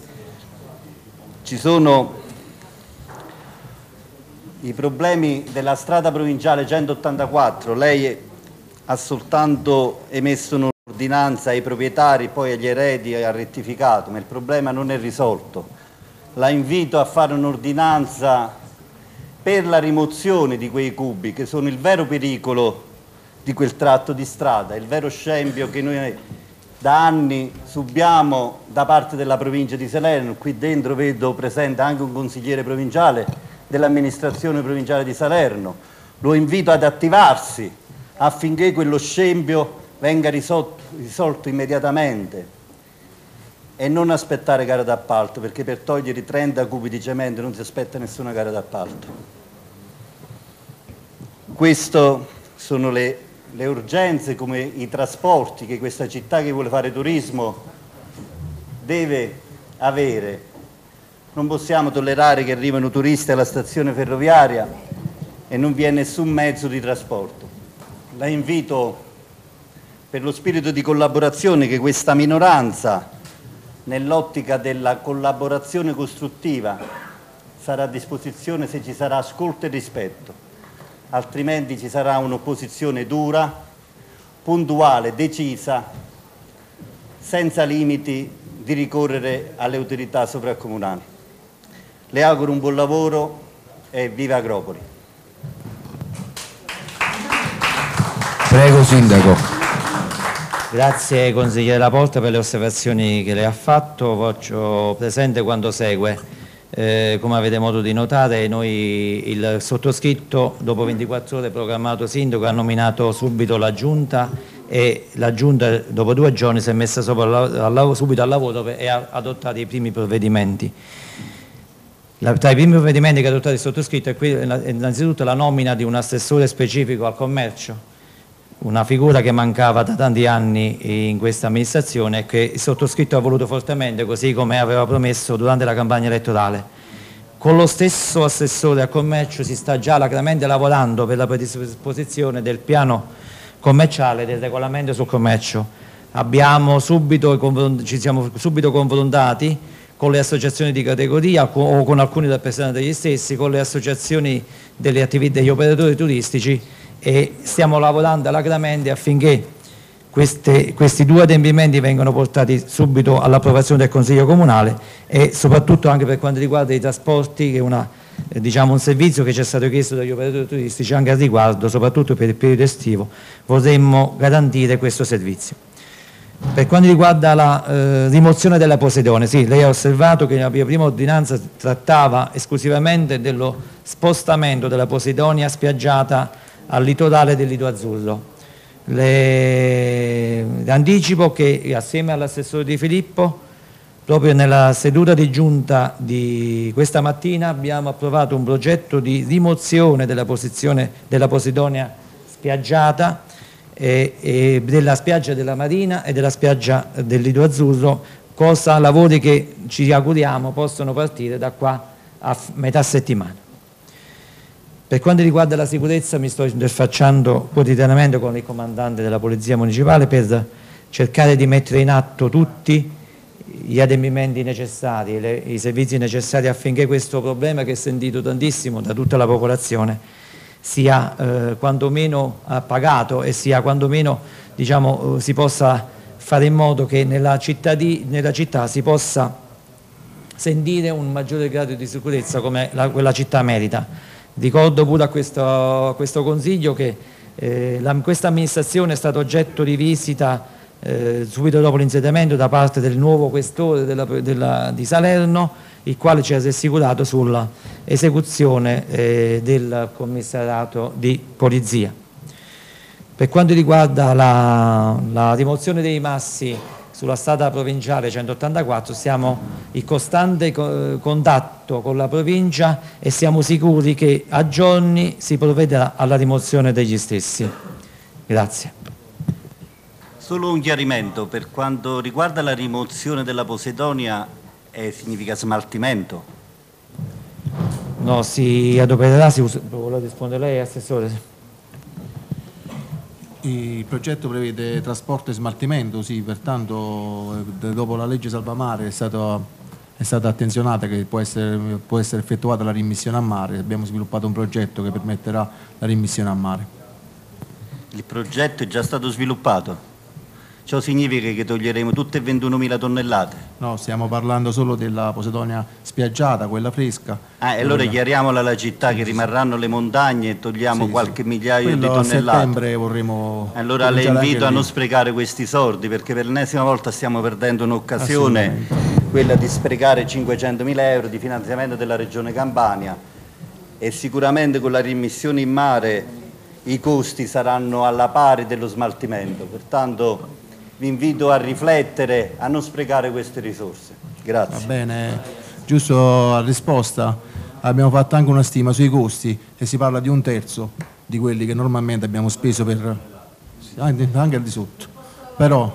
Ci sono i problemi della strada provinciale centottantaquattro, lei ha soltanto emesso un'ordinanza ai proprietari, poi agli eredi e ha rettificato, ma il problema non è risolto. La invito a fare un'ordinanza per la rimozione di quei cubi che sono il vero pericolo di quel tratto di strada, il vero scempio che noi da anni subiamo da parte della provincia di Salerno. Qui dentro vedo presente anche un consigliere provinciale dell'amministrazione provinciale di Salerno. Lo invito ad attivarsi affinché quello scempio venga risolto, risolto immediatamente e non aspettare gara d'appalto, perché per togliere i trenta cubi di cemento non si aspetta nessuna gara d'appalto. Queste sono le, le urgenze, come i trasporti che questa città che vuole fare turismo deve avere. Non possiamo tollerare che arrivino turisti alla stazione ferroviaria e non vi è nessun mezzo di trasporto. La invito, per lo spirito di collaborazione che questa minoranza, nell'ottica della collaborazione costruttiva, sarà a disposizione se ci sarà ascolto e rispetto, altrimenti ci sarà un'opposizione dura, puntuale, decisa, senza limiti di ricorrere alle autorità sovracomunali. Le auguro un buon lavoro e viva Agropoli. Prego Sindaco. Grazie consigliere Laporta per le osservazioni che lei ha fatto. Faccio presente quanto segue. Eh, come avete modo di notare, noi, il sottoscritto, dopo ventiquattro ore programmato sindaco, ha nominato subito la giunta e la giunta dopo due giorni si è messa sopra al lavoro, subito al lavoro e ha adottato i primi provvedimenti. La, tra i primi provvedimenti che ha adottato il sottoscritto è, qui, è innanzitutto la nomina di un assessore specifico al commercio, una figura che mancava da tanti anni in questa amministrazione e che il sottoscritto ha voluto fortemente, così come aveva promesso durante la campagna elettorale. Con lo stesso assessore al commercio si sta già alacremente lavorando per la predisposizione del piano commerciale, del regolamento sul commercio. Abbiamo subito, ci siamo subito confrontati con le associazioni di categoria o con alcuni rappresentanti degli stessi, con le associazioni delle attività degli operatori turistici, e stiamo lavorando alacremente affinché queste, questi due adempimenti vengano portati subito all'approvazione del Consiglio Comunale, e soprattutto anche per quanto riguarda i trasporti, che è una, eh, diciamo un servizio che ci è stato chiesto dagli operatori turistici anche al riguardo, soprattutto per il periodo estivo, vorremmo garantire questo servizio. Per quanto riguarda la eh, rimozione della Posidonia, sì, lei ha osservato che la mia prima ordinanza trattava esclusivamente dello spostamento della Posidonia spiaggiata al litorale del Lido Azzurro. Le... le anticipo che assieme all'assessore Di Filippo, proprio nella seduta di giunta di questa mattina, abbiamo approvato un progetto di rimozione della, posizione, della Posidonia spiaggiata e, e della spiaggia della Marina e della spiaggia del Lido Azzurro, cosa, lavori che ci auguriamo possano partire da qua a metà settimana. Per quanto riguarda la sicurezza, mi sto interfacciando quotidianamente con il comandante della Polizia Municipale per cercare di mettere in atto tutti gli adempimenti necessari, le, i servizi necessari affinché questo problema, che è sentito tantissimo da tutta la popolazione, sia eh, quantomeno appagato e sia quantomeno, diciamo, eh, si possa fare in modo che nella città, di, nella città si possa sentire un maggiore grado di sicurezza come la, quella città merita. Ricordo pure a questo, a questo Consiglio che eh, la, questa amministrazione è stata oggetto di visita eh, subito dopo l'insediamento da parte del nuovo questore della, della, di Salerno, il quale ci ha rassicurato sull'esecuzione eh, del commissariato di polizia. Per quanto riguarda la, la rimozione dei massi sulla strada provinciale centottantaquattro, siamo in costante contatto con la provincia e siamo sicuri che a giorni si provvederà alla rimozione degli stessi. Grazie. Solo un chiarimento, per quanto riguarda la rimozione della Posidonia, eh, significa smaltimento? No, si adopererà, si usa, vuole rispondere lei, Assessore? Il progetto prevede trasporto e smaltimento, sì, pertanto dopo la legge Salvamare è, stato, è stata attenzionata che può essere, può essere effettuata la rimmissione a mare. Abbiamo sviluppato un progetto che permetterà la rimmissione a mare. Il progetto è già stato sviluppato? Ciò significa che toglieremo tutte e ventunomila tonnellate? No, stiamo parlando solo della Posidonia spiaggiata, quella fresca. Ah, e allora chiariamola alla città che rimarranno le montagne e togliamo sì, qualche sì. migliaio Quello di tonnellate. A settembre vorremmo... Allora le invito a non sprecare questi soldi, perché per l'ennesima volta stiamo perdendo un'occasione, quella di sprecare cinquecentomila euro di finanziamento della Regione Campania, e sicuramente con la rimmissione in mare i costi saranno alla pari dello smaltimento. Pertanto vi invito a riflettere, a non sprecare queste risorse. Grazie. Va bene, giusto a risposta, abbiamo fatto anche una stima sui costi e si parla di un terzo di quelli che normalmente abbiamo speso per anche al di sotto. Però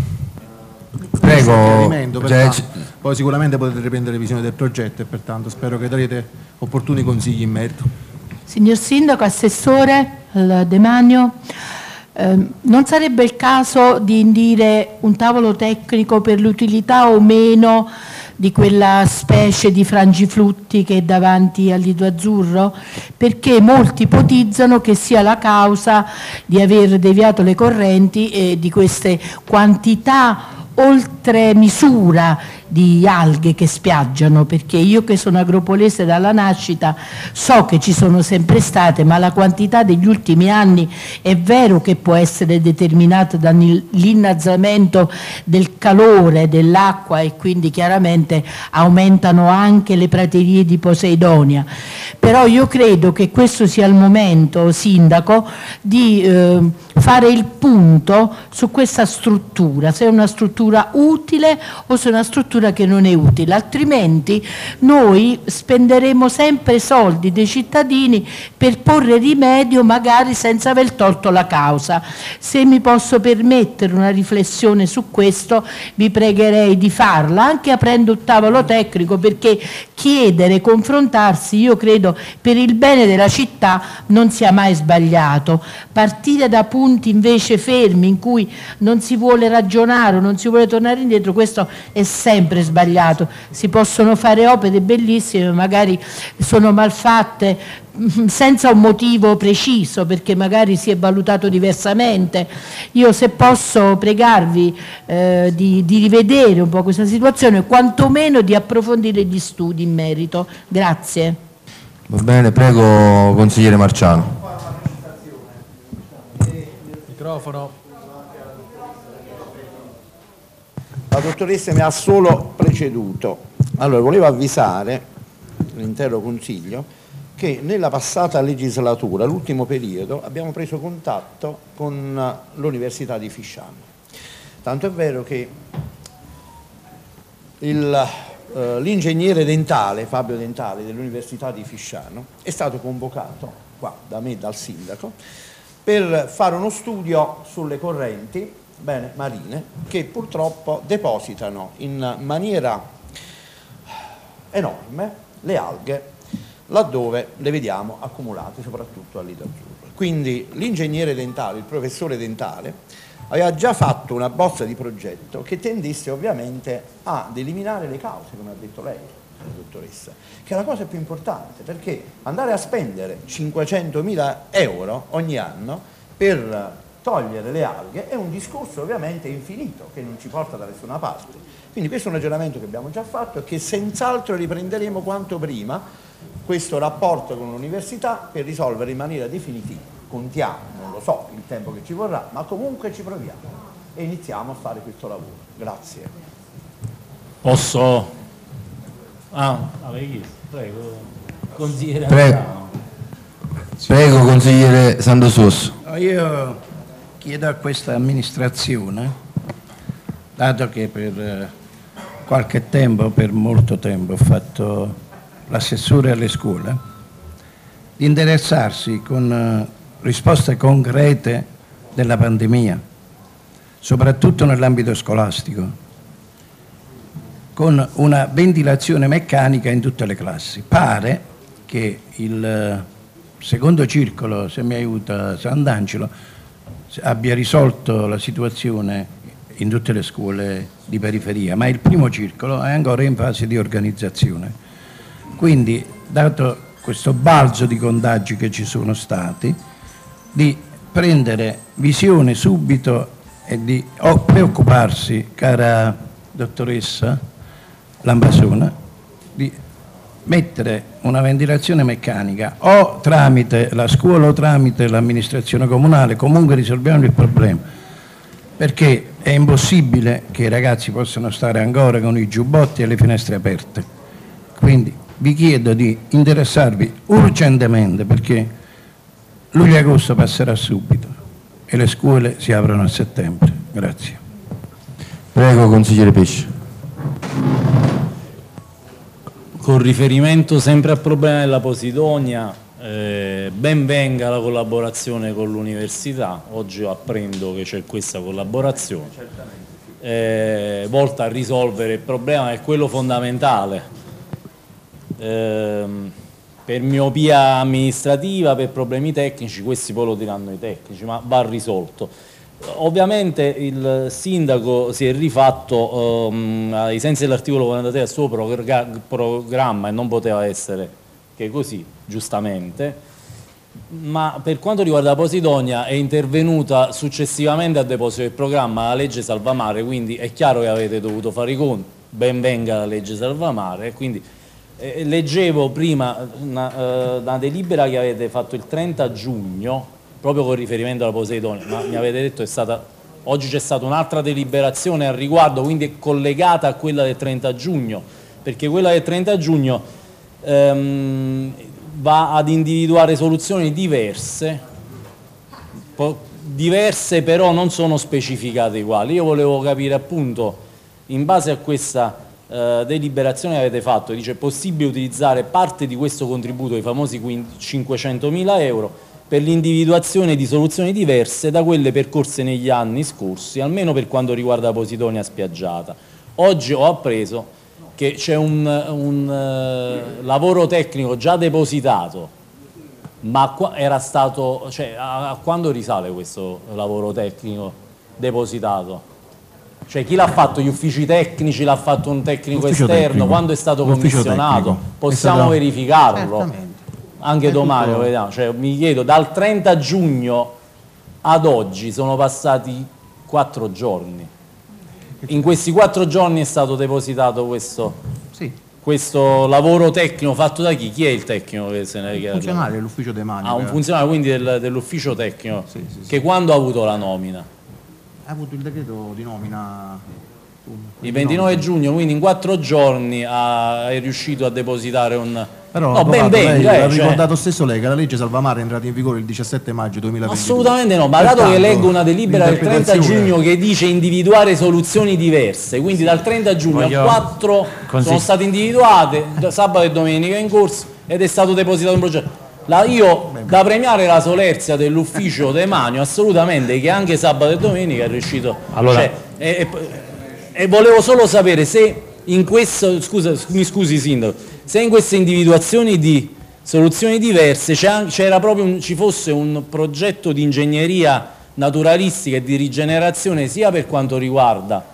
prego, pertanto, poi sicuramente potete riprendere visione del progetto e pertanto spero che darete opportuni consigli in merito. Signor Sindaco, Assessore al Demanio, eh, non sarebbe il caso di indire un tavolo tecnico per l'utilità o meno di quella specie di frangiflutti che è davanti al Lido Azzurro? Perché molti ipotizzano che sia la causa di aver deviato le correnti e di queste quantità oltre misura di alghe che spiaggiano, perché io che sono agropolese dalla nascita so che ci sono sempre state, ma la quantità degli ultimi anni è vero che può essere determinata dall'innalzamento del calore dell'acqua e quindi chiaramente aumentano anche le praterie di Poseidonia, però io credo che questo sia il momento, Sindaco, di eh, fare il punto su questa struttura, se è una struttura utile o se è una struttura che non è utile, altrimenti noi spenderemo sempre soldi dei cittadini per porre rimedio magari senza aver tolto la causa. Se mi posso permettere una riflessione su questo vi pregherei di farla anche aprendo un tavolo tecnico, perché chiedere, confrontarsi, io credo per il bene della città non sia mai sbagliato. Partire da punti invece fermi in cui non si vuole ragionare o non si vuole tornare indietro, questo è sempre sbagliato. Si possono fare opere bellissime, magari sono mal fatte senza un motivo preciso, perché magari si è valutato diversamente. Io, se posso pregarvi eh, di, di rivedere un po' questa situazione o quantomeno di approfondire gli studi in merito. Grazie. Va bene, prego consigliere Marciano. Microfono. La dottoressa mi ha solo preceduto. Allora, volevo avvisare l'intero Consiglio che nella passata legislatura, l'ultimo periodo, abbiamo preso contatto con l'Università di Fisciano. Tanto è vero che il, eh, l'ingegnere dentale, Fabio Dentale, dell'Università di Fisciano, è stato convocato qua da me, dal Sindaco, per fare uno studio sulle correnti bene, marine che purtroppo depositano in maniera enorme le alghe laddove le vediamo accumulate soprattutto al Lido Azzurro. Quindi l'ingegnere dentale, il professore Dentale, aveva già fatto una bozza di progetto che tendesse ovviamente ad eliminare le cause, come ha detto lei, dottoressa, che è la cosa più importante, perché andare a spendere cinquecentomila euro ogni anno per togliere le alghe è un discorso ovviamente infinito che non ci porta da nessuna parte. Quindi questo è un ragionamento che abbiamo già fatto e che senz'altro riprenderemo quanto prima questo rapporto con l'università per risolvere in maniera definitiva. Contiamo, non lo so il tempo che ci vorrà, ma comunque ci proviamo e iniziamo a fare questo lavoro. Grazie. Posso? Ah, avevi chiesto? Prego, consigliere. Prego, Prego consigliere Sandososso. Io chiedo a questa amministrazione, dato che per qualche tempo, per molto tempo, ho fatto l'assessore alle scuole, di interessarsi con risposte concrete della pandemia, soprattutto nell'ambito scolastico, con una ventilazione meccanica in tutte le classi. Pare che il secondo circolo, se mi aiuta Sant'Angelo, abbia risolto la situazione in tutte le scuole di periferia, ma il primo circolo è ancora in fase di organizzazione. Quindi, dato questo balzo di contagi che ci sono stati, di prendere visione subito e di oh, preoccuparsi, cara dottoressa Lambasona, di mettere una ventilazione meccanica o tramite la scuola o tramite l'amministrazione comunale, comunque risolviamo il problema, perché è impossibile che i ragazzi possano stare ancora con i giubbotti e le finestre aperte. Quindi vi chiedo di interessarvi urgentemente, perché luglio e agosto passerà subito e le scuole si aprono a settembre. Grazie. Prego consigliere Pesce. Con riferimento sempre al problema della Posidonia, eh, Eh, ben venga la collaborazione con l'università, oggi apprendo che c'è questa collaborazione, eh, volta a risolvere il problema che è quello fondamentale, eh, per miopia amministrativa, per problemi tecnici, questi poi lo diranno i tecnici, ma va risolto. Ovviamente il sindaco si è rifatto ehm, ai sensi dell'articolo quarantatré al suo programma e non poteva essere che così, giustamente, ma per quanto riguarda la Posidonia è intervenuta successivamente al deposito del programma la legge Salvamare, quindi è chiaro che avete dovuto fare i conti, ben venga la legge Salvamare, quindi eh, leggevo prima una, eh, una delibera che avete fatto il trenta giugno, proprio con riferimento alla Posidonia, ma mi avete detto che è stata, oggi c'è stata un'altra deliberazione al riguardo, quindi è collegata a quella del trenta giugno, perché quella del trenta giugno ehm, va ad individuare soluzioni diverse, diverse però non sono specificate uguali. Io volevo capire appunto, in base a questa eh, deliberazione che avete fatto, dice è possibile utilizzare parte di questo contributo, i famosi cinquecentomila euro, per l'individuazione di soluzioni diverse da quelle percorse negli anni scorsi, almeno per quanto riguarda la Posidonia spiaggiata. Oggi ho appreso che c'è un, un uh, lavoro tecnico già depositato, ma era stato, cioè, a, a quando risale questo lavoro tecnico depositato? Cioè chi l'ha fatto? Gli uffici tecnici? L'ha fatto un tecnico esterno? Tecnico. Quando è stato commissionato? Tecnico. Possiamo stato... verificarlo? Certamente. Anche è domani tutto... lo vediamo. Cioè, mi chiedo, dal trenta giugno ad oggi sono passati quattro giorni. In questi quattro giorni è stato depositato questo, sì. questo lavoro tecnico fatto da chi? Chi è il tecnico che se ne richiede? Un funzionario dell'ufficio demanico. Ah, un funzionario quindi del, dell'ufficio tecnico, sì, sì, che sì. Quando ha avuto la nomina? Ha avuto il decreto di nomina il ventinove giugno, quindi in quattro giorni ha, è riuscito a depositare un... Però no, ben venga, lei, eh, l'ha cioè... ricordato stesso lei che la legge Salvamare è entrata in vigore il diciassette maggio duemilaventidue. Assolutamente no, ma dato che leggo una delibera del trenta giugno che dice individuare soluzioni diverse, quindi dal trenta giugno Voglio... al quattro Consi... sono state individuate, sabato e domenica in corso, ed è stato depositato un progetto. La, io Beh, da premiare la solerzia dell'ufficio demanio assolutamente, che anche sabato e domenica è riuscito, allora... cioè, e, e, e volevo solo sapere se in questo, scusa, mi scusi sindaco, se in queste individuazioni di soluzioni diverse c'era proprio un, ci fosse un progetto di ingegneria naturalistica e di rigenerazione sia per quanto riguarda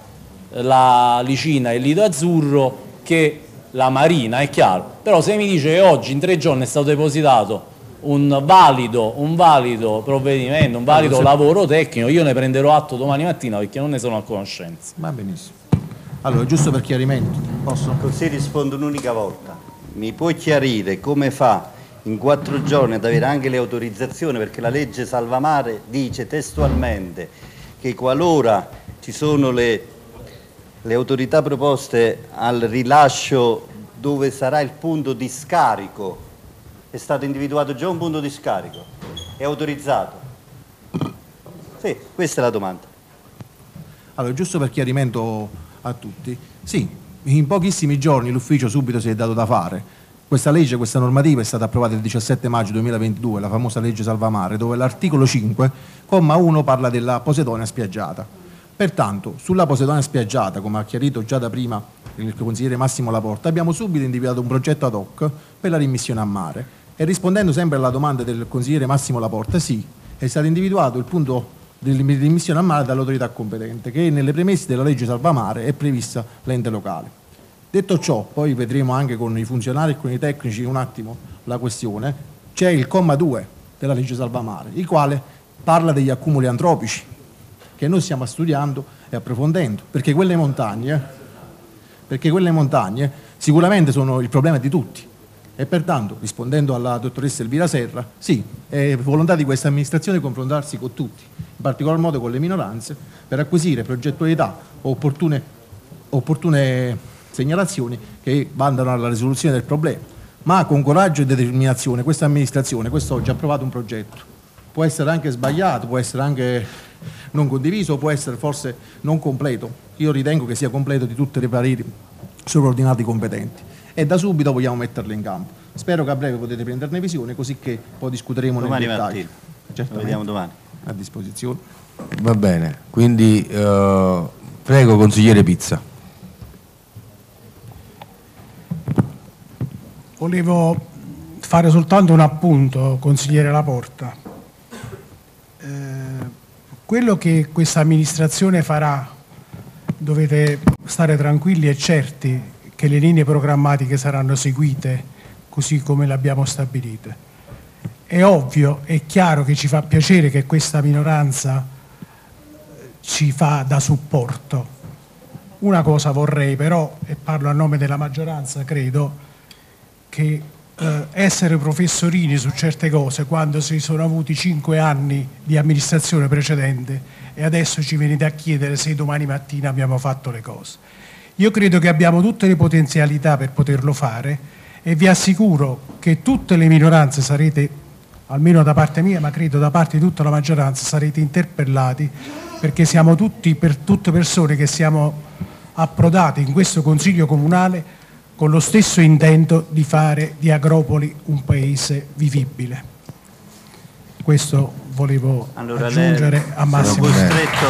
la Licina e il Lido Azzurro che la Marina, è chiaro, però se mi dice che oggi in tre giorni è stato depositato un valido, un valido provvedimento, un valido allora, lavoro tecnico, io ne prenderò atto domani mattina perché non ne sono a conoscenza. Va benissimo. Allora, giusto per chiarimento, posso? Così rispondo un'unica volta. Mi puoi chiarire come fa in quattro giorni ad avere anche le autorizzazioni, perché la legge Salvamare dice testualmente che qualora ci sono le, le autorità proposte al rilascio dove sarà il punto di scarico, è stato individuato già un punto di scarico, è autorizzato? Sì, questa è la domanda. Allora, giusto per chiarimento a tutti, sì, in pochissimi giorni l'ufficio subito si è dato da fare. Questa legge, questa normativa è stata approvata il diciassette maggio duemilaventidue, la famosa legge Salvamare, dove l'articolo cinque, comma uno, parla della Posidonia spiaggiata. Pertanto, sulla Posidonia spiaggiata, come ha chiarito già da prima il consigliere Massimo Laporta, abbiamo subito individuato un progetto ad hoc per la rimmissione a mare. E rispondendo sempre alla domanda del consigliere Massimo Laporta, sì, è stato individuato il punto di rimmissione a mare dall'autorità competente, che nelle premesse della legge Salvamare è prevista l'ente locale. Detto ciò, poi vedremo anche con i funzionari e con i tecnici un attimo la questione, c'è il comma due della legge Salvamare, il quale parla degli accumuli antropici, che noi stiamo studiando e approfondendo, perché quelle montagne, perché quelle montagne sicuramente sono il problema di tutti. E pertanto, rispondendo alla dottoressa Elvira Serra, sì, è volontà di questa amministrazione confrontarsi con tutti, in particolar modo con le minoranze, per acquisire progettualità o opportune, opportune segnalazioni che vadano alla risoluzione del problema. Ma con coraggio e determinazione questa amministrazione quest'oggi ha approvato un progetto. Può essere anche sbagliato, può essere anche non condiviso, può essere forse non completo. Io ritengo che sia completo di tutti i pareri sovraordinati competenti. e da subito vogliamo metterle in campo. Spero che a breve potete prenderne visione, così che poi discuteremo domani nel dettaglio. Mattina. Lo vediamo domani. A disposizione. Va bene, quindi eh, prego consigliere Pizza. Volevo fare soltanto un appunto, consigliere Laporta. Eh, quello che questa amministrazione farà, dovete stare tranquilli e certi che le linee programmatiche saranno seguite così come le abbiamo stabilite. È ovvio, è chiaro che ci fa piacere che questa minoranza ci fa da supporto. Una cosa vorrei però, e parlo a nome della maggioranza, credo, che eh, essere professorini su certe cose quando si sono avuti cinque anni di amministrazione precedente e adesso ci venite a chiedere se domani mattina abbiamo fatto le cose. Io credo che abbiamo tutte le potenzialità per poterlo fare e vi assicuro che tutte le minoranze sarete, almeno da parte mia, ma credo da parte di tutta la maggioranza, sarete interpellati, perché siamo tutti, per tutte persone che siamo approdate in questo Consiglio Comunale con lo stesso intento di fare di Agropoli un paese vivibile. Questo volevo allora, aggiungere lei, a massimo. Sono costretto.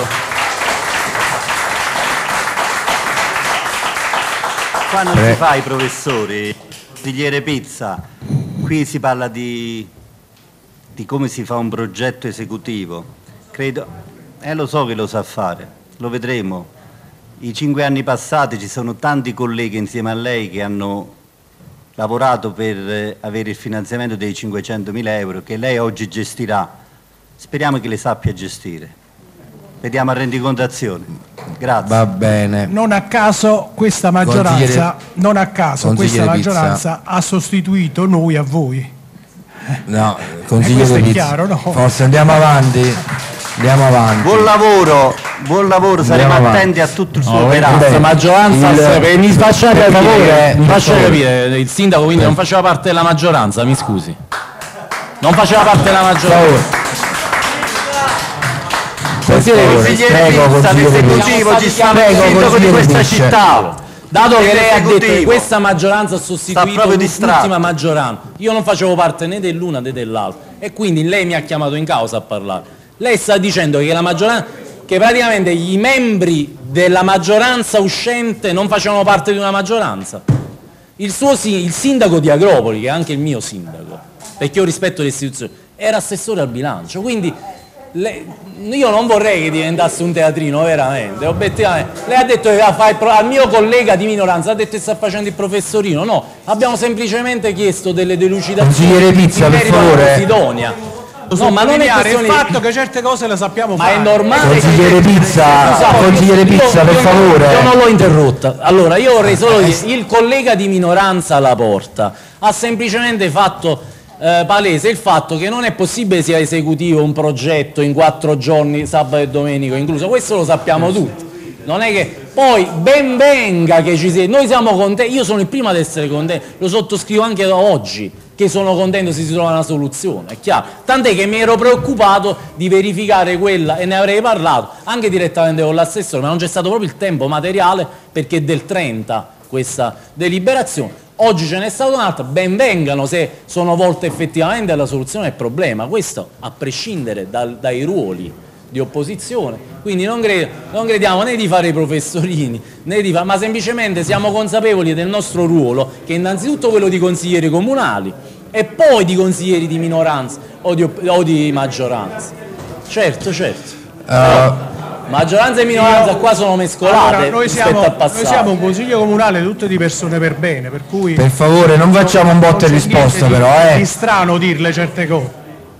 Qua non Pre- si fa i professori, consigliere Pizza, qui si parla di, di come si fa un progetto esecutivo. Credo, eh lo so che lo sa fare, lo vedremo. I cinque anni passati ci sono tanti colleghi insieme a lei che hanno lavorato per eh, avere il finanziamento dei cinquecentomila euro che lei oggi gestirà. Speriamo che le sappia gestire. Vediamo a rendicontazione. Grazie. Va bene. Non a caso questa maggioranza, non a caso questa maggioranza Pizza. ha sostituito noi a voi. No, questo consigliere è Pizza. chiaro, no? Forse andiamo avanti. Andiamo avanti. Buon lavoro, buon lavoro, saremo Andiamo attenti a tutto il suo No, operato. questa maggioranza, il- se- mi faccia per capire, favore, mi per faccia favore. capire, il sindaco quindi non faceva parte della maggioranza, mi scusi. Non faceva parte della maggioranza. Consigliere Prego, Pizza, consigliere l'esecutivo Pizza. ci sta Prego, il sindaco di consigliere questa Pizza. città. Dato che lei ha detto che L'esecutivo. questa maggioranza ha Sta sostituito proprio distratto. l'ultima maggioranza, io non facevo parte né dell'una né dell'altra e quindi lei mi ha chiamato in causa a parlare. Lei sta dicendo che la maggioranza, che praticamente i membri della maggioranza uscente non facevano parte di una maggioranza. Il, suo, il sindaco di Agropoli, che è anche il mio sindaco, perché io rispetto le istituzioni, era assessore al bilancio, quindi le, io non vorrei che diventasse un teatrino, veramente, obiettivamente. Lei ha detto che va a fare il pro- al mio collega di minoranza, ha detto che sta facendo il professorino, no, abbiamo semplicemente chiesto delle delucidazioni Consigliere Pizza, in per merito alla favore. Posidonia. No, ma non è Sottolineare questione il di- fatto che certe cose le sappiamo ma fare. è normale Consigliere che... Pizza, Scusate, consigliere io- Pizza, io- per io- favore. Io non l'ho interrotta. Allora, io vorrei solo dire, il collega di minoranza alla porta ha semplicemente fatto eh, palese il fatto che non è possibile sia esecutivo un progetto in quattro giorni, sabato e domenica incluso. Questo lo sappiamo tutti. Non è che poi ben venga che ci sia, noi siamo contenti, io sono il primo ad essere contento, lo sottoscrivo anche da oggi, che sono contento se si trova una soluzione, è chiaro. Tant'è che mi ero preoccupato di verificare quella, e ne avrei parlato anche direttamente con l'assessore, ma non c'è stato proprio il tempo materiale perché è del trenta questa deliberazione. Oggi ce n'è stata un'altra, ben vengano se sono volte effettivamente alla soluzione del problema, questo a prescindere dal, dai ruoli di opposizione, quindi non, credo, non crediamo né di fare i professorini, né di fa- ma semplicemente siamo consapevoli del nostro ruolo, che è innanzitutto quello di consiglieri comunali e poi di consiglieri di minoranza o di, op- o di maggioranza. Certo, certo. Però maggioranza e minoranza qua sono mescolate Allora, noi, rispetto siamo, al passato. noi siamo un consiglio comunale tutte di persone per bene, per cui Per favore, non facciamo un botta e non c'è risposta niente di- però, di eh. strano dirle certe cose.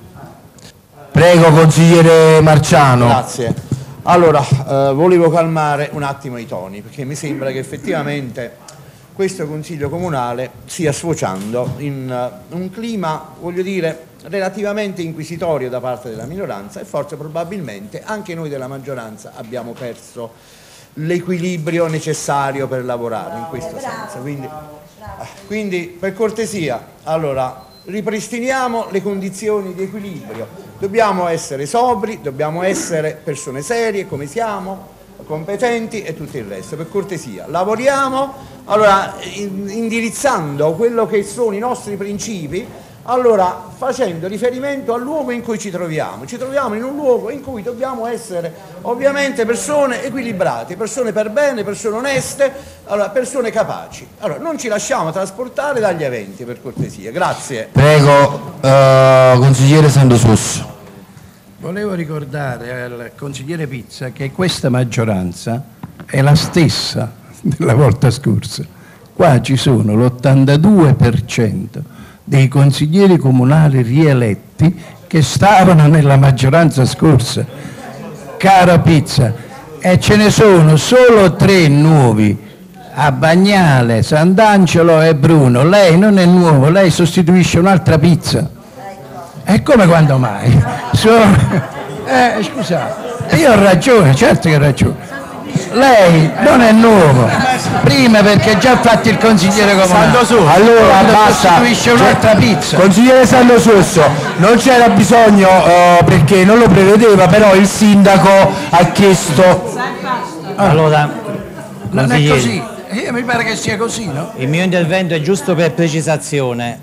Prego, consigliere Marciano. Grazie. Allora, eh, volevo calmare un attimo i toni, perché mi sembra che effettivamente questo Consiglio Comunale stia sfociando in uh, un clima, voglio dire, relativamente inquisitorio da parte della minoranza e forse probabilmente anche noi della maggioranza abbiamo perso l'equilibrio necessario per lavorare in questo senso. Quindi, quindi per cortesia, allora, ripristiniamo le condizioni di equilibrio, dobbiamo essere sobri, dobbiamo essere persone serie come siamo, competenti e tutto il resto, per cortesia lavoriamo allora in, indirizzando quello che sono i nostri principi, allora facendo riferimento al luogo in cui ci troviamo. Ci troviamo in un luogo in cui dobbiamo essere ovviamente persone equilibrate, persone per bene, persone oneste, allora, persone capaci. Allora non ci lasciamo trasportare dagli eventi, per cortesia. Grazie. Prego, eh, consigliere Sandosusso. Volevo ricordare al consigliere Pizza che questa maggioranza è la stessa della volta scorsa. Qua ci sono l'ottantadue per cento dei consiglieri comunali rieletti che stavano nella maggioranza scorsa. Cara Pizza, e ce ne sono solo tre nuovi, a Bagnale, Sant'Angelo e Bruno. Lei non è nuovo, lei sostituisce un'altra Pizza. E come quando mai? So, eh, scusate, io ho ragione, certo che ho ragione. Lei non è nuovo, prima perché già fatto il consigliere comunale. Allora basta, sostituisce un'altra Pizza. Consigliere Sandosusso, non c'era bisogno uh, perché non lo prevedeva, però il sindaco ha chiesto. Allora, Non è consiglieri, così, eh, mi pare che sia così, no? il mio intervento è giusto per precisazione.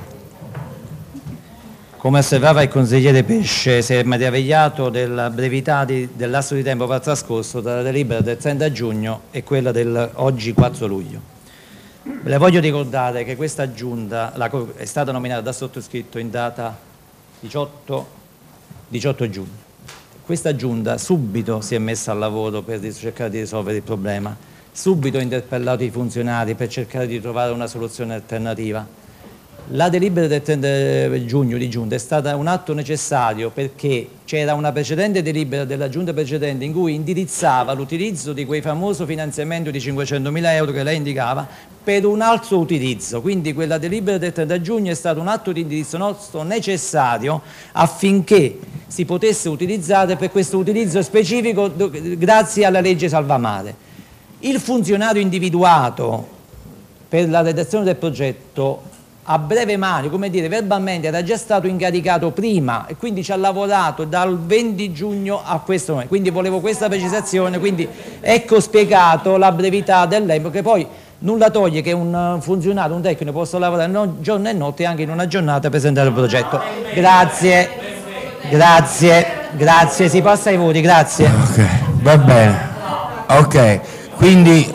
Come osservava il consigliere Pesce, si è meravigliato della brevità di, del lasso di tempo trascorso tra la delibera del trenta giugno e quella del oggi quattro luglio. Le voglio ricordare che questa giunta la, è stata nominata da sottoscritto in data diciotto giugno. Questa giunta subito si è messa al lavoro per cercare di risolvere il problema, subito ha interpellato i funzionari per cercare di trovare una soluzione alternativa. La delibera del trenta giugno di giunta è stata un atto necessario perché c'era una precedente delibera della giunta precedente in cui indirizzava l'utilizzo di quel famoso finanziamento di cinquecentomila euro che lei indicava per un altro utilizzo. Quindi quella delibera del trenta giugno è stato un atto di indirizzo nostro necessario affinché si potesse utilizzare per questo utilizzo specifico grazie alla legge Salvamare. Il funzionario individuato per la redazione del progetto a breve mano, come dire, verbalmente era già stato incaricato prima e quindi ci ha lavorato dal venti giugno a questo momento. Quindi volevo questa precisazione, quindi ecco spiegato la brevità dell'empo, che poi nulla toglie che un funzionario, un tecnico possa lavorare no, giorno e notte anche in una giornata e presentare il progetto. Grazie, grazie, grazie, si passa ai voti, grazie. Ok, va bene. Ok, quindi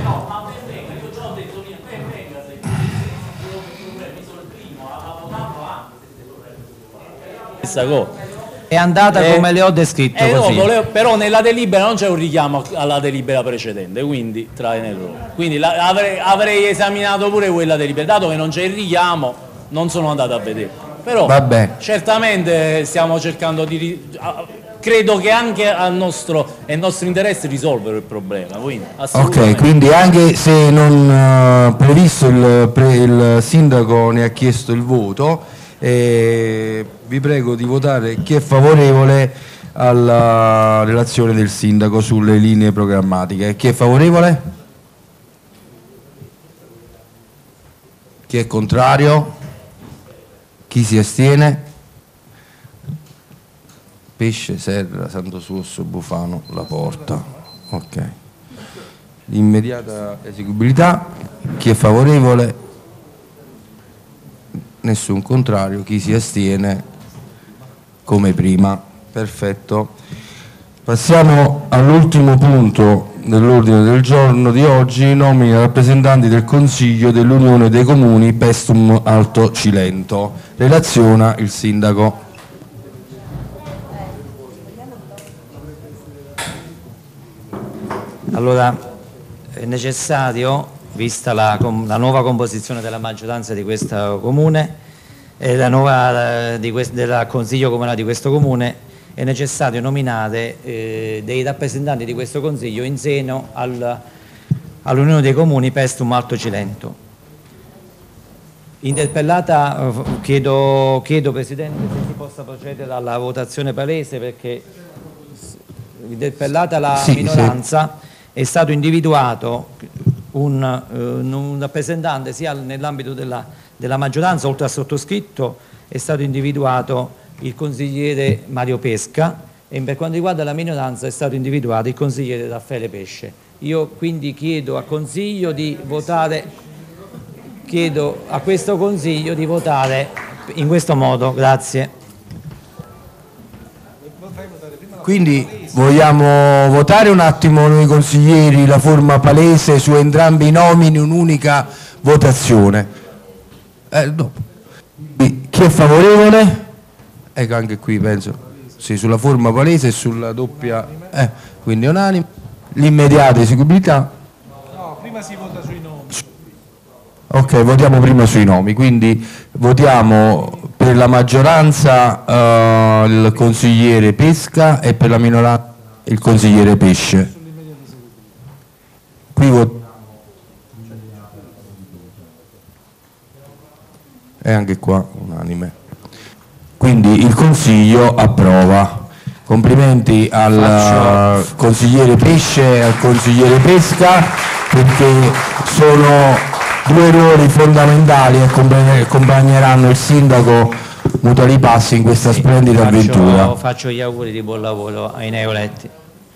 è andata eh, come le ho descritto eh, così. no, volevo, però nella delibera non c'è un richiamo alla delibera precedente, quindi trae in errore. Quindi la, avrei, avrei esaminato pure quella delibera, dato che non c'è il richiamo non sono andato a vedere. Però Vabbè. certamente stiamo cercando di... credo che anche al nostro, è nostro interesse risolvere il problema. Quindi, ok, quindi anche se non uh, previsto il, pre, il sindaco ne ha chiesto il voto, eh, vi prego di votare chi è favorevole alla relazione del sindaco sulle linee programmatiche. Chi è favorevole? Chi è contrario? Chi si astiene? Pesce, Serra, Sandosusso, Bufano, La Porta. Ok. L'immediata eseguibilità. Chi è favorevole? Nessun contrario. Chi si astiene? Come prima. Perfetto. Passiamo all'ultimo punto dell'ordine del giorno di oggi, nomina rappresentanti del Consiglio dell'Unione dei Comuni Pestum Alto Cilento. Relaziona il sindaco. Allora, è necessario, vista la, la nuova composizione della maggioranza di questo comune e la nuova di quest, del Consiglio Comunale di questo comune, è necessario nominare eh, dei rappresentanti di questo Consiglio in seno al, all'Unione dei Comuni Pestum Alto Cilento. Interpellata, chiedo, chiedo Presidente se si possa procedere alla votazione palese, perché interpellata la sì, minoranza sì. È stato individuato un, uh, un rappresentante sia nell'ambito della, della maggioranza, oltre al sottoscritto è stato individuato il consigliere Mario Pesca e per quanto riguarda la minoranza è stato individuato il consigliere Raffaele Pesce. Io quindi chiedo a Consiglio di votare, chiedo a questo Consiglio di votare in questo modo. Grazie. Quindi vogliamo votare un attimo noi consiglieri la forma palese su entrambi i nomi in un'unica votazione. Eh, dopo. Chi è favorevole? Ecco, anche qui penso sì, sulla forma palese e sulla doppia, eh, quindi unanime. L'immediata eseguibilità. No, prima si vota sui nomi. Ok, votiamo prima sui nomi, quindi votiamo per la maggioranza uh, il consigliere Pesca e per la minoranza il consigliere Pesce. Qui votiamo. E anche qua unanime. Quindi il Consiglio approva. Complimenti al Faccio. consigliere Pesce e al consigliere Pesca, perché sono due ruoli fondamentali che accompagneranno il sindaco Mutalipassi in questa sì, splendida faccio, avventura. Faccio gli auguri di buon lavoro ai neoeletti.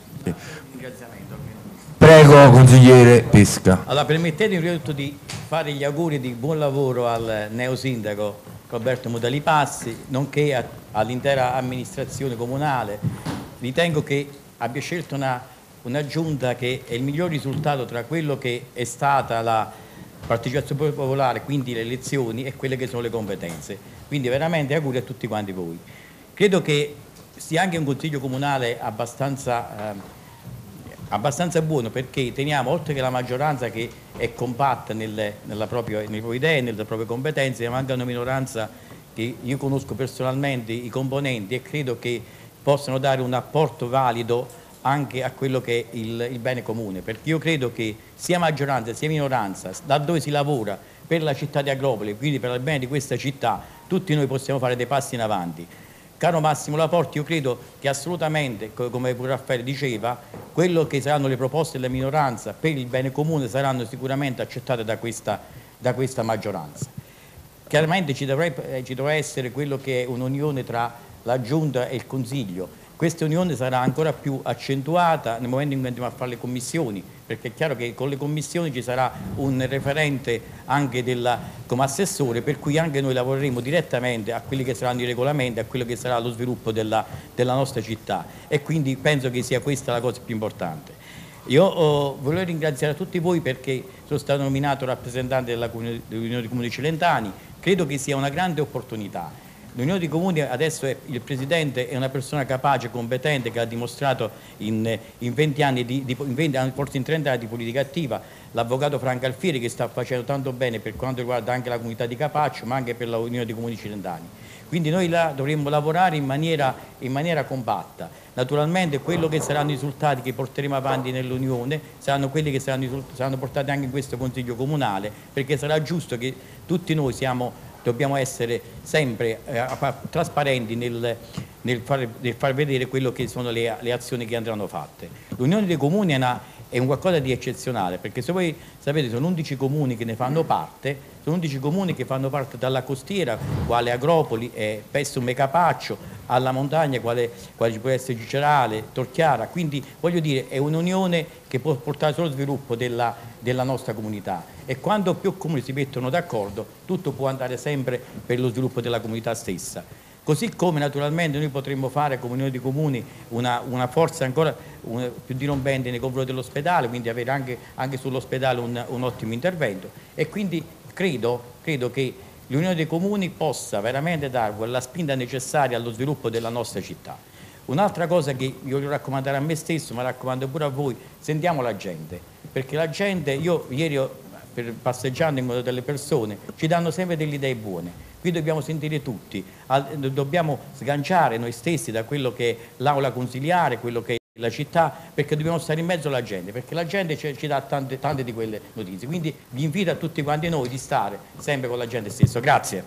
Prego, consigliere Pesca. Allora, permettetemi prima di tutto di fare gli auguri di buon lavoro al neosindaco Roberto Mutalipassi, nonché all'intera amministrazione comunale. Ritengo che abbia scelto una, una giunta che è il miglior risultato tra quello che è stata la partecipazione popolare, quindi le elezioni, e quelle che sono le competenze. Quindi veramente auguri a tutti quanti voi. Credo che sia anche un consiglio comunale abbastanza, eh, abbastanza buono, perché teniamo, oltre che la maggioranza che è compatta nelle, nella propria, nelle proprie idee, nelle proprie competenze, teniamo anche una minoranza che io conosco personalmente i componenti e credo che possano dare un apporto valido anche a quello che è il, il bene comune, perché io credo che sia maggioranza sia minoranza, laddove si lavora per la città di Agropoli, quindi per il bene di questa città, tutti noi possiamo fare dei passi in avanti. Caro Massimo Laporti, io credo che assolutamente, come pure Raffaele diceva, quello che saranno le proposte della minoranza per il bene comune saranno sicuramente accettate da questa, da questa maggioranza. Chiaramente ci dovrà, ci dovrà essere quello che è un'unione tra la Giunta e il Consiglio. Questa unione sarà ancora più accentuata nel momento in cui andiamo a fare le commissioni, perché è chiaro che con le commissioni ci sarà un referente anche della, come assessore, per cui anche noi lavoreremo direttamente a quelli che saranno i regolamenti, a quello che sarà lo sviluppo della, della nostra città, e quindi penso che sia questa la cosa più importante. Io oh, voglio ringraziare a tutti voi perché sono stato nominato rappresentante dell'Unione dei Comuni Cilentani. Credo che sia una grande opportunità. L'Unione dei Comuni adesso è, il Presidente è una persona capace, competente, che ha dimostrato in, in venti anni, di, di, in venti, forse in trenta anni di politica attiva, l'avvocato Franco Alfieri, che sta facendo tanto bene per quanto riguarda anche la comunità di Capaccio, ma anche per l'Unione dei Comuni Cilentani. Quindi noi là dovremmo lavorare in maniera, in maniera compatta. Naturalmente quello che saranno i risultati che porteremo avanti nell'Unione saranno quelli che saranno, saranno portati anche in questo Consiglio Comunale, perché sarà giusto che tutti noi siamo... dobbiamo essere sempre eh, trasparenti nel, nel, far, nel far vedere quello che sono le, le azioni che andranno fatte. L'Unione dei Comuni è, una, è un qualcosa di eccezionale, perché se voi sapete sono undici comuni che ne fanno parte, sono undici comuni che fanno parte dalla costiera, quale Agropoli, eh, Pessum e Capaccio, alla montagna, quale, quale ci può essere Cicerale, Torchiara, quindi voglio dire è un'unione che può portare solo sviluppo della, della nostra comunità, e quando più comuni si mettono d'accordo tutto può andare sempre per lo sviluppo della comunità stessa. Così come naturalmente noi potremmo fare come Unione di Comuni una, una forza ancora una, più dirompente nei confronti dell'ospedale, quindi avere anche, anche sull'ospedale un, un ottimo intervento, e quindi credo, credo che l'Unione dei Comuni possa veramente dare quella spinta necessaria allo sviluppo della nostra città. Un'altra cosa che io voglio raccomandare a me stesso, ma raccomando pure a voi, sentiamo la gente, perché la gente, io ieri ho, per, passeggiando in modo delle persone, ci danno sempre delle idee buone. Qui dobbiamo sentire tutti, dobbiamo sganciare noi stessi da quello che è l'aula consiliare, quello che è la città, perché dobbiamo stare in mezzo alla gente, perché la gente ci, ci dà tante, tante di quelle notizie. Quindi vi invito a tutti quanti noi di stare sempre con la gente stessa. Grazie.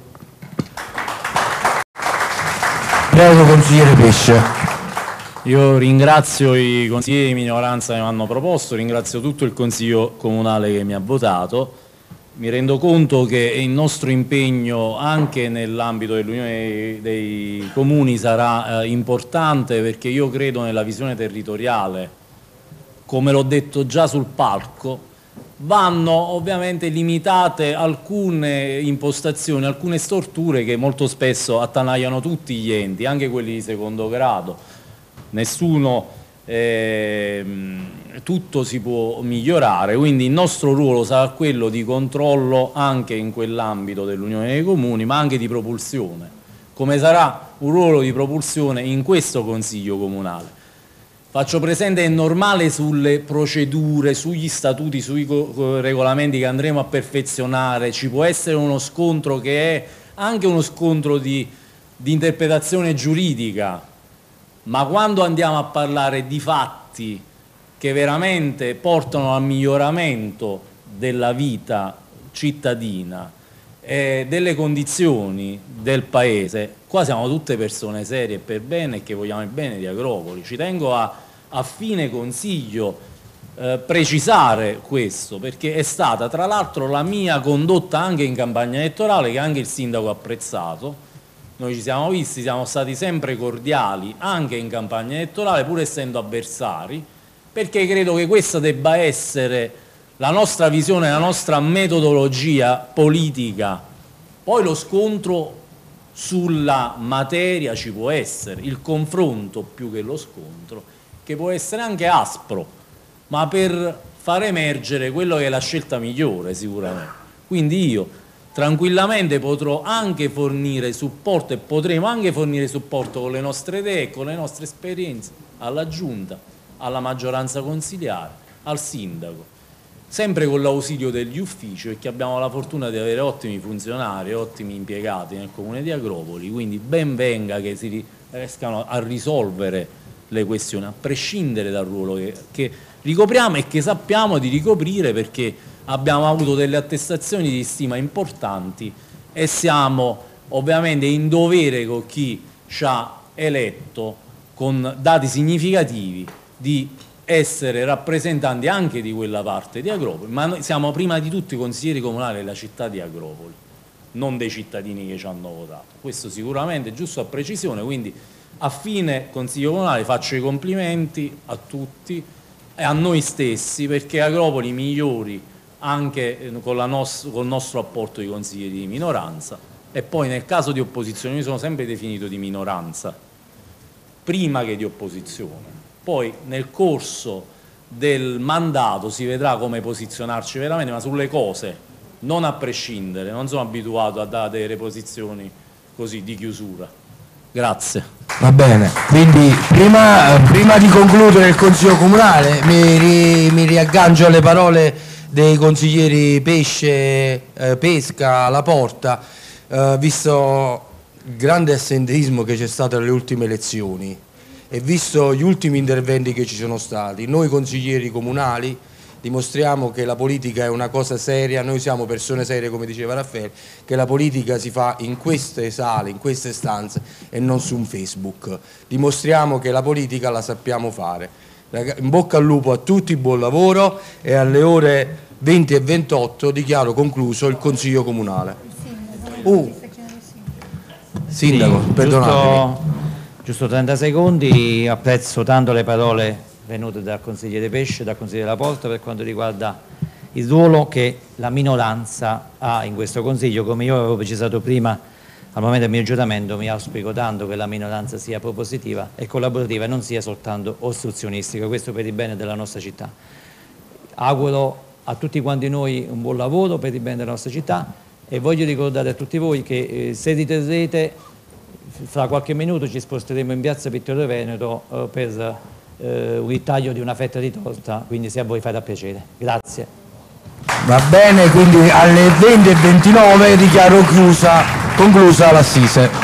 Prego, consigliere Pesce. Io ringrazio i consiglieri di minoranza che mi hanno proposto, ringrazio tutto il Consiglio Comunale che mi ha votato. Mi rendo conto che il nostro impegno anche nell'ambito dell'Unione dei Comuni sarà eh, importante, perché io credo nella visione territoriale come l'ho detto già sul palco, vanno ovviamente limitate alcune impostazioni, alcune storture che molto spesso attanagliano tutti gli enti, anche quelli di secondo grado. Nessuno, eh, tutto si può migliorare, quindi il nostro ruolo sarà quello di controllo anche in quell'ambito dell'Unione dei Comuni, ma anche di propulsione, come sarà un ruolo di propulsione in questo Consiglio Comunale. Faccio presente che è normale sulle procedure, sugli statuti, sui regolamenti che andremo a perfezionare, ci può essere uno scontro che è anche uno scontro di, di interpretazione giuridica, ma quando andiamo a parlare di fatti che veramente portano al miglioramento della vita cittadina e delle condizioni del Paese, qua siamo tutte persone serie e per bene e che vogliamo il bene di Agropoli. Ci tengo a a fine Consiglio eh, precisare questo, perché è stata tra l'altro la mia condotta anche in campagna elettorale, che anche il sindaco ha apprezzato. Noi ci siamo visti, siamo stati sempre cordiali anche in campagna elettorale, pur essendo avversari, perché credo che questa debba essere la nostra visione, la nostra metodologia politica. Poi lo scontro sulla materia ci può essere, il confronto più che lo scontro, che può essere anche aspro, ma per far emergere quello che è la scelta migliore sicuramente. Quindi io tranquillamente potrò anche fornire supporto e potremo anche fornire supporto con le nostre idee, con le nostre esperienze alla Giunta, alla maggioranza consiliare, al Sindaco, sempre con l'ausilio degli uffici, perché abbiamo la fortuna di avere ottimi funzionari, ottimi impiegati nel Comune di Agropoli, quindi ben venga che si riescano a risolvere le questioni, a prescindere dal ruolo che, che ricopriamo e che sappiamo di ricoprire, perché abbiamo avuto delle attestazioni di stima importanti e siamo ovviamente in dovere con chi ci ha eletto con dati significativi di essere rappresentanti anche di quella parte di Agropoli, ma noi siamo prima di tutto i consiglieri comunali della città di Agropoli, non dei cittadini che ci hanno votato. Questo sicuramente è giusto a precisione, quindi a fine Consiglio Comunale faccio i complimenti a tutti e a noi stessi, perché Agropoli migliori anche con la nos- col nostro apporto di consiglieri di minoranza, e poi nel caso di opposizione, io sono sempre definito di minoranza prima che di opposizione, poi nel corso del mandato si vedrà come posizionarci veramente, ma sulle cose non a prescindere, non sono abituato a dare delle posizioni così di chiusura. Grazie. Va bene, quindi prima, prima di concludere il Consiglio Comunale mi, ri, mi riaggancio alle parole dei consiglieri Pesce, eh, Pesca, La Porta, eh, visto il grande assenteismo che c'è stato alle ultime elezioni e visto gli ultimi interventi che ci sono stati, noi consiglieri comunali dimostriamo che la politica è una cosa seria, noi siamo persone serie, come diceva Raffaele, che la politica si fa in queste sale, in queste stanze e non su un Facebook. Dimostriamo che la politica la sappiamo fare. In bocca al lupo a tutti, buon lavoro, e alle ore venti e ventotto dichiaro concluso il Consiglio Comunale. Uh, Sindaco, sì, perdonatemi. Giusto, giusto trenta secondi, apprezzo tanto le parole venute dal consigliere Pesce, dal consigliere La Porta, per quanto riguarda il ruolo che la minoranza ha in questo Consiglio. Come io avevo precisato prima, al momento del mio giuramento, mi auspico tanto che la minoranza sia propositiva e collaborativa e non sia soltanto ostruzionistica, questo per il bene della nostra città. Auguro a tutti quanti noi un buon lavoro per il bene della nostra città e voglio ricordare a tutti voi che eh, se riterrete, fra qualche minuto ci sposteremo in piazza Vittorio Veneto eh, per eh, un taglio di una fetta di torta, quindi se a voi farà piacere. Grazie. Va bene, quindi alle venti e ventinove dichiaro chiusa, conclusa l'assise.